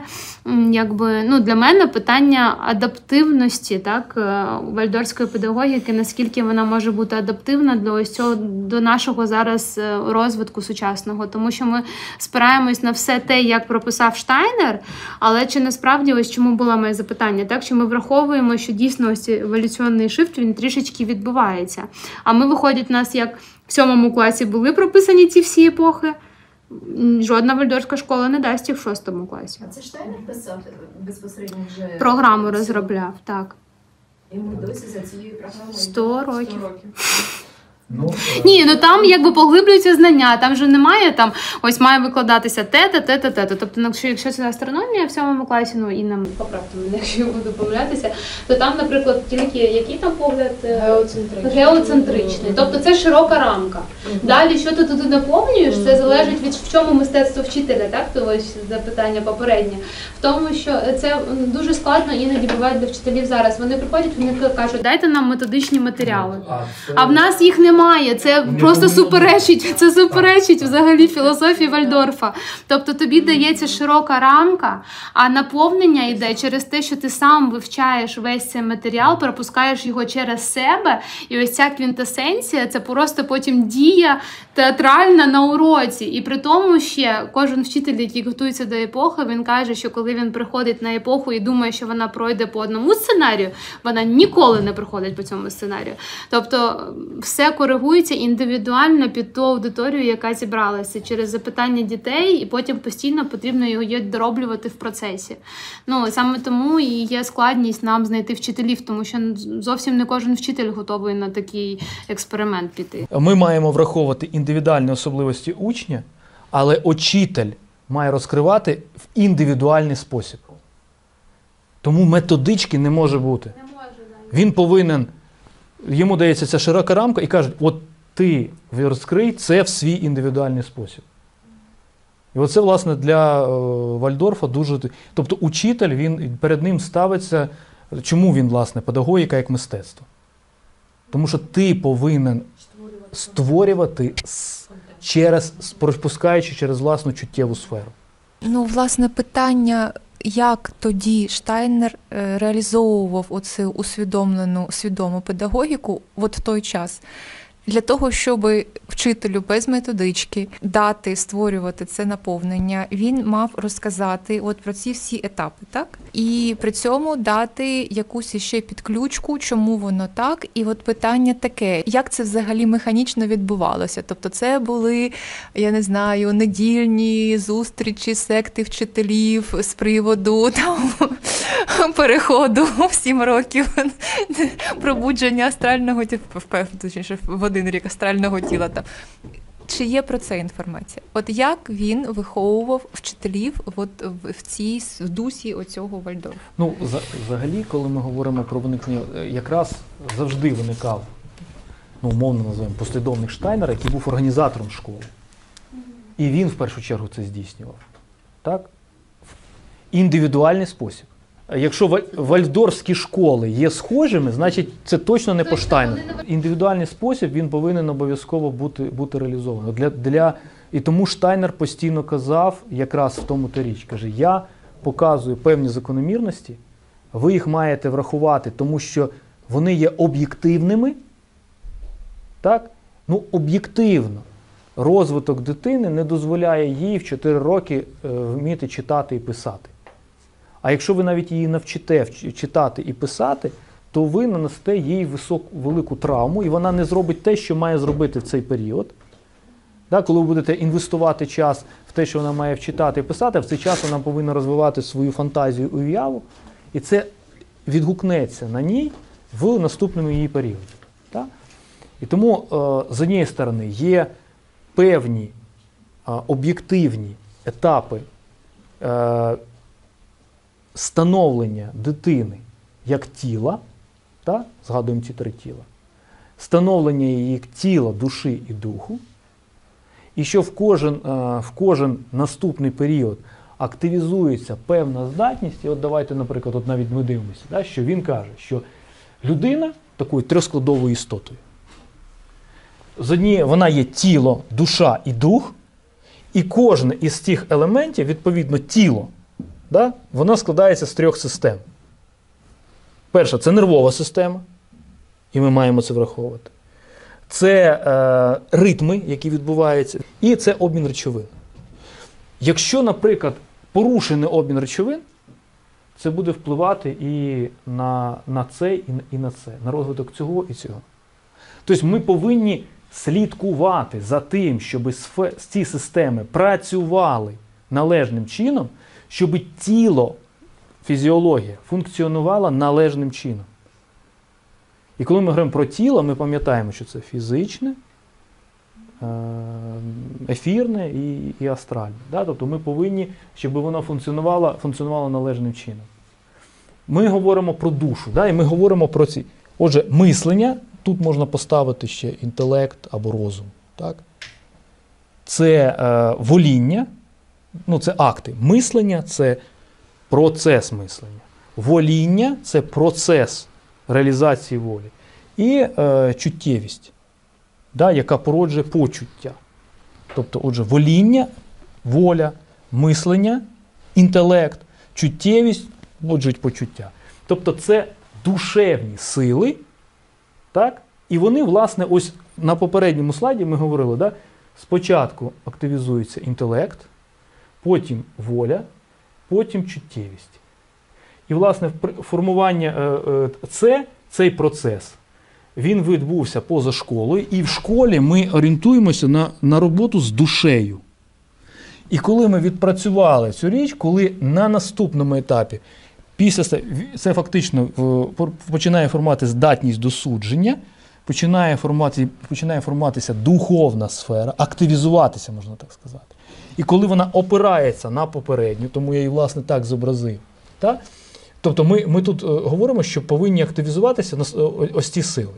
для мене питання адаптивності, так, вальдорфської педагогіки, наскільки вона може бути адаптивна до нашого зараз розвитку сучасного. Тому що ми спираємось на все те, як прописав Штайнер, але чи насправді, ось чому було моє запитання, так, що ми враховуємо, що дійсно ось еволюційний шифт, він трішечки відбувається. А ми, виходить, у нас як в 7 класі були прописані ці всі епохи, жодна вальдорфська школа не дасть їх в 6 класі. А це Штайнер писав безпосередньо вже? Програму розробляв, так. І ми досі за цією програмою 100 років. Ні, там якби поглиблюються знання, там же немає, там ось має викладатися те. Тобто, якщо це астрономія в 7 класі, і нам поправте мене, якщо я буду помилятися, то там, наприклад, тільки який там погляд? Геоцентричний. Тобто це широка рамка. Далі, що ти туди наповнюєш, це залежить від в чому мистецтво вчителя, так? То ось запитання попереднє. В тому, що це дуже складно іноді буває для вчителів зараз. Вони приходять, вони кажуть, дайте нам методичні матеріали. А в нас їх немає. Це просто суперечить взагалі філософії Вальдорфа. Тобто тобі дається широка рамка, а наповнення йде через те, що ти сам вивчаєш весь цей матеріал, пропускаєш його через себе, і ось ця квінтесенція – це просто потім дія театральна на уроці. І при тому ще кожен вчитель, який готується до епохи, він каже, що коли він приходить на епоху і думає, що вона пройде по одному сценарію, вона ніколи не проходить по цьому сценарію. Тобто все коригується індивідуально під ту аудиторію, яка зібралася, через запитання дітей, і потім постійно потрібно його дороблювати в процесі. Саме тому і є складність нам знайти вчителів, тому що зовсім не кожен вчитель готовий на такий експеримент піти. Ми маємо враховувати індивідуальні особливості учня, але учитель має розкривати в індивідуальний спосіб. Тому методички не може бути. Він повинен, йому дається ця широка рамка і кажуть, от ти розкрий це в свій індивідуальний спосіб. І оце, власне, для Вальдорфа дуже... Тобто учитель, він перед ним ставиться, чому він, власне, педагогіка як мистецтво? Тому що ти повинен створювати, пропускаючи через власну чуттєву сферу. Власне, питання, як тоді Штайнер реалізовував оцю усвідомлену, свідому педагогіку от в той час? Для того, щоб вчителю без методички дати, створювати це наповнення, він мав розказати от про ці всі етапи, так? І при цьому дати якусь іще підключку, чому воно так. І от питання таке, як це взагалі механічно відбувалося? Тобто це були, я не знаю, недільні зустрічі, секти вчителів з приводу там, переходу в 7 років, пробудження астрального, точніше, в 1 рік астрального тіла. Там. Чи є про це інформація? От як він виховував вчителів от в дусі оцього Вальдорфа? Ну, взагалі, коли ми говоримо про виникнення, якраз завжди виникав, ну, умовно називаємо, послідовник Штайнера, який був організатором школи. І він, в першу чергу, це здійснював. Так? В індивідуальний спосіб. Якщо вальдорфські школи є схожими, значить це точно не по Штайнеру. Індивідуальний спосіб, він повинен обов'язково бути реалізований. І тому Штайнер постійно казав, якраз в тому та річ, каже, я показую певні закономірності, ви їх маєте врахувати, тому що вони є об'єктивними. Так? Ну, об'єктивно. Розвиток дитини не дозволяє їй в 4 роки вміти читати і писати. А якщо ви навіть її навчите читати і писати, то ви нанесете їй велику травму, і вона не зробить те, що має зробити в цей період. Коли ви будете інвестувати час в те, що вона має вчитати і писати, в цей час вона повинна розвивати свою фантазію і уяву, і це відгукнеться на ній в наступному її періоді. І тому, з однієї сторони, є певні об'єктивні етапи становлення дитини як тіла, згадуємо ці 3 тіла, становлення її як тіла, душі і духу, і що в кожен наступний період активізується певна здатність, і от давайте, наприклад, от навіть ми дивимося, що він каже, що людина такою 3-складовою істотою. З однієї, вона є тіло, душа і дух, і кожен із цих елементів, відповідно, тіло, воно складається з 3 систем. Перша – це нервова система, і ми маємо це враховувати. Це ритми, які відбуваються, і це обмін речовин. Якщо, наприклад, порушений обмін речовин, це буде впливати і на це, і на це, на розвиток цього і цього. Тобто ми повинні слідкувати за тим, щоб ці системи працювали належним чином, щоб тіло, фізіологія функціонувала належним чином. І коли ми говоримо про тіло, ми пам'ятаємо, що це фізичне, ефірне і астральне. Тобто ми повинні, щоб воно функціонувало належним чином. Ми говоримо про душу, і ми говоримо про ці. Отже, мислення, тут можна поставити ще інтелект або розум. Це воління, це акти. Мислення – це процес мислення. Воління – це процес реалізації волі. І чуттєвість, яка породжує почуття. Тобто, отже, воління, воля, мислення, інтелект, чуттєвість породжують почуття. Тобто це душевні сили, і вони, власне, ось на попередньому слайді ми говорили, спочатку активізується інтелект, потім воля, потім чуттєвість. І, власне, формування цей процес, він відбувся поза школою, і в школі ми орієнтуємося на роботу з душею. І коли ми відпрацювали цю річ, коли на наступному етапі, це фактично починає формувати здатність до судження, починає формуватися духовна сфера, активізуватися, можна так сказати. І коли вона опирається на попередню, тому я її, власне, так зобразив. Тобто ми тут говоримо, що повинні активізуватися ось ці сили.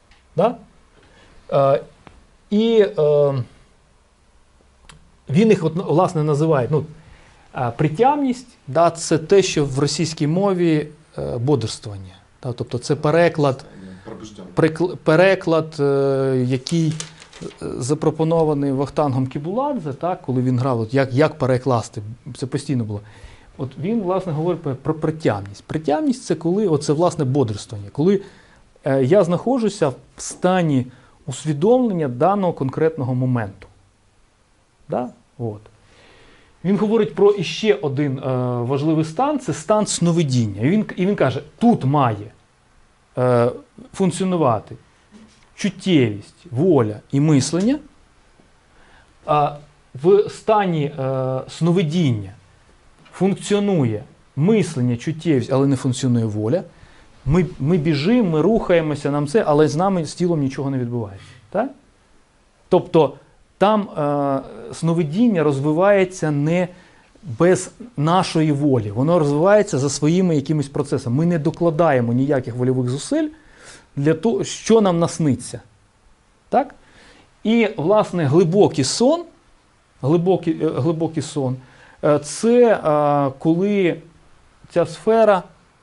І він їх, власне, називає, притямність, це те, що в російській мові бодрствування. Тобто це переклад, який запропонований Вахтангом Кібуладзе, коли він грав, як перекласти, це постійно було. От він, власне, говорить про притямність. Притямність – це коли, оце, власне, бодрствування, коли я знаходжуся в стані усвідомлення даного конкретного моменту. Да? От. Він говорить про іще один важливий стан – це стан сновидіння. І він каже, тут має функціонувати чуттєвість, воля і мислення, а в стані сновидіння функціонує мислення, чуттєвість, але не функціонує воля. Ми біжимо, ми рухаємося, нам це, але з нами, з тілом нічого не відбувається. Так? Тобто там сновидіння розвивається не без нашої волі, воно розвивається за своїми якимись процесами. Ми не докладаємо ніяких вольових зусиль для того, що нам насниться. Так? І, власне, глибокий сон, це коли ця сфера,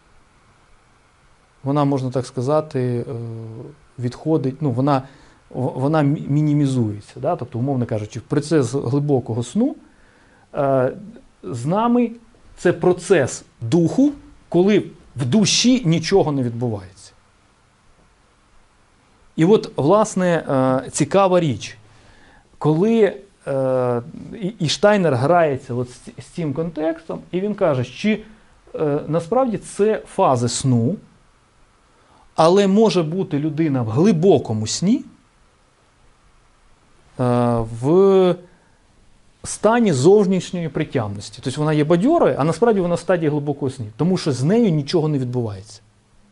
вона, можна так сказати, відходить, ну, вона мінімізується. Да? Тобто, умовно кажучи, процес глибокого сну з нами це процес духу, коли в душі нічого не відбувається. І от, власне, цікава річ, коли і Штайнер грається от з цим контекстом, і він каже, що насправді це фази сну, але може бути людина в глибокому сні, в стані зовнішньої притямності. Тобто вона є бадьорою, а насправді вона в стадії глибокого сну, тому що з нею нічого не відбувається.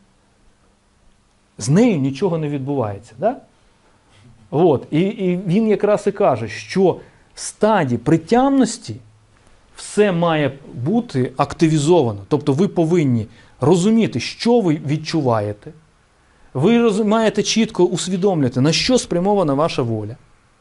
З нею нічого не відбувається. Да? От. І він якраз і каже, що в стадії притямності все має бути активізовано. Тобто ви повинні розуміти, що ви відчуваєте. Ви маєте чітко усвідомлювати, на що спрямована ваша воля.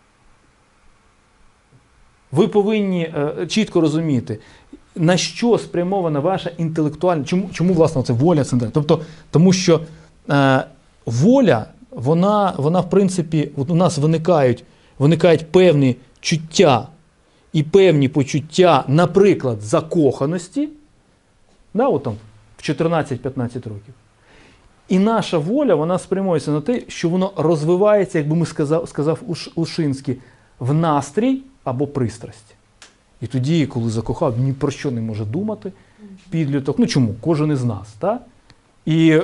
Ви повинні чітко розуміти, на що спрямована ваша інтелектуальна... Чому власне, це воля центральна? Тобто, тому що воля, вона в принципі, от у нас виникають певні чуття і певні почуття, наприклад, закоханості, да, от там, в 14-15 років. І наша воля, вона спрямується на те, що воно розвивається, як би ми сказав Ушинський, в настрій або пристрасть. І тоді, коли закохав, ні про що не може думати підліток. Ну чому? Кожен із нас. Так? І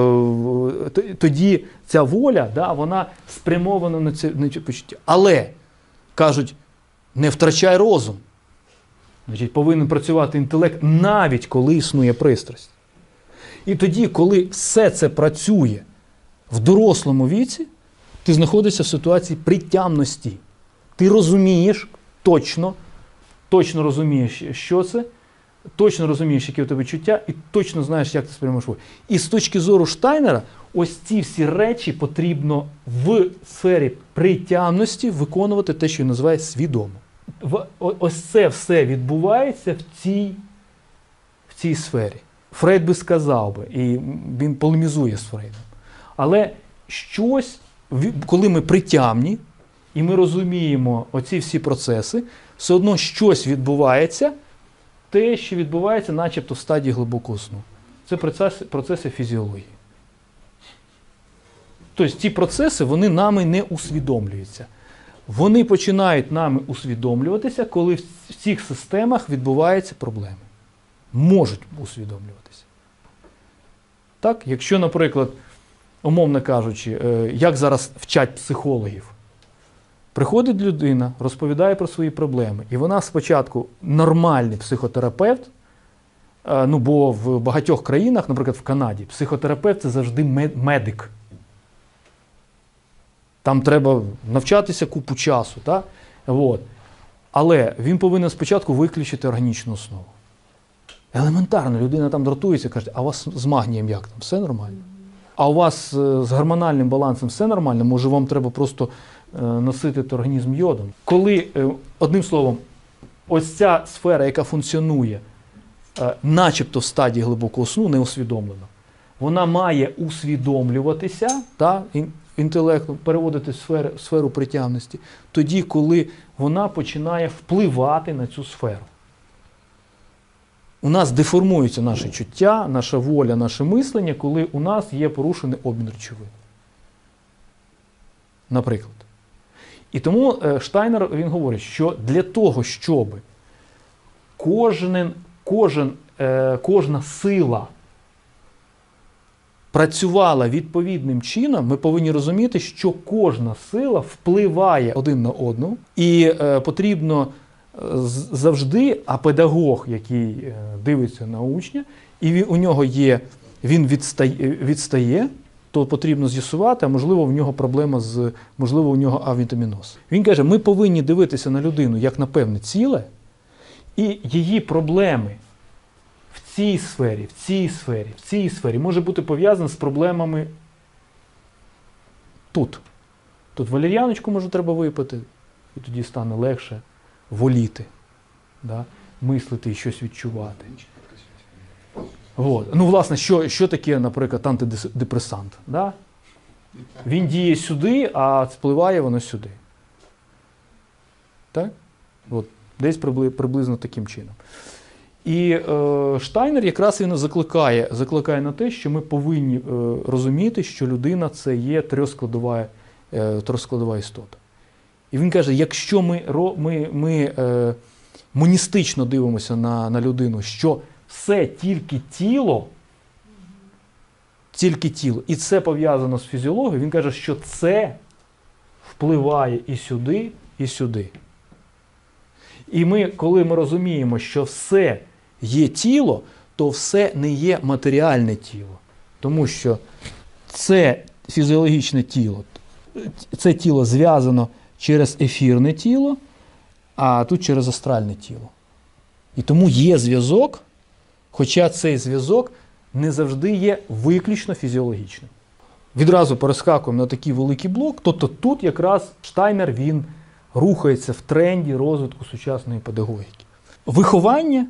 тоді ця воля, да, вона спрямована на це почуття. Але, кажуть, не втрачай розум. Значить, повинен працювати інтелект, навіть коли існує пристрасть. І тоді, коли все це працює в дорослому віці, ти знаходишся в ситуації притямності. Ти розумієш точно розумієш, що це, точно розумієш, які у тебе чуття, і точно знаєш, як ти сприймаєш волю. І з точки зору Штайнера, ось ці всі речі потрібно в сфері притямності виконувати те, що він називає свідомо. Ось це все відбувається в цій сфері. Фрейд би сказав би, і він полемізує з Фрейдом. Але щось, коли ми притямні, і ми розуміємо оці всі процеси, все одно щось відбувається, те, що відбувається начебто в стадії глибокого сну. Це процеси фізіології. Тобто ці процеси, вони нами не усвідомлюються. Вони починають нами усвідомлюватися, коли в цих системах відбуваються проблеми. Можуть усвідомлюватися. Так? Якщо, наприклад, умовно кажучи, як зараз вчать психологів, приходить людина, розповідає про свої проблеми, і вона спочатку нормальний психотерапевт, ну бо в багатьох країнах, наприклад, в Канаді, психотерапевт – це завжди медик. Там треба навчатися купу часу. Так? От. Але він повинен спочатку виключити органічну основу. Елементарно, людина там дратується, каже, а у вас з магнієм як там? Все нормально? А у вас з гормональним балансом все нормально? Може вам треба просто наситити організм йодом? Коли, одним словом, ось ця сфера, яка функціонує начебто в стадії глибокого сну, не усвідомлено, вона має усвідомлюватися, та, інтелектом, переводити в сферу притямності, тоді, коли вона починає впливати на цю сферу. У нас деформуються наші чуття, наша воля, наше мислення, коли у нас є порушений обмін речовин. Наприклад. І тому Штайнер, він говорить, що для того, щоб кожна сила працювала відповідним чином, ми повинні розуміти, що кожна сила впливає один на одну, і потрібно завжди, а педагог, який дивиться на учня, і у нього є, він відстає, то потрібно з'ясувати, а можливо в нього проблема можливо у нього авітаміноз. Він каже, ми повинні дивитися на людину як на певне ціле, і її проблеми в цій сфері, в цій сфері, в цій сфері може бути пов'язані з проблемами тут. Тут валер'яночку, може, треба випити, і тоді стане легше воліти, да? Мислити і щось відчувати. Ну, власне, що таке, наприклад, антидепресант? Да? Він діє сюди, а впливає воно сюди. Так? От, десь приблизно таким чином. І Штайнер якраз він закликає на те, що ми повинні розуміти, що людина – це є трьохскладова істота. І він каже, якщо ми моністично дивимося на людину, що все тільки тіло, і це пов'язано з фізіологією, він каже, що це впливає і сюди, і сюди. І коли ми розуміємо, що все є тіло, то все не є матеріальне тіло. Тому що це фізіологічне тіло, це тіло зв'язано через ефірне тіло, а тут через астральне тіло. І тому є зв'язок, хоча цей зв'язок не завжди є виключно фізіологічним. Відразу перескакуємо на такий великий блок, тобто тут якраз Штайнер, він рухається в тренді розвитку сучасної педагогіки. Виховання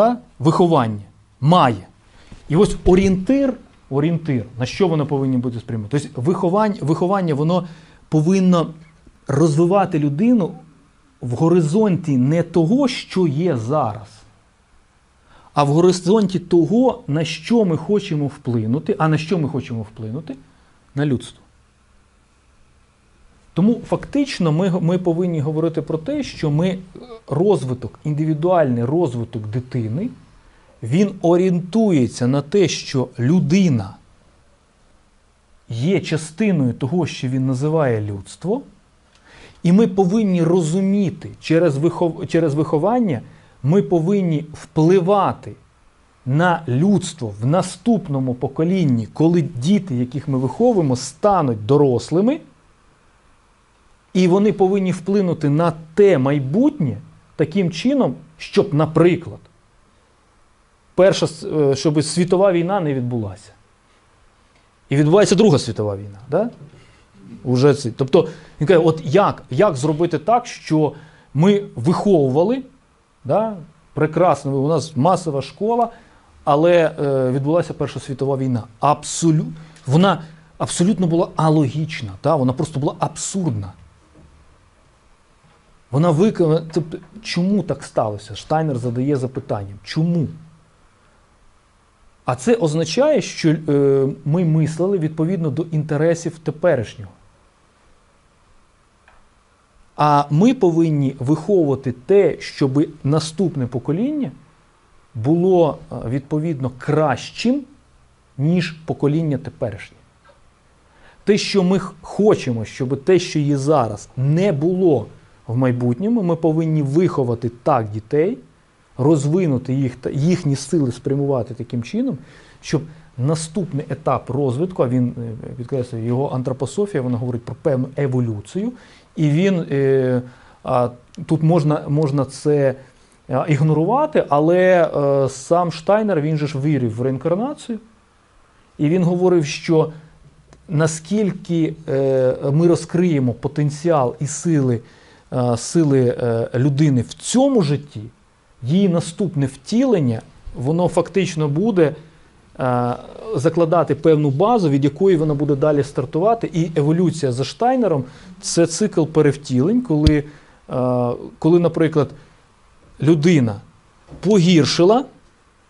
має. І ось орієнтир, на що воно повинно бути спрямовано. Тобто виховання, воно повинно розвивати людину в горизонті не того, що є зараз, а в горизонті того, на що ми хочемо вплинути, на людство. Тому фактично ми повинні говорити про те, що індивідуальний розвиток дитини, він орієнтується на те, що людина є частиною того, що він називає людство, і ми повинні розуміти, через виховання ми повинні впливати на людство в наступному поколінні, коли діти, яких ми виховуємо, стануть дорослими, і вони повинні вплинути на те майбутнє таким чином, щоб, наприклад, щоб світова війна не відбулася. І відбувається Друга світова війна. Да? Тобто, він каже, от як зробити так, що ми виховували, да, прекрасно, у нас масова школа, але відбулася Перша світова війна. Вона абсолютно була алогічна, да? Вона просто була абсурдна. Тобто, чому так сталося? Штайнер задає запитання. Чому? А це означає, що ми мислили відповідно до інтересів теперішнього. А ми повинні виховувати те, щоб наступне покоління було відповідно кращим, ніж покоління теперішнє. Те, що ми хочемо, щоб те, що є зараз, не було в майбутньому, ми повинні виховати так дітей, розвинути їхні сили спрямувати таким чином, щоб наступний етап розвитку, а він підкреслює, його антропософія, вона говорить про певну еволюцію, і тут можна це ігнорувати, але сам Штайнер, він же ж вірив в реінкарнацію, і він говорив, що наскільки ми розкриємо потенціал і сили людини в цьому житті, її наступне втілення, воно фактично буде закладати певну базу, від якої вона буде далі стартувати. І еволюція за Штайнером – це цикл перевтілень, коли, наприклад, людина погіршила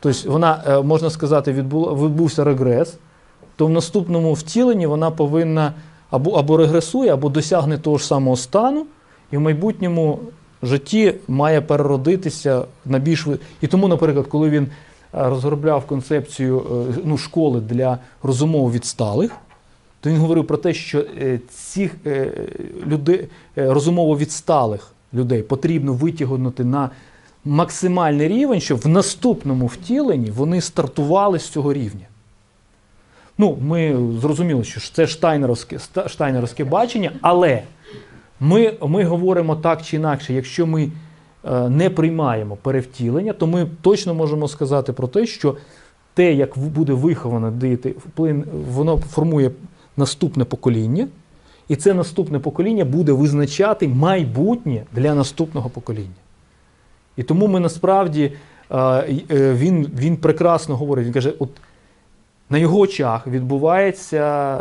Тобто вона, можна сказати, відбувся регрес, то в наступному втіленні вона повинна або регресує, або досягне того ж самого стану, і в майбутньому житті має переродитися на більш... І тому, наприклад, коли він розробляв концепцію школи для розумово відсталих, то він говорив про те, що цих розумово відсталих людей потрібно витягнути на максимальний рівень, щоб в наступному втіленні вони стартували з цього рівня. Ми зрозуміли, що це штайнерівське бачення, але ми говоримо так чи інакше, якщо ми не приймаємо перевтілення, то ми точно можемо сказати про те, що те, як буде виховано діти, воно формує наступне покоління, і це наступне покоління буде визначати майбутнє для наступного покоління. І тому ми насправді, він прекрасно говорить, він каже, от на його очах відбувається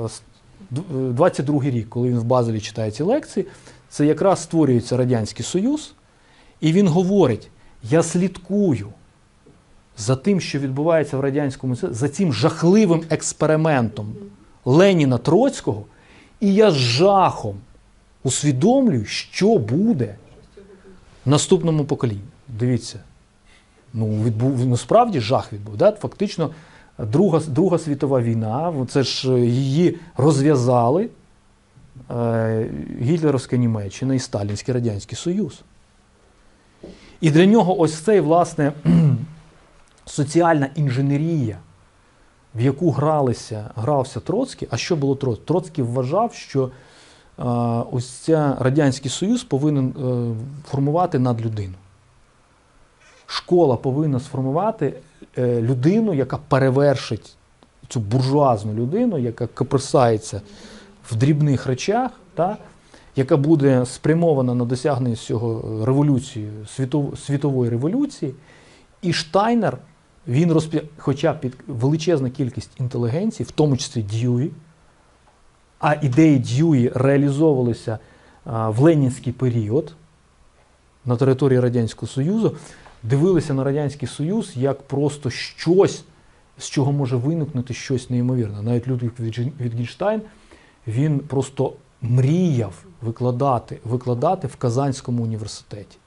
22-й рік, коли він в Базелі читає ці лекції, це якраз створюється Радянський Союз, і він говорить, я слідкую за тим, що відбувається в Радянському Союзі, за цим жахливим експериментом Леніна Троцького, і я з жахом усвідомлюю, що буде в наступному поколінні. Дивіться, насправді жах відбув. Да? Фактично, Друга світова війна, це ж її розв'язали гітлерівська Німеччина і Сталінський Радянський Союз. І для нього ось цей, власне, соціальна інженерія, в яку грався Троцький. А що було Троцький? Троцький вважав, що ось ця Радянський Союз повинен формувати надлюдину. Школа повинна сформувати людину, яка перевершить цю буржуазну людину, яка копирсається в дрібних речах, яка буде спрямована на досягнення цього революції, світової революції. І Штайнер, хоча під величезна кількість інтелігенції, в тому числі Дьюї, а ідеї Дьюї реалізовувалися в ленінський період на території Радянського Союзу, дивилися на Радянський Союз як просто щось, з чого може виникнути щось неймовірне. Навіть Людвиг Вітгенштайн, він просто мріяв викладати в Казанському університеті.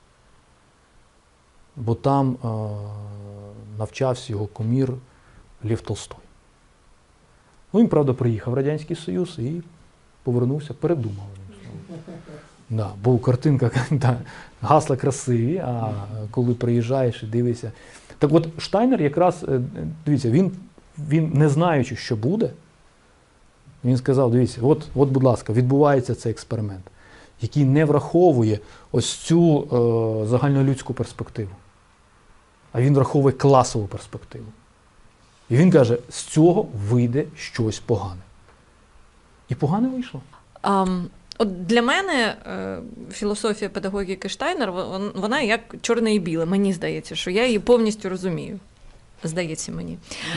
Бо там навчався його кумір Лев Толстой. Він, правда, приїхав в Радянський Союз і повернувся, передумав. Да, бо картинка, гасла красиві, а коли приїжджаєш і дивишся. Так от Штайнер якраз, дивіться, він не знаючи, що буде, він сказав, дивіться, от, будь ласка, відбувається цей експеримент, який не враховує ось цю загальнолюдську перспективу, а він враховує класову перспективу. І він каже, з цього вийде щось погане. І погане вийшло. От для мене філософія педагогіки Штайнера, вона як чорне і біле. Мені здається, що я її повністю розумію. Здається мені.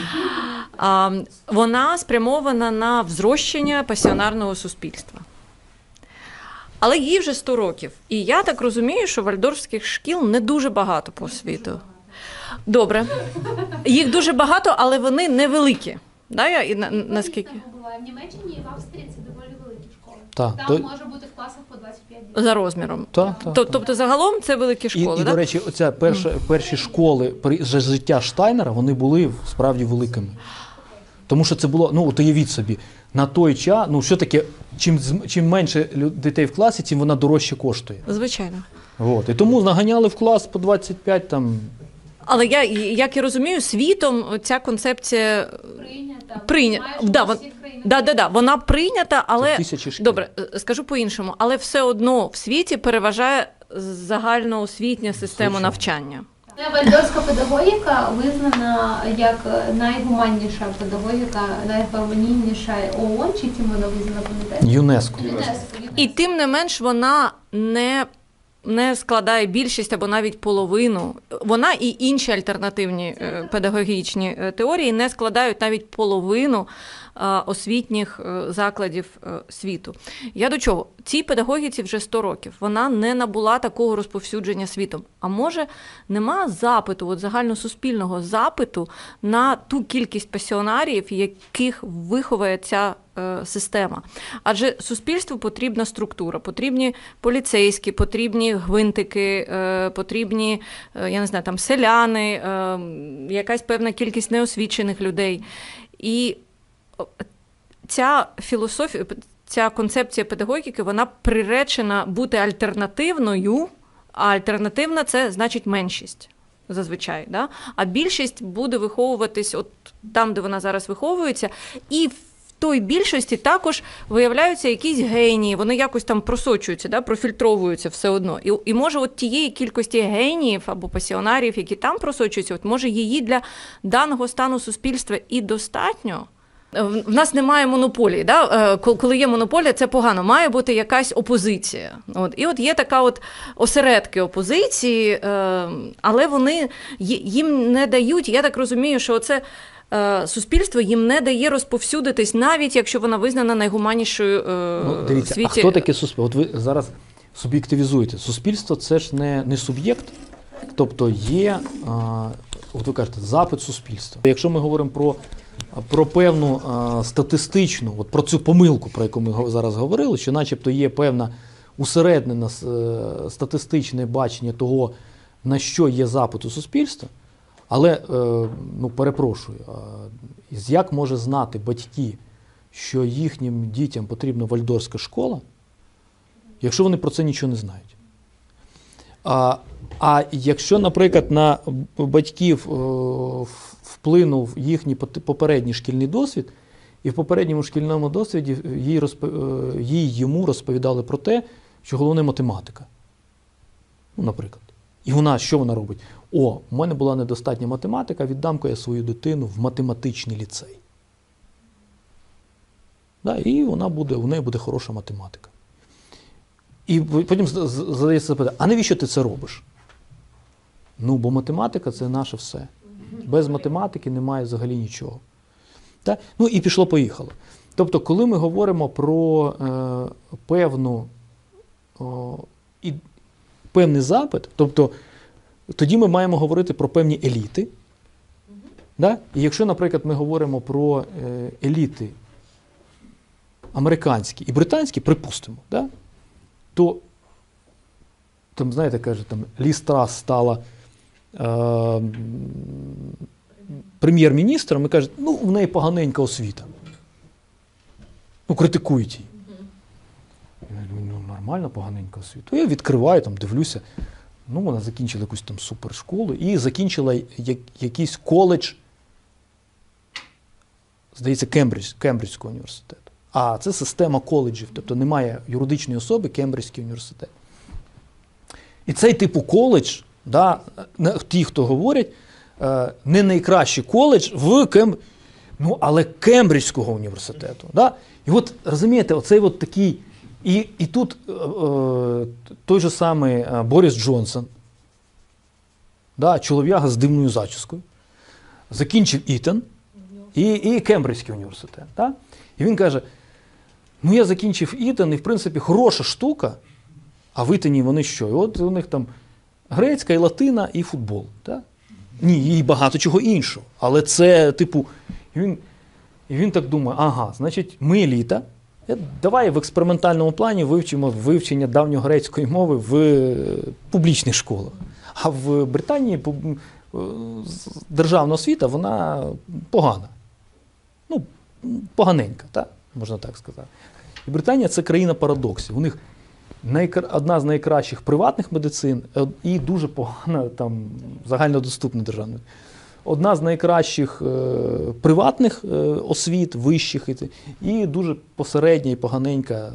Вона спрямована на взрощення пасіонарного суспільства. Але їй вже 100 років. І я так розумію, що вальдорфських шкіл не дуже багато по світу. Добре. Їх дуже багато, але вони невеликі. Да, наскільки? В Німеччині і в Австрії це доволі великі школи. Так, Там може бути в класах по 25 дітей. За розміром. Тобто загалом це великі школи, І, до речі, оця перші школи за життя Штайнера, вони були справді великими. Тому що це було, от уявіть собі, на той час, що таке, чим менше дітей в класі, тим вона дорожче коштує. Звичайно. От. І тому наганяли в клас по 25 там. Але як я розумію, світом ця концепція прийнята. Вона прийнята, але добре, скажу по-іншому, але все одно в світі переважає загальноосвітня система навчання. Вальдорфська педагогіка визнана як найгуманніша педагогіка, найгармонійніша ООН, чи ким вона визнана, пам'ятаєте? ЮНЕСКО. І тим не менш вона не не складає більшість або навіть половину. Вона і інші альтернативні педагогічні теорії не складають навіть половину освітніх закладів світу. Я до чого? Цій педагогіці вже 100 років. Вона не набула такого розповсюдження світом. А може, нема запиту, от загальносуспільного запиту на ту кількість пасіонаріїв, яких виховує ця система. Адже суспільству потрібна структура, потрібні поліцейські, потрібні гвинтики, потрібні, я не знаю, там селяни, якась певна кількість неосвічених людей. І ця філософія, ця концепція педагогіки, вона приречена бути альтернативною, а альтернативна – це значить меншість зазвичай. Да? А більшість буде виховуватись от там, де вона зараз виховується, і в той більшості також виявляються якісь генії, вони якось там просочуються, да, профільтровуються все одно. І може от тієї кількості геніїв або пасіонарів, які там просочуються, от може її для даного стану суспільства і достатньо. В нас немає монополії. Да? Коли є монополія, це погано. Має бути якась опозиція. І от є така от осередки опозиції, але вони їм не дають, я так розумію, що оце суспільство їм не дає розповсюдитись, навіть якщо вона визнана найгуманнішою в Дивіться, світі. а хто таке суспільство? От ви зараз суб'єктивізуєте. Суспільство – це ж не суб'єкт, тобто є, от ви кажете, запит суспільства. Якщо ми говоримо про певну статистичну, от про цю помилку, про яку ми зараз говорили, що начебто є певна усереднене статистичне бачення того, на що є запит у суспільства, але, перепрошую, як може знати батьки, що їхнім дітям потрібна вальдорфська школа, якщо вони про це нічого не знають? А якщо, наприклад, на батьків вплинув їхній попередній шкільний досвід, і в попередньому шкільному досвіді йому розповідали про те, що головне математика. Наприклад. І що вона робить? У мене була недостатня математика, віддам-ка я свою дитину в математичний ліцей. Да, і у неї буде хороша математика. І потім задається запитання, а навіщо ти це робиш? Бо математика – це наше все. Без математики немає взагалі нічого. Так? І пішло-поїхало. Тобто, коли ми говоримо про певний запит, тобто, тоді ми маємо говорити про певні еліти. Да? І якщо, наприклад, ми говоримо про еліти американські і британські, припустимо, да? То, там, знаєте, каже, Лі Страс стала прем'єр-міністром і кажуть, в неї поганенька освіта. Критикують її. Я думаю, нормально, поганенька освіта. Я відкриваю, дивлюся, вона закінчила якусь там супершколу і закінчила якийсь коледж, здається, Кембриджського університету. А це система коледжів, тобто немає юридичної особи Кембриджський університет. І цей типу коледж, да, ті, хто говорять, не найкращий коледж але Кембриджського університету. Да? І от, розумієте, оцей от такий, і тут той же самий Борис Джонсон, да, чолов'яга з дивною зачіскою, закінчив Ітон і Кембриджський університет. Да? І він каже, я закінчив Ітон, і в принципі хороша штука, а в Ітоні вони що? І от у них там грецька, і латина, і футбол. Да? Ні, і багато чого іншого. Але це, і він так думає, значить, ми еліта, давай в експериментальному плані вивчимо вивчення давньогрецької мови в публічних школах. А в Британії державна освіта, вона погана. Поганенька, так? Можна так сказати. І Британія – це країна парадоксів. У них одна з найкращих приватних медицин і дуже погана загальнодоступна державна. Одна з найкращих приватних освіт, вищих, і дуже посередня і поганенька.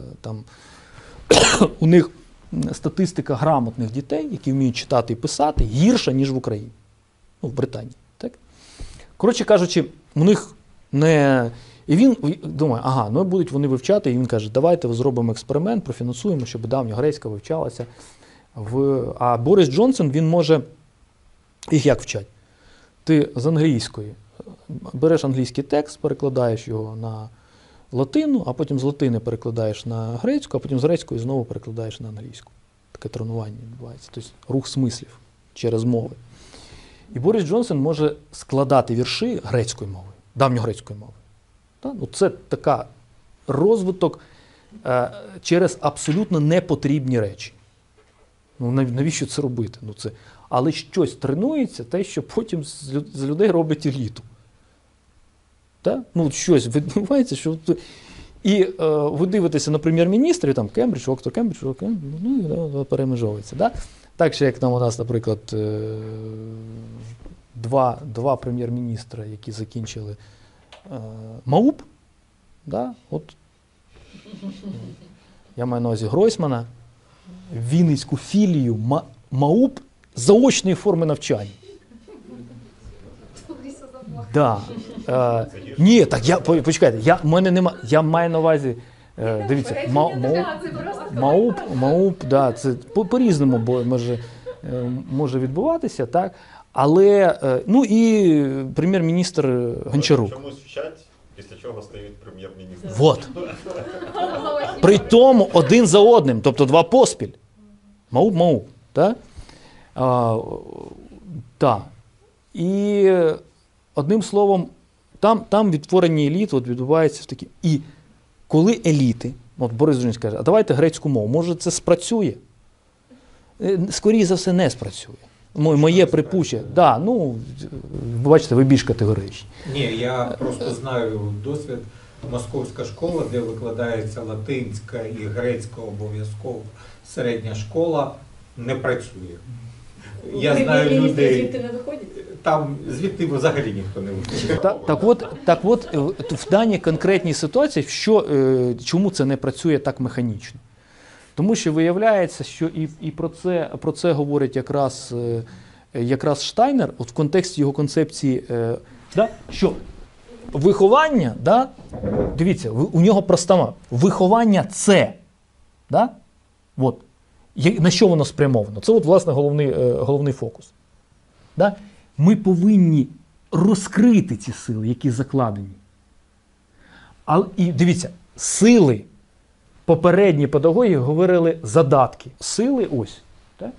У них статистика грамотних дітей, які вміють читати і писати, гірша, ніж в Україні. В Британії. Так? Коротше кажучи, у них не... І він думає, будуть вони вивчати, і він каже, давайте зробимо експеримент, профінансуємо, щоб давньогрецька вивчалася А Борис Джонсон, він може, їх як вчать? Ти з англійської береш англійський текст, перекладаєш його на латину, а потім з латини перекладаєш на грецьку, а потім з грецької знову перекладаєш на англійську. Таке тренування відбувається. Тобто рух смислів через мови. І Борис Джонсон може складати вірші грецькою мовою, давньогрецькою мовою. Це така розвиток через абсолютно непотрібні речі. Навіщо це робити? Але щось тренується, те, що потім з людей робить еліту. Щось відбувається, що... І ви дивитеся на прем'єр-міністрів, там Кембридж, Оксфорд, Кембридж, перемежовується. Да? Так що, як там у нас, наприклад, два прем'єр-міністра, які закінчили МАУП, да? Я маю на увазі Гройсмана, Вінницьку філію МАУП заочної форми навчання. Да. Ні, так почекайте, я маю на увазі, дивіться, МАУП, да, це по-різному може відбуватися, так, але, і прем'єр-міністр Гончарук. Чомусь вчать, після чого стають прем'єр-міністром. Вот. При тому один за одним, тобто два поспіль. МАУП, так? Так. І одним словом, там відтворення еліт відбувається в такі. І коли еліти, Борис Джонсон каже, а давайте грецьку мову, може це спрацює? Скоріше за все, не спрацює. Моє припущення. Да, бачите, ви більш категоричні. Ні, я просто знаю досвід. Московська школа, де викладається латинська і грецька обов'язково середня школа, не працює. Я знаю людей, звідти не виходять? Там звідти взагалі ніхто не виходить. Так от, в даній конкретній ситуації, чому це не працює так механічно? Тому що виявляється, що і про це говорить якраз Штайнер, в контексті його концепції, що виховання, дивіться, у нього проста виховання це. На що воно спрямовано? Це, власне, головний фокус. Ми повинні розкрити ці сили, які закладені. І дивіться, сили, попередні педагоги говорили задатки. Сили ось. Так?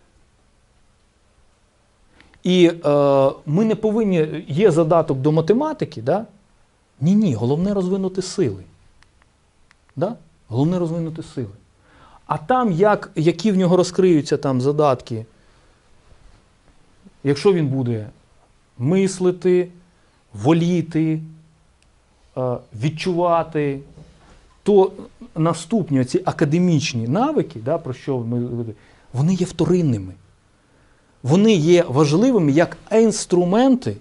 І ми не повинні, є задаток до математики, да? Ні, головне розвинути сили. Да? Головне розвинути сили. А там, які в нього розкриються там задатки, якщо він буде мислити, воліти, відчувати, то наступні ці академічні навики, про що вони є вторинними. Вони є важливими як інструменти,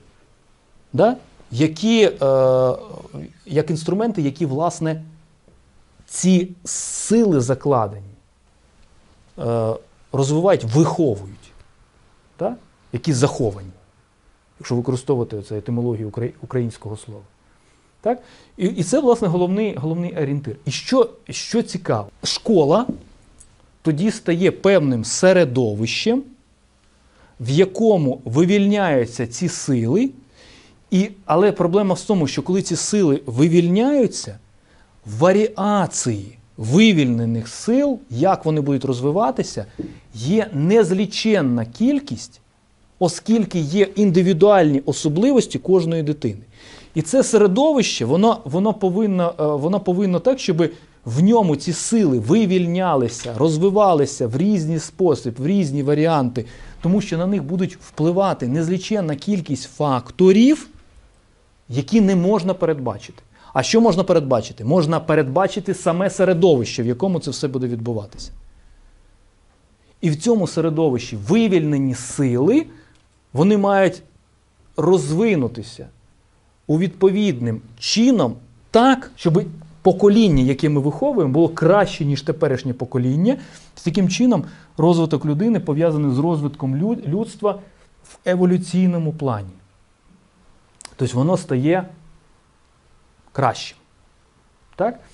які, власне, ці сили закладені, розвивають, виховують, які заховані, якщо використовувати цю етимологію українського слова. Так? І це, власне, головний орієнтир. І що цікаво, школа тоді стає певним середовищем, в якому вивільняються ці сили, але проблема в тому, що коли ці сили вивільняються, варіації вивільнених сил, як вони будуть розвиватися, є незліченна кількість, оскільки є індивідуальні особливості кожної дитини. І це середовище, воно повинно так, щоб в ньому ці сили вивільнялися, розвивалися в різні способи, в різні варіанти, тому що на них будуть впливати незліченна кількість факторів, які не можна передбачити. А що можна передбачити? Можна передбачити саме середовище, в якому це все буде відбуватися. І в цьому середовищі вивільнені сили, вони мають розвинутися у відповідним чином так, щоб покоління, яке ми виховуємо, було краще, ніж теперішнє покоління. Таким чином, розвиток людини пов'язаний з розвитком людства в еволюційному плані. Тобто воно стає кращим. Так?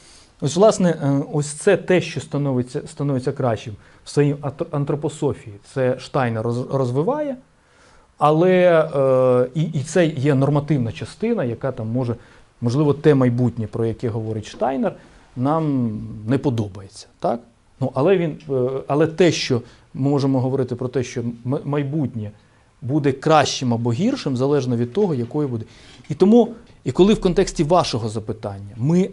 Ось, власне, ось це те, що становиться кращим в своїй антропософії. Це Штайнер розвиває, але і це є нормативна частина, яка там може, можливо, те майбутнє, про яке говорить Штайнер, нам не подобається. Так? Ну, але те, що ми можемо говорити про те, що майбутнє буде кращим або гіршим, залежно від того, якою буде. І тому, і коли в контексті вашого запитання ми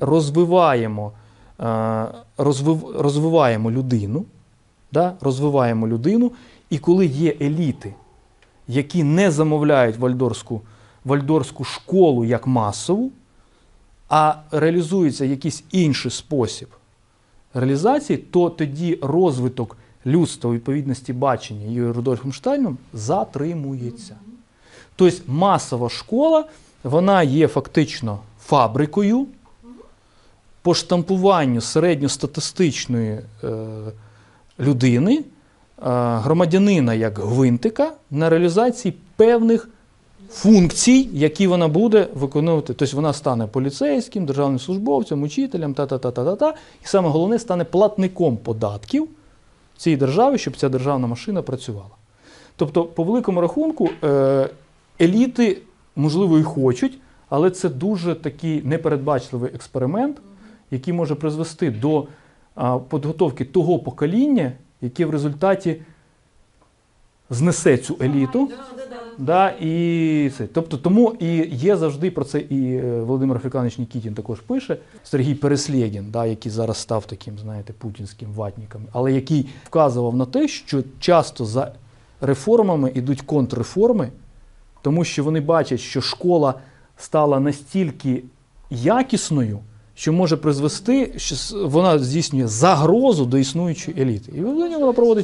розвиваємо людину, да, розвиваємо людину, і коли є еліти, які не замовляють вальдорфську школу як масову, а реалізується якийсь інший спосіб реалізації, то тоді розвиток людства у відповідності бачення і Рудольфом Штайнером затримується. Тобто масова школа, вона є фактично фабрикою по штампуванню середньостатистичної людини, громадянина як гвинтика на реалізації певних функцій, які вона буде виконувати. Тобто вона стане поліцейським, державним службовцем, учителем, і саме головне, стане платником податків цієї держави, щоб ця державна машина працювала. Тобто, по великому рахунку, еліти, можливо, і хочуть, але це дуже такий непередбачливий експеримент, який може призвести до підготовки того покоління, яке в результаті знесе цю еліту. Да, і це. Тобто, тому і є завжди про це, і Володимир Африканович Нікітін також пише, Сергій Переслєгін, да, який зараз став таким, знаєте, путінським ватником, але який вказував на те, що часто за реформами йдуть контрреформи, тому що вони бачать, що школа стала настільки якісною, що може призвести, що вона здійснює загрозу до існуючої еліти. І вона проводить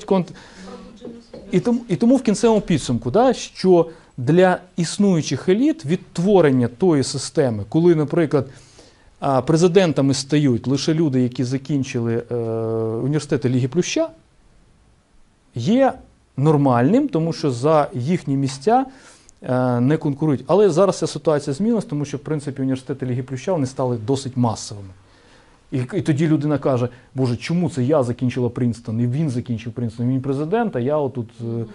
І тому в кінцевому підсумку, да, що для існуючих еліт відтворення тої системи, коли, наприклад, президентами стають лише люди, які закінчили університети Ліги Плюща, є нормальним, тому що за їхні місця не конкурують. Але зараз ця ситуація змінилась, тому що, в принципі, університети Ліги Плюща вони стали досить масовими. І тоді людина каже, боже, чому це я закінчила Принстон, і він закінчив Принстон, він президент, а я отут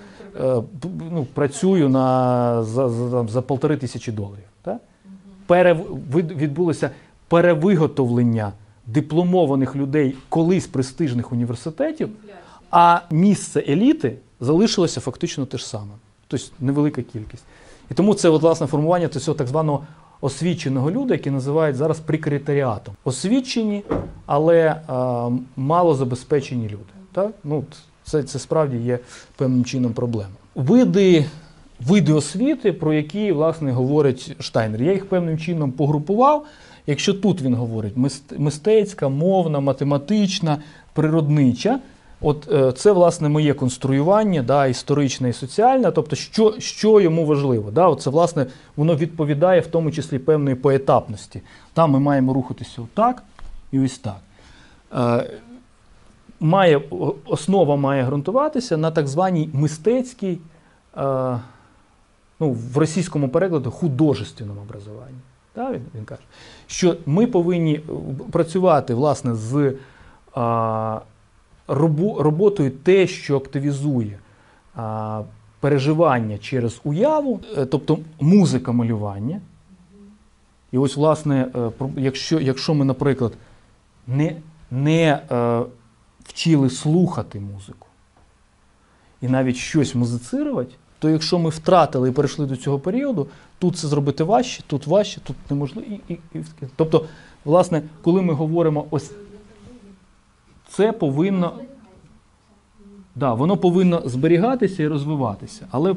працюю за $1500. Так? Відбулося перевиготовлення дипломованих людей колись престижних університетів, а місце еліти залишилося фактично те ж саме. Тобто невелика кількість. І тому це, власне, формування цього так званого освіченого люду, який називають зараз прекаріатом. Освічені, але мало забезпечені люди. Так? Ну, це справді є певним чином проблема. Види освіти, про які, власне, говорить Штайнер. Я їх певним чином погрупував. Якщо тут він говорить мистецька, мовна, математична, природнича, це, власне, моє конструювання, да, історичне і соціальне, тобто, що йому важливо. Да, це, власне, воно відповідає в тому числі певної поетапності. Там ми маємо рухатися отак і ось так. Основа має ґрунтуватися на так званій мистецькій, в російському перекладі, художественному образуванні. Да, він каже, що ми повинні працювати, власне, з роботою те, що активізує переживання через уяву, тобто музика малювання. І ось, власне, якщо ми, наприклад, не вчили слухати музику і навіть щось музицирувати, то якщо ми втратили і перейшли до цього періоду, тут це зробити важче, тут неможливо. Тобто, власне, коли ми говоримо ось це повинно, воно повинно зберігатися і розвиватися. Але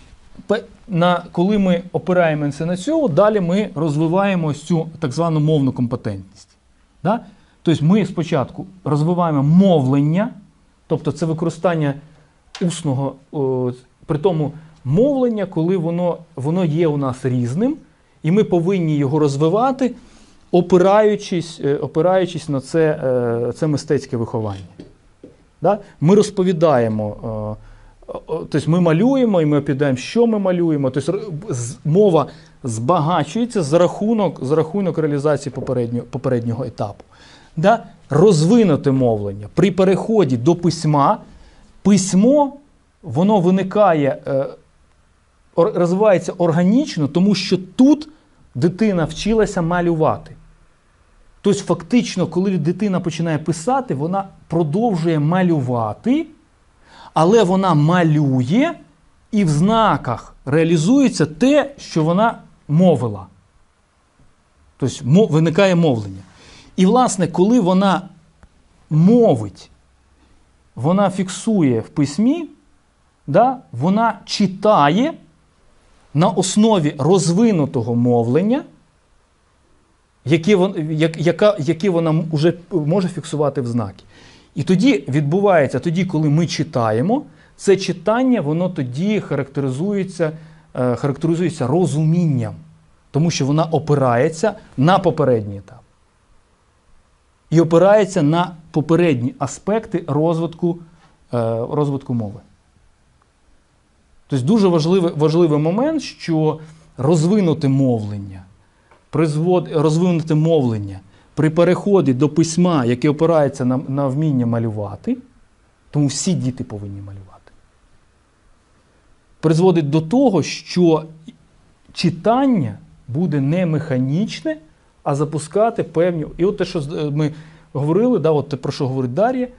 коли ми опираємося на цього, далі ми розвиваємо ось цю так звану мовну компетентність. Да? Тобто ми спочатку розвиваємо мовлення, тобто це використання усного, при тому мовлення, коли воно є у нас різним, і ми повинні його розвивати, опираючись на це мистецьке виховання. Да? Ми розповідаємо, тобто ми малюємо, і ми опідаємо, що ми малюємо. Тобто мова збагачується за рахунок реалізації попереднього етапу. Да? Розвинуте мовлення. При переході до письма, письмо, воно виникає, розвивається органічно, тому що тут дитина вчилася малювати. Тобто фактично, коли дитина починає писати, вона продовжує малювати, але вона малює і в знаках реалізується те, що вона мовила. Тобто виникає мовлення. І, власне, коли вона мовить, вона фіксує в письмі, да, вона читає на основі розвинутого мовлення, яке вона вже може фіксувати в знаки. І тоді відбувається, коли ми читаємо, це читання, воно тоді характеризується розумінням, тому що вона опирається на попередній етап. І опирається на попередні аспекти розвитку мови. Тобто дуже важливий момент, що розвинуте мовлення при переході до письма, яке опирається на вміння малювати, тому всі діти повинні малювати, призводить до того, що читання буде не механічне, а запускати певні... І от те, що ми говорили, да, от те, про що говорить Дар'я,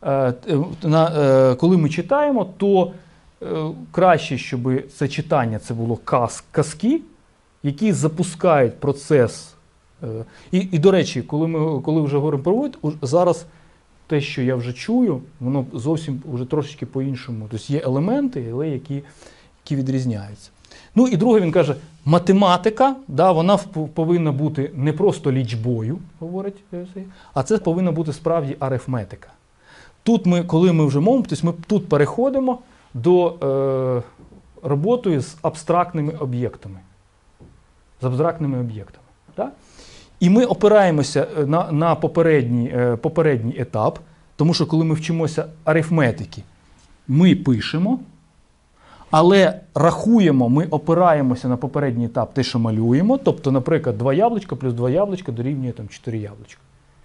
коли ми читаємо, то краще, щоб це читання це було казки, які запускають процес. І до речі, коли вже говоримо про вид, зараз те, що я вже чую, воно зовсім вже трошечки по-іншому. Тобто є елементи, але які відрізняються. Ну і друге, він каже, математика, да, вона повинна бути не просто лічбою, говорить, а це повинна бути справді арифметика. Тут коли ми вже мовимо, тобто ми тут переходимо до роботи з абстрактними об'єктами. Да? І ми опираємося на попередній етап, тому що коли ми вчимося арифметики, ми пишемо, але рахуємо, ми опираємося на попередній етап, те, що малюємо. Тобто, наприклад, 2 яблучка плюс 2 яблучка дорівнює 4 яблучка.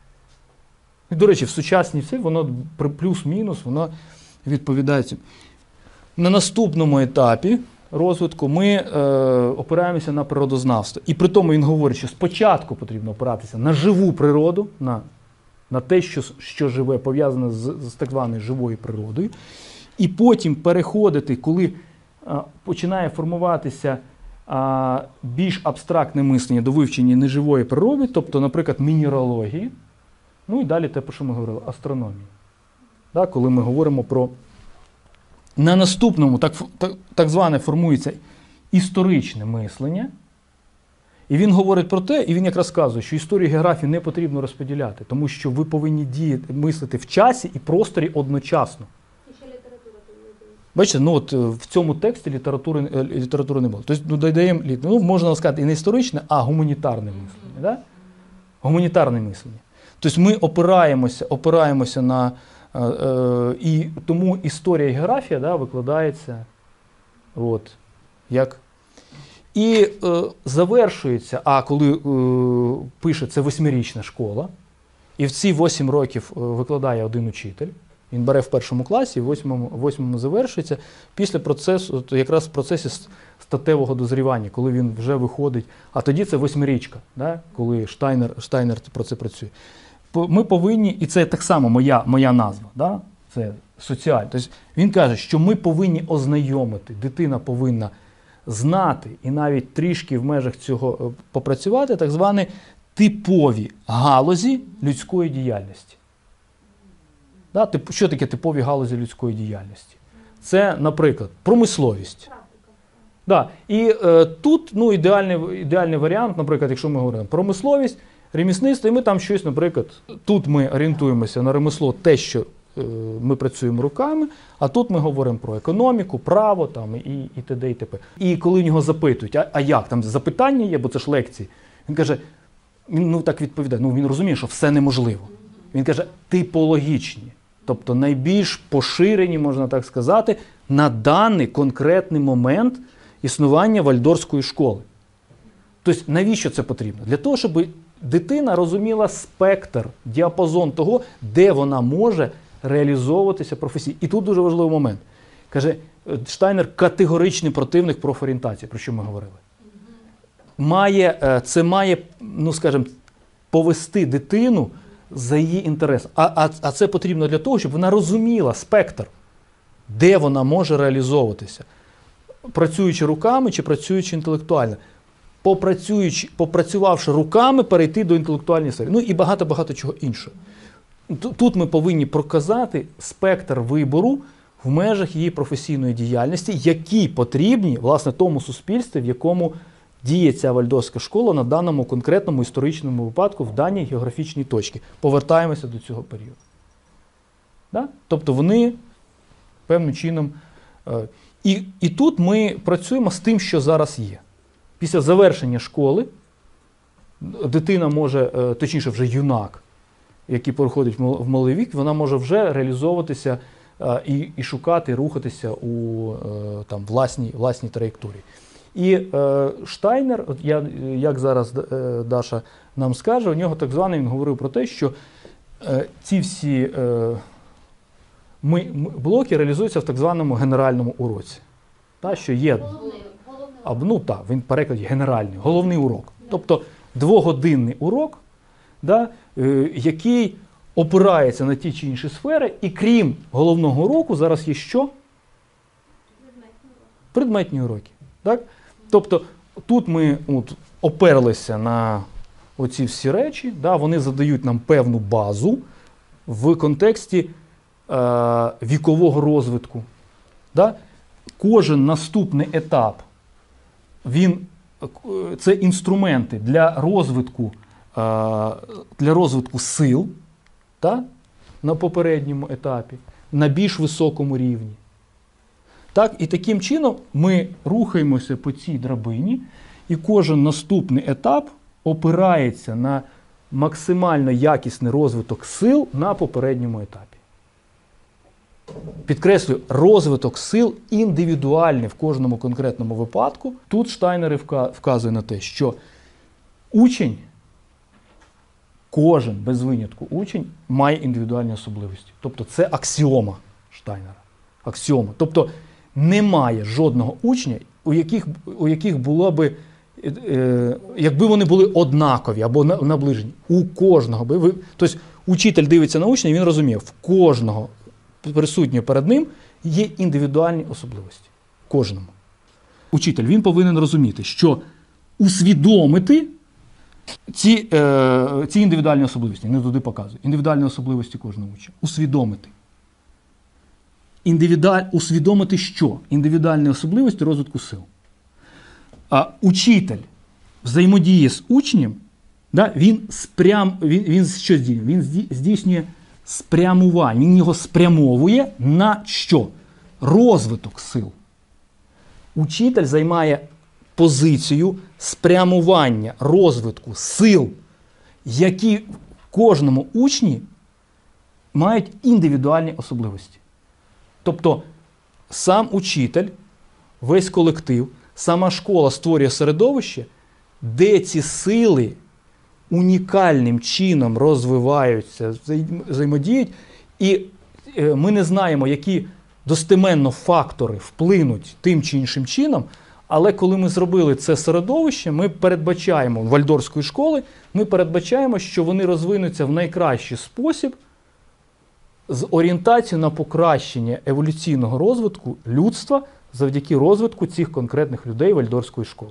І, до речі, в сучасній все, воно плюс-мінус, воно відповідає цим. На наступному етапі розвитку ми опираємося на природознавство. І при тому він говорить, що спочатку потрібно опиратися на живу природу, на те, що живе, пов'язане з так званою живою природою. І потім переходити, коли починає формуватися більш абстрактне мислення до вивчення неживої природи, тобто, наприклад, мінералогії, ну і далі те, про що ми говорили, астрономії. Да, коли ми говоримо про... На наступному так зване формується історичне мислення, і він говорить про те, і він якраз сказує, що історію і географію не потрібно розподіляти, тому що ви повинні мислити в часі і просторі одночасно. Бачите, ну от в цьому тексті літератури не було. Тобто додаємо, можна сказати, і не історичне, а гуманітарне мислення. Да? Гуманітарне мислення. Тобто ми опираємося на... і тому історія і географія, да, викладається як... І завершується, коли пише, це 8-річна школа, і в ці 8 років викладає один учитель. Він бере в 1 класі, в 8-му завершується, після процесу, якраз в процесі статевого дозрівання, коли він вже виходить, а тоді це 8-річка, да, коли Штайнер про це працює. Ми повинні, і це так само моя назва, да, це соціальна. Тобто він каже, що ми повинні ознайомити, дитина повинна знати і навіть трішки в межах цього попрацювати так звані типові галузі людської діяльності. Да? Що таке типові галузі людської діяльності? Це, наприклад, промисловість. Да. І тут ідеальний варіант, наприклад, якщо ми говоримо промисловість, ремісництво, і ми там щось, наприклад, тут ми орієнтуємося на ремесло, те, що ми працюємо руками, а тут ми говоримо про економіку, право там, і т.д. і т.п. І коли в нього запитують, а як, там запитання є, бо це ж лекції, він каже, він так відповідає, він розуміє, що все неможливо. Він каже, типологічні, тобто найбільш поширені, можна так сказати, на даний конкретний момент існування вальдорфської школи. Тобто навіщо це потрібно? Для того, щоб дитина розуміла спектр, діапазон того, де вона може реалізовуватися професійно. І тут дуже важливий момент. Каже, Штайнер категоричний противник профорієнтації, про що ми говорили. Це має, ну скажімо, повести дитину за її інтересом. А це потрібно для того, щоб вона розуміла спектр, де вона може реалізовуватися. Працюючи руками чи працюючи інтелектуально. Попрацювавши руками, перейти до інтелектуальної сфери. Ну і багато-багато чого іншого. Тут ми повинні проказати спектр вибору в межах її професійної діяльності, які потрібні, власне, тому суспільстві, в якому діє ця вальдорфська школа на даному конкретному історичному випадку, в даній географічній точці. Повертаємося до цього періоду. Да? Тобто вони певним чином... І тут ми працюємо з тим, що зараз є. Після завершення школи дитина може, точніше вже юнак, який переходить в малий вік, вона може вже реалізовуватися і шукати, і рухатися у власній траєкторії. І Штайнер, як зараз Даша нам скаже, у нього так званий, він говорив про те, що ці всі блоки реалізуються в так званому генеральному уроці. Що є, він перекладі генеральний, головний урок. Тобто двогодинний урок, який опирається на ті чи інші сфери, і крім головного уроку, зараз є що? Предметні уроки. Так? Тобто тут ми оперлися на оці всі речі, вони задають нам певну базу в контексті вікового розвитку. Кожен наступний етап, це інструменти для розвитку сил на попередньому етапі, на більш високому рівні. І таким чином ми рухаємося по цій драбині, і кожен наступний етап опирається на максимально якісний розвиток сил на попередньому етапі. Підкреслюю, розвиток сил індивідуальний в кожному конкретному випадку. Тут Штайнер вказує на те, що учень, кожен, без винятку учень, має індивідуальні особливості. Тобто це аксіома Штайнера. Аксіома. Тобто немає жодного учня, у яких було би, якби вони були однакові або наближені. У кожного. Тобто учитель дивиться на учня і він розуміє, в кожного присутнього перед ним є індивідуальні особливості. Кожному. Учитель, він повинен розуміти, що усвідомити ці індивідуальні особливості, не туди показую, індивідуальні особливості кожного учня. Усвідомити. Усвідомити що? Індивідуальні особливості розвитку сил. А учитель взаємодіє з учнем, він що здійснює? Він здійснює спрямування. Він його спрямовує на що? Розвиток сил. Учитель займає позицію спрямування розвитку сил, які в кожному учні мають індивідуальні особливості. Тобто сам учитель, весь колектив, сама школа створює середовище, де ці сили унікальним чином розвиваються, взаємодіють, і ми не знаємо, які достеменно фактори вплинуть тим чи іншим чином, але коли ми зробили це середовище, ми передбачаємо, вальдорфської школи, ми передбачаємо, що вони розвинуться в найкращий спосіб з орієнтацією на покращення еволюційного розвитку людства завдяки розвитку цих конкретних людей вальдорфської школи.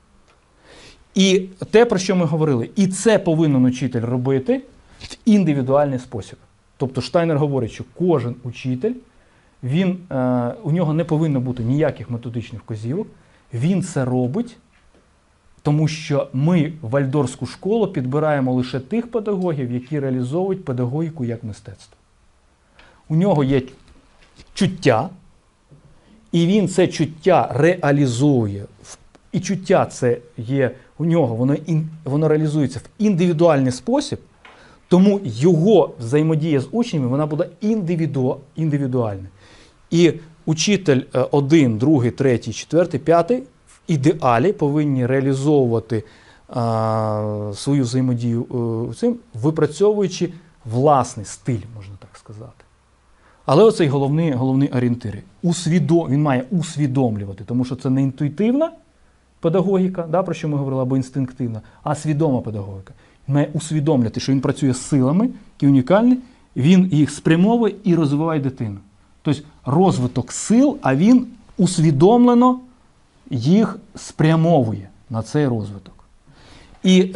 І те, про що ми говорили, і це повинен учитель робити в індивідуальний спосіб. Тобто Штайнер говорить, що кожен учитель, у нього не повинно бути ніяких методичних вказівок, він це робить, тому що ми вальдорфську школу підбираємо лише тих педагогів, які реалізовують педагогіку як мистецтво. У нього є чуття, і він це чуття реалізує. І чуття це є у нього, воно реалізується в індивідуальний спосіб, тому його взаємодія з учнями, вона буде індивідуальна. І учитель 1, 2, 3, 4, 5 в ідеалі повинні реалізовувати свою взаємодію цим, випрацьовуючи власний стиль, можна так сказати. Але оцей головний орієнтир. Він має усвідомлювати, тому що це не інтуїтивна педагогіка, да, про що ми говорили, або інстинктивна, а свідома педагогіка. Він має усвідомлювати, що він працює з силами, які унікальні, він їх спрямовує і розвиває дитину. Тобто розвиток сил, а він усвідомлено їх спрямовує на цей розвиток. І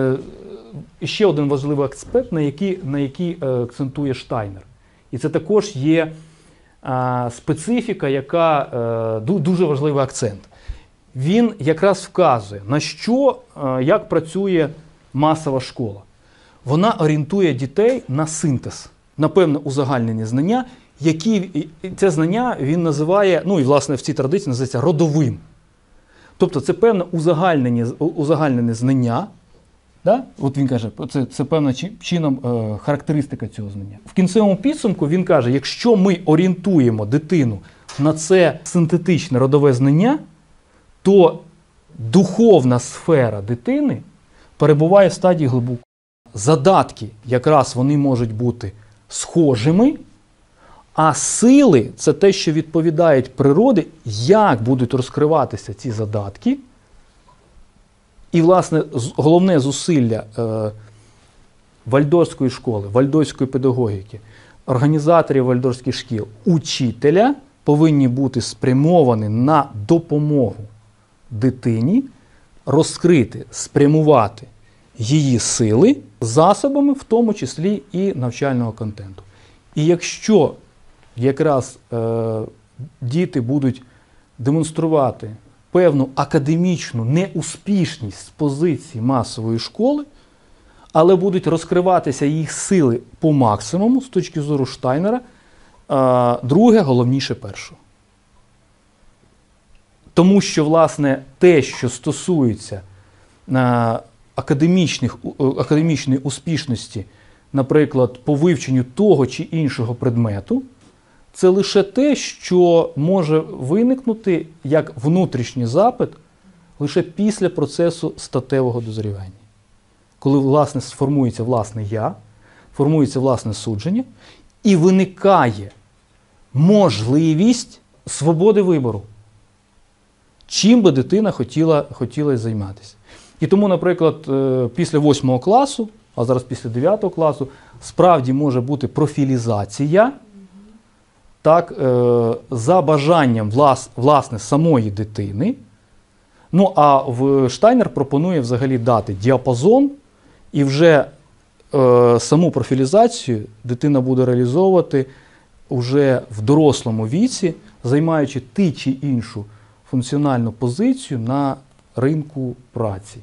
ще один важливий аспект, на який акцентує Штайнер. І це також є специфіка, яка дуже важливий акцент. Він якраз вказує, на що, як працює масова школа. Вона орієнтує дітей на синтез, на певне узагальнені знання, які це знання він називає, ну і власне в цій традиції називається родовим. Тобто це певне узагальнене знання. Да? От він каже, це певним чином характеристика цього знання. В кінцевому підсумку він каже, якщо ми орієнтуємо дитину на це синтетичне родове знання, то духовна сфера дитини перебуває в стадії глибокого. Задатки якраз вони можуть бути схожими, а сили – це те, що відповідають природі, як будуть розкриватися ці задатки. І, власне, головне зусилля вальдорфської школи, вальдорфської педагогіки, організаторів вальдорфських шкіл, учителя повинні бути спрямовані на допомогу дитині розкрити, спрямувати її сили засобами, в тому числі і навчального контенту. І якщо якраз діти будуть демонструвати певну академічну неуспішність з позиції масової школи, але будуть розкриватися їх сили по максимуму, з точки зору Штайнера, друге головніше першого. Тому що, власне, те, що стосується академічної успішності, наприклад, по вивченню того чи іншого предмету, це лише те, що може виникнути як внутрішній запит лише після процесу статевого дозрівання. Коли, власне, сформується власне «я», формується власне судження, і виникає можливість свободи вибору, чим би дитина хотіла займатися. І тому, наприклад, після 8 класу, а зараз після 9 класу, справді може бути профілізація, так, за бажанням власне самої дитини. Ну, а Штайнер пропонує взагалі дати діапазон, і вже саму профілізацію дитина буде реалізовувати вже в дорослому віці, займаючи ти чи іншу функціональну позицію на ринку праці.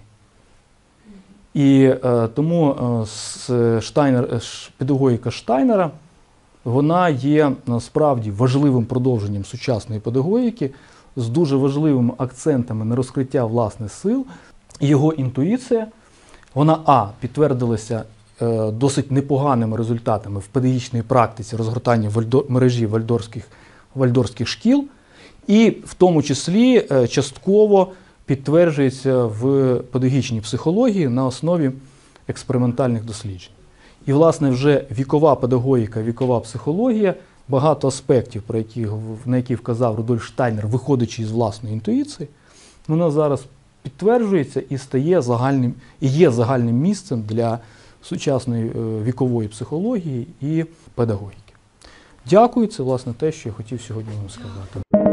І тому педагогіка Штайнера, вона є насправді важливим продовженням сучасної педагогіки з дуже важливими акцентами на розкриття власних сил. Його інтуїція, вона підтвердилася досить непоганими результатами в педагогічній практиці розгортання мережі вальдорфських шкіл, і в тому числі частково підтверджується в педагогічній психології на основі експериментальних досліджень. І, власне, вже вікова педагогіка, вікова психологія, багато аспектів, на які вказав Рудольф Штайнер, виходячи із власної інтуїції, вона зараз підтверджується і є загальним місцем для сучасної вікової психології і педагогіки. Дякую, це, власне, те, що я хотів сьогодні вам сказати.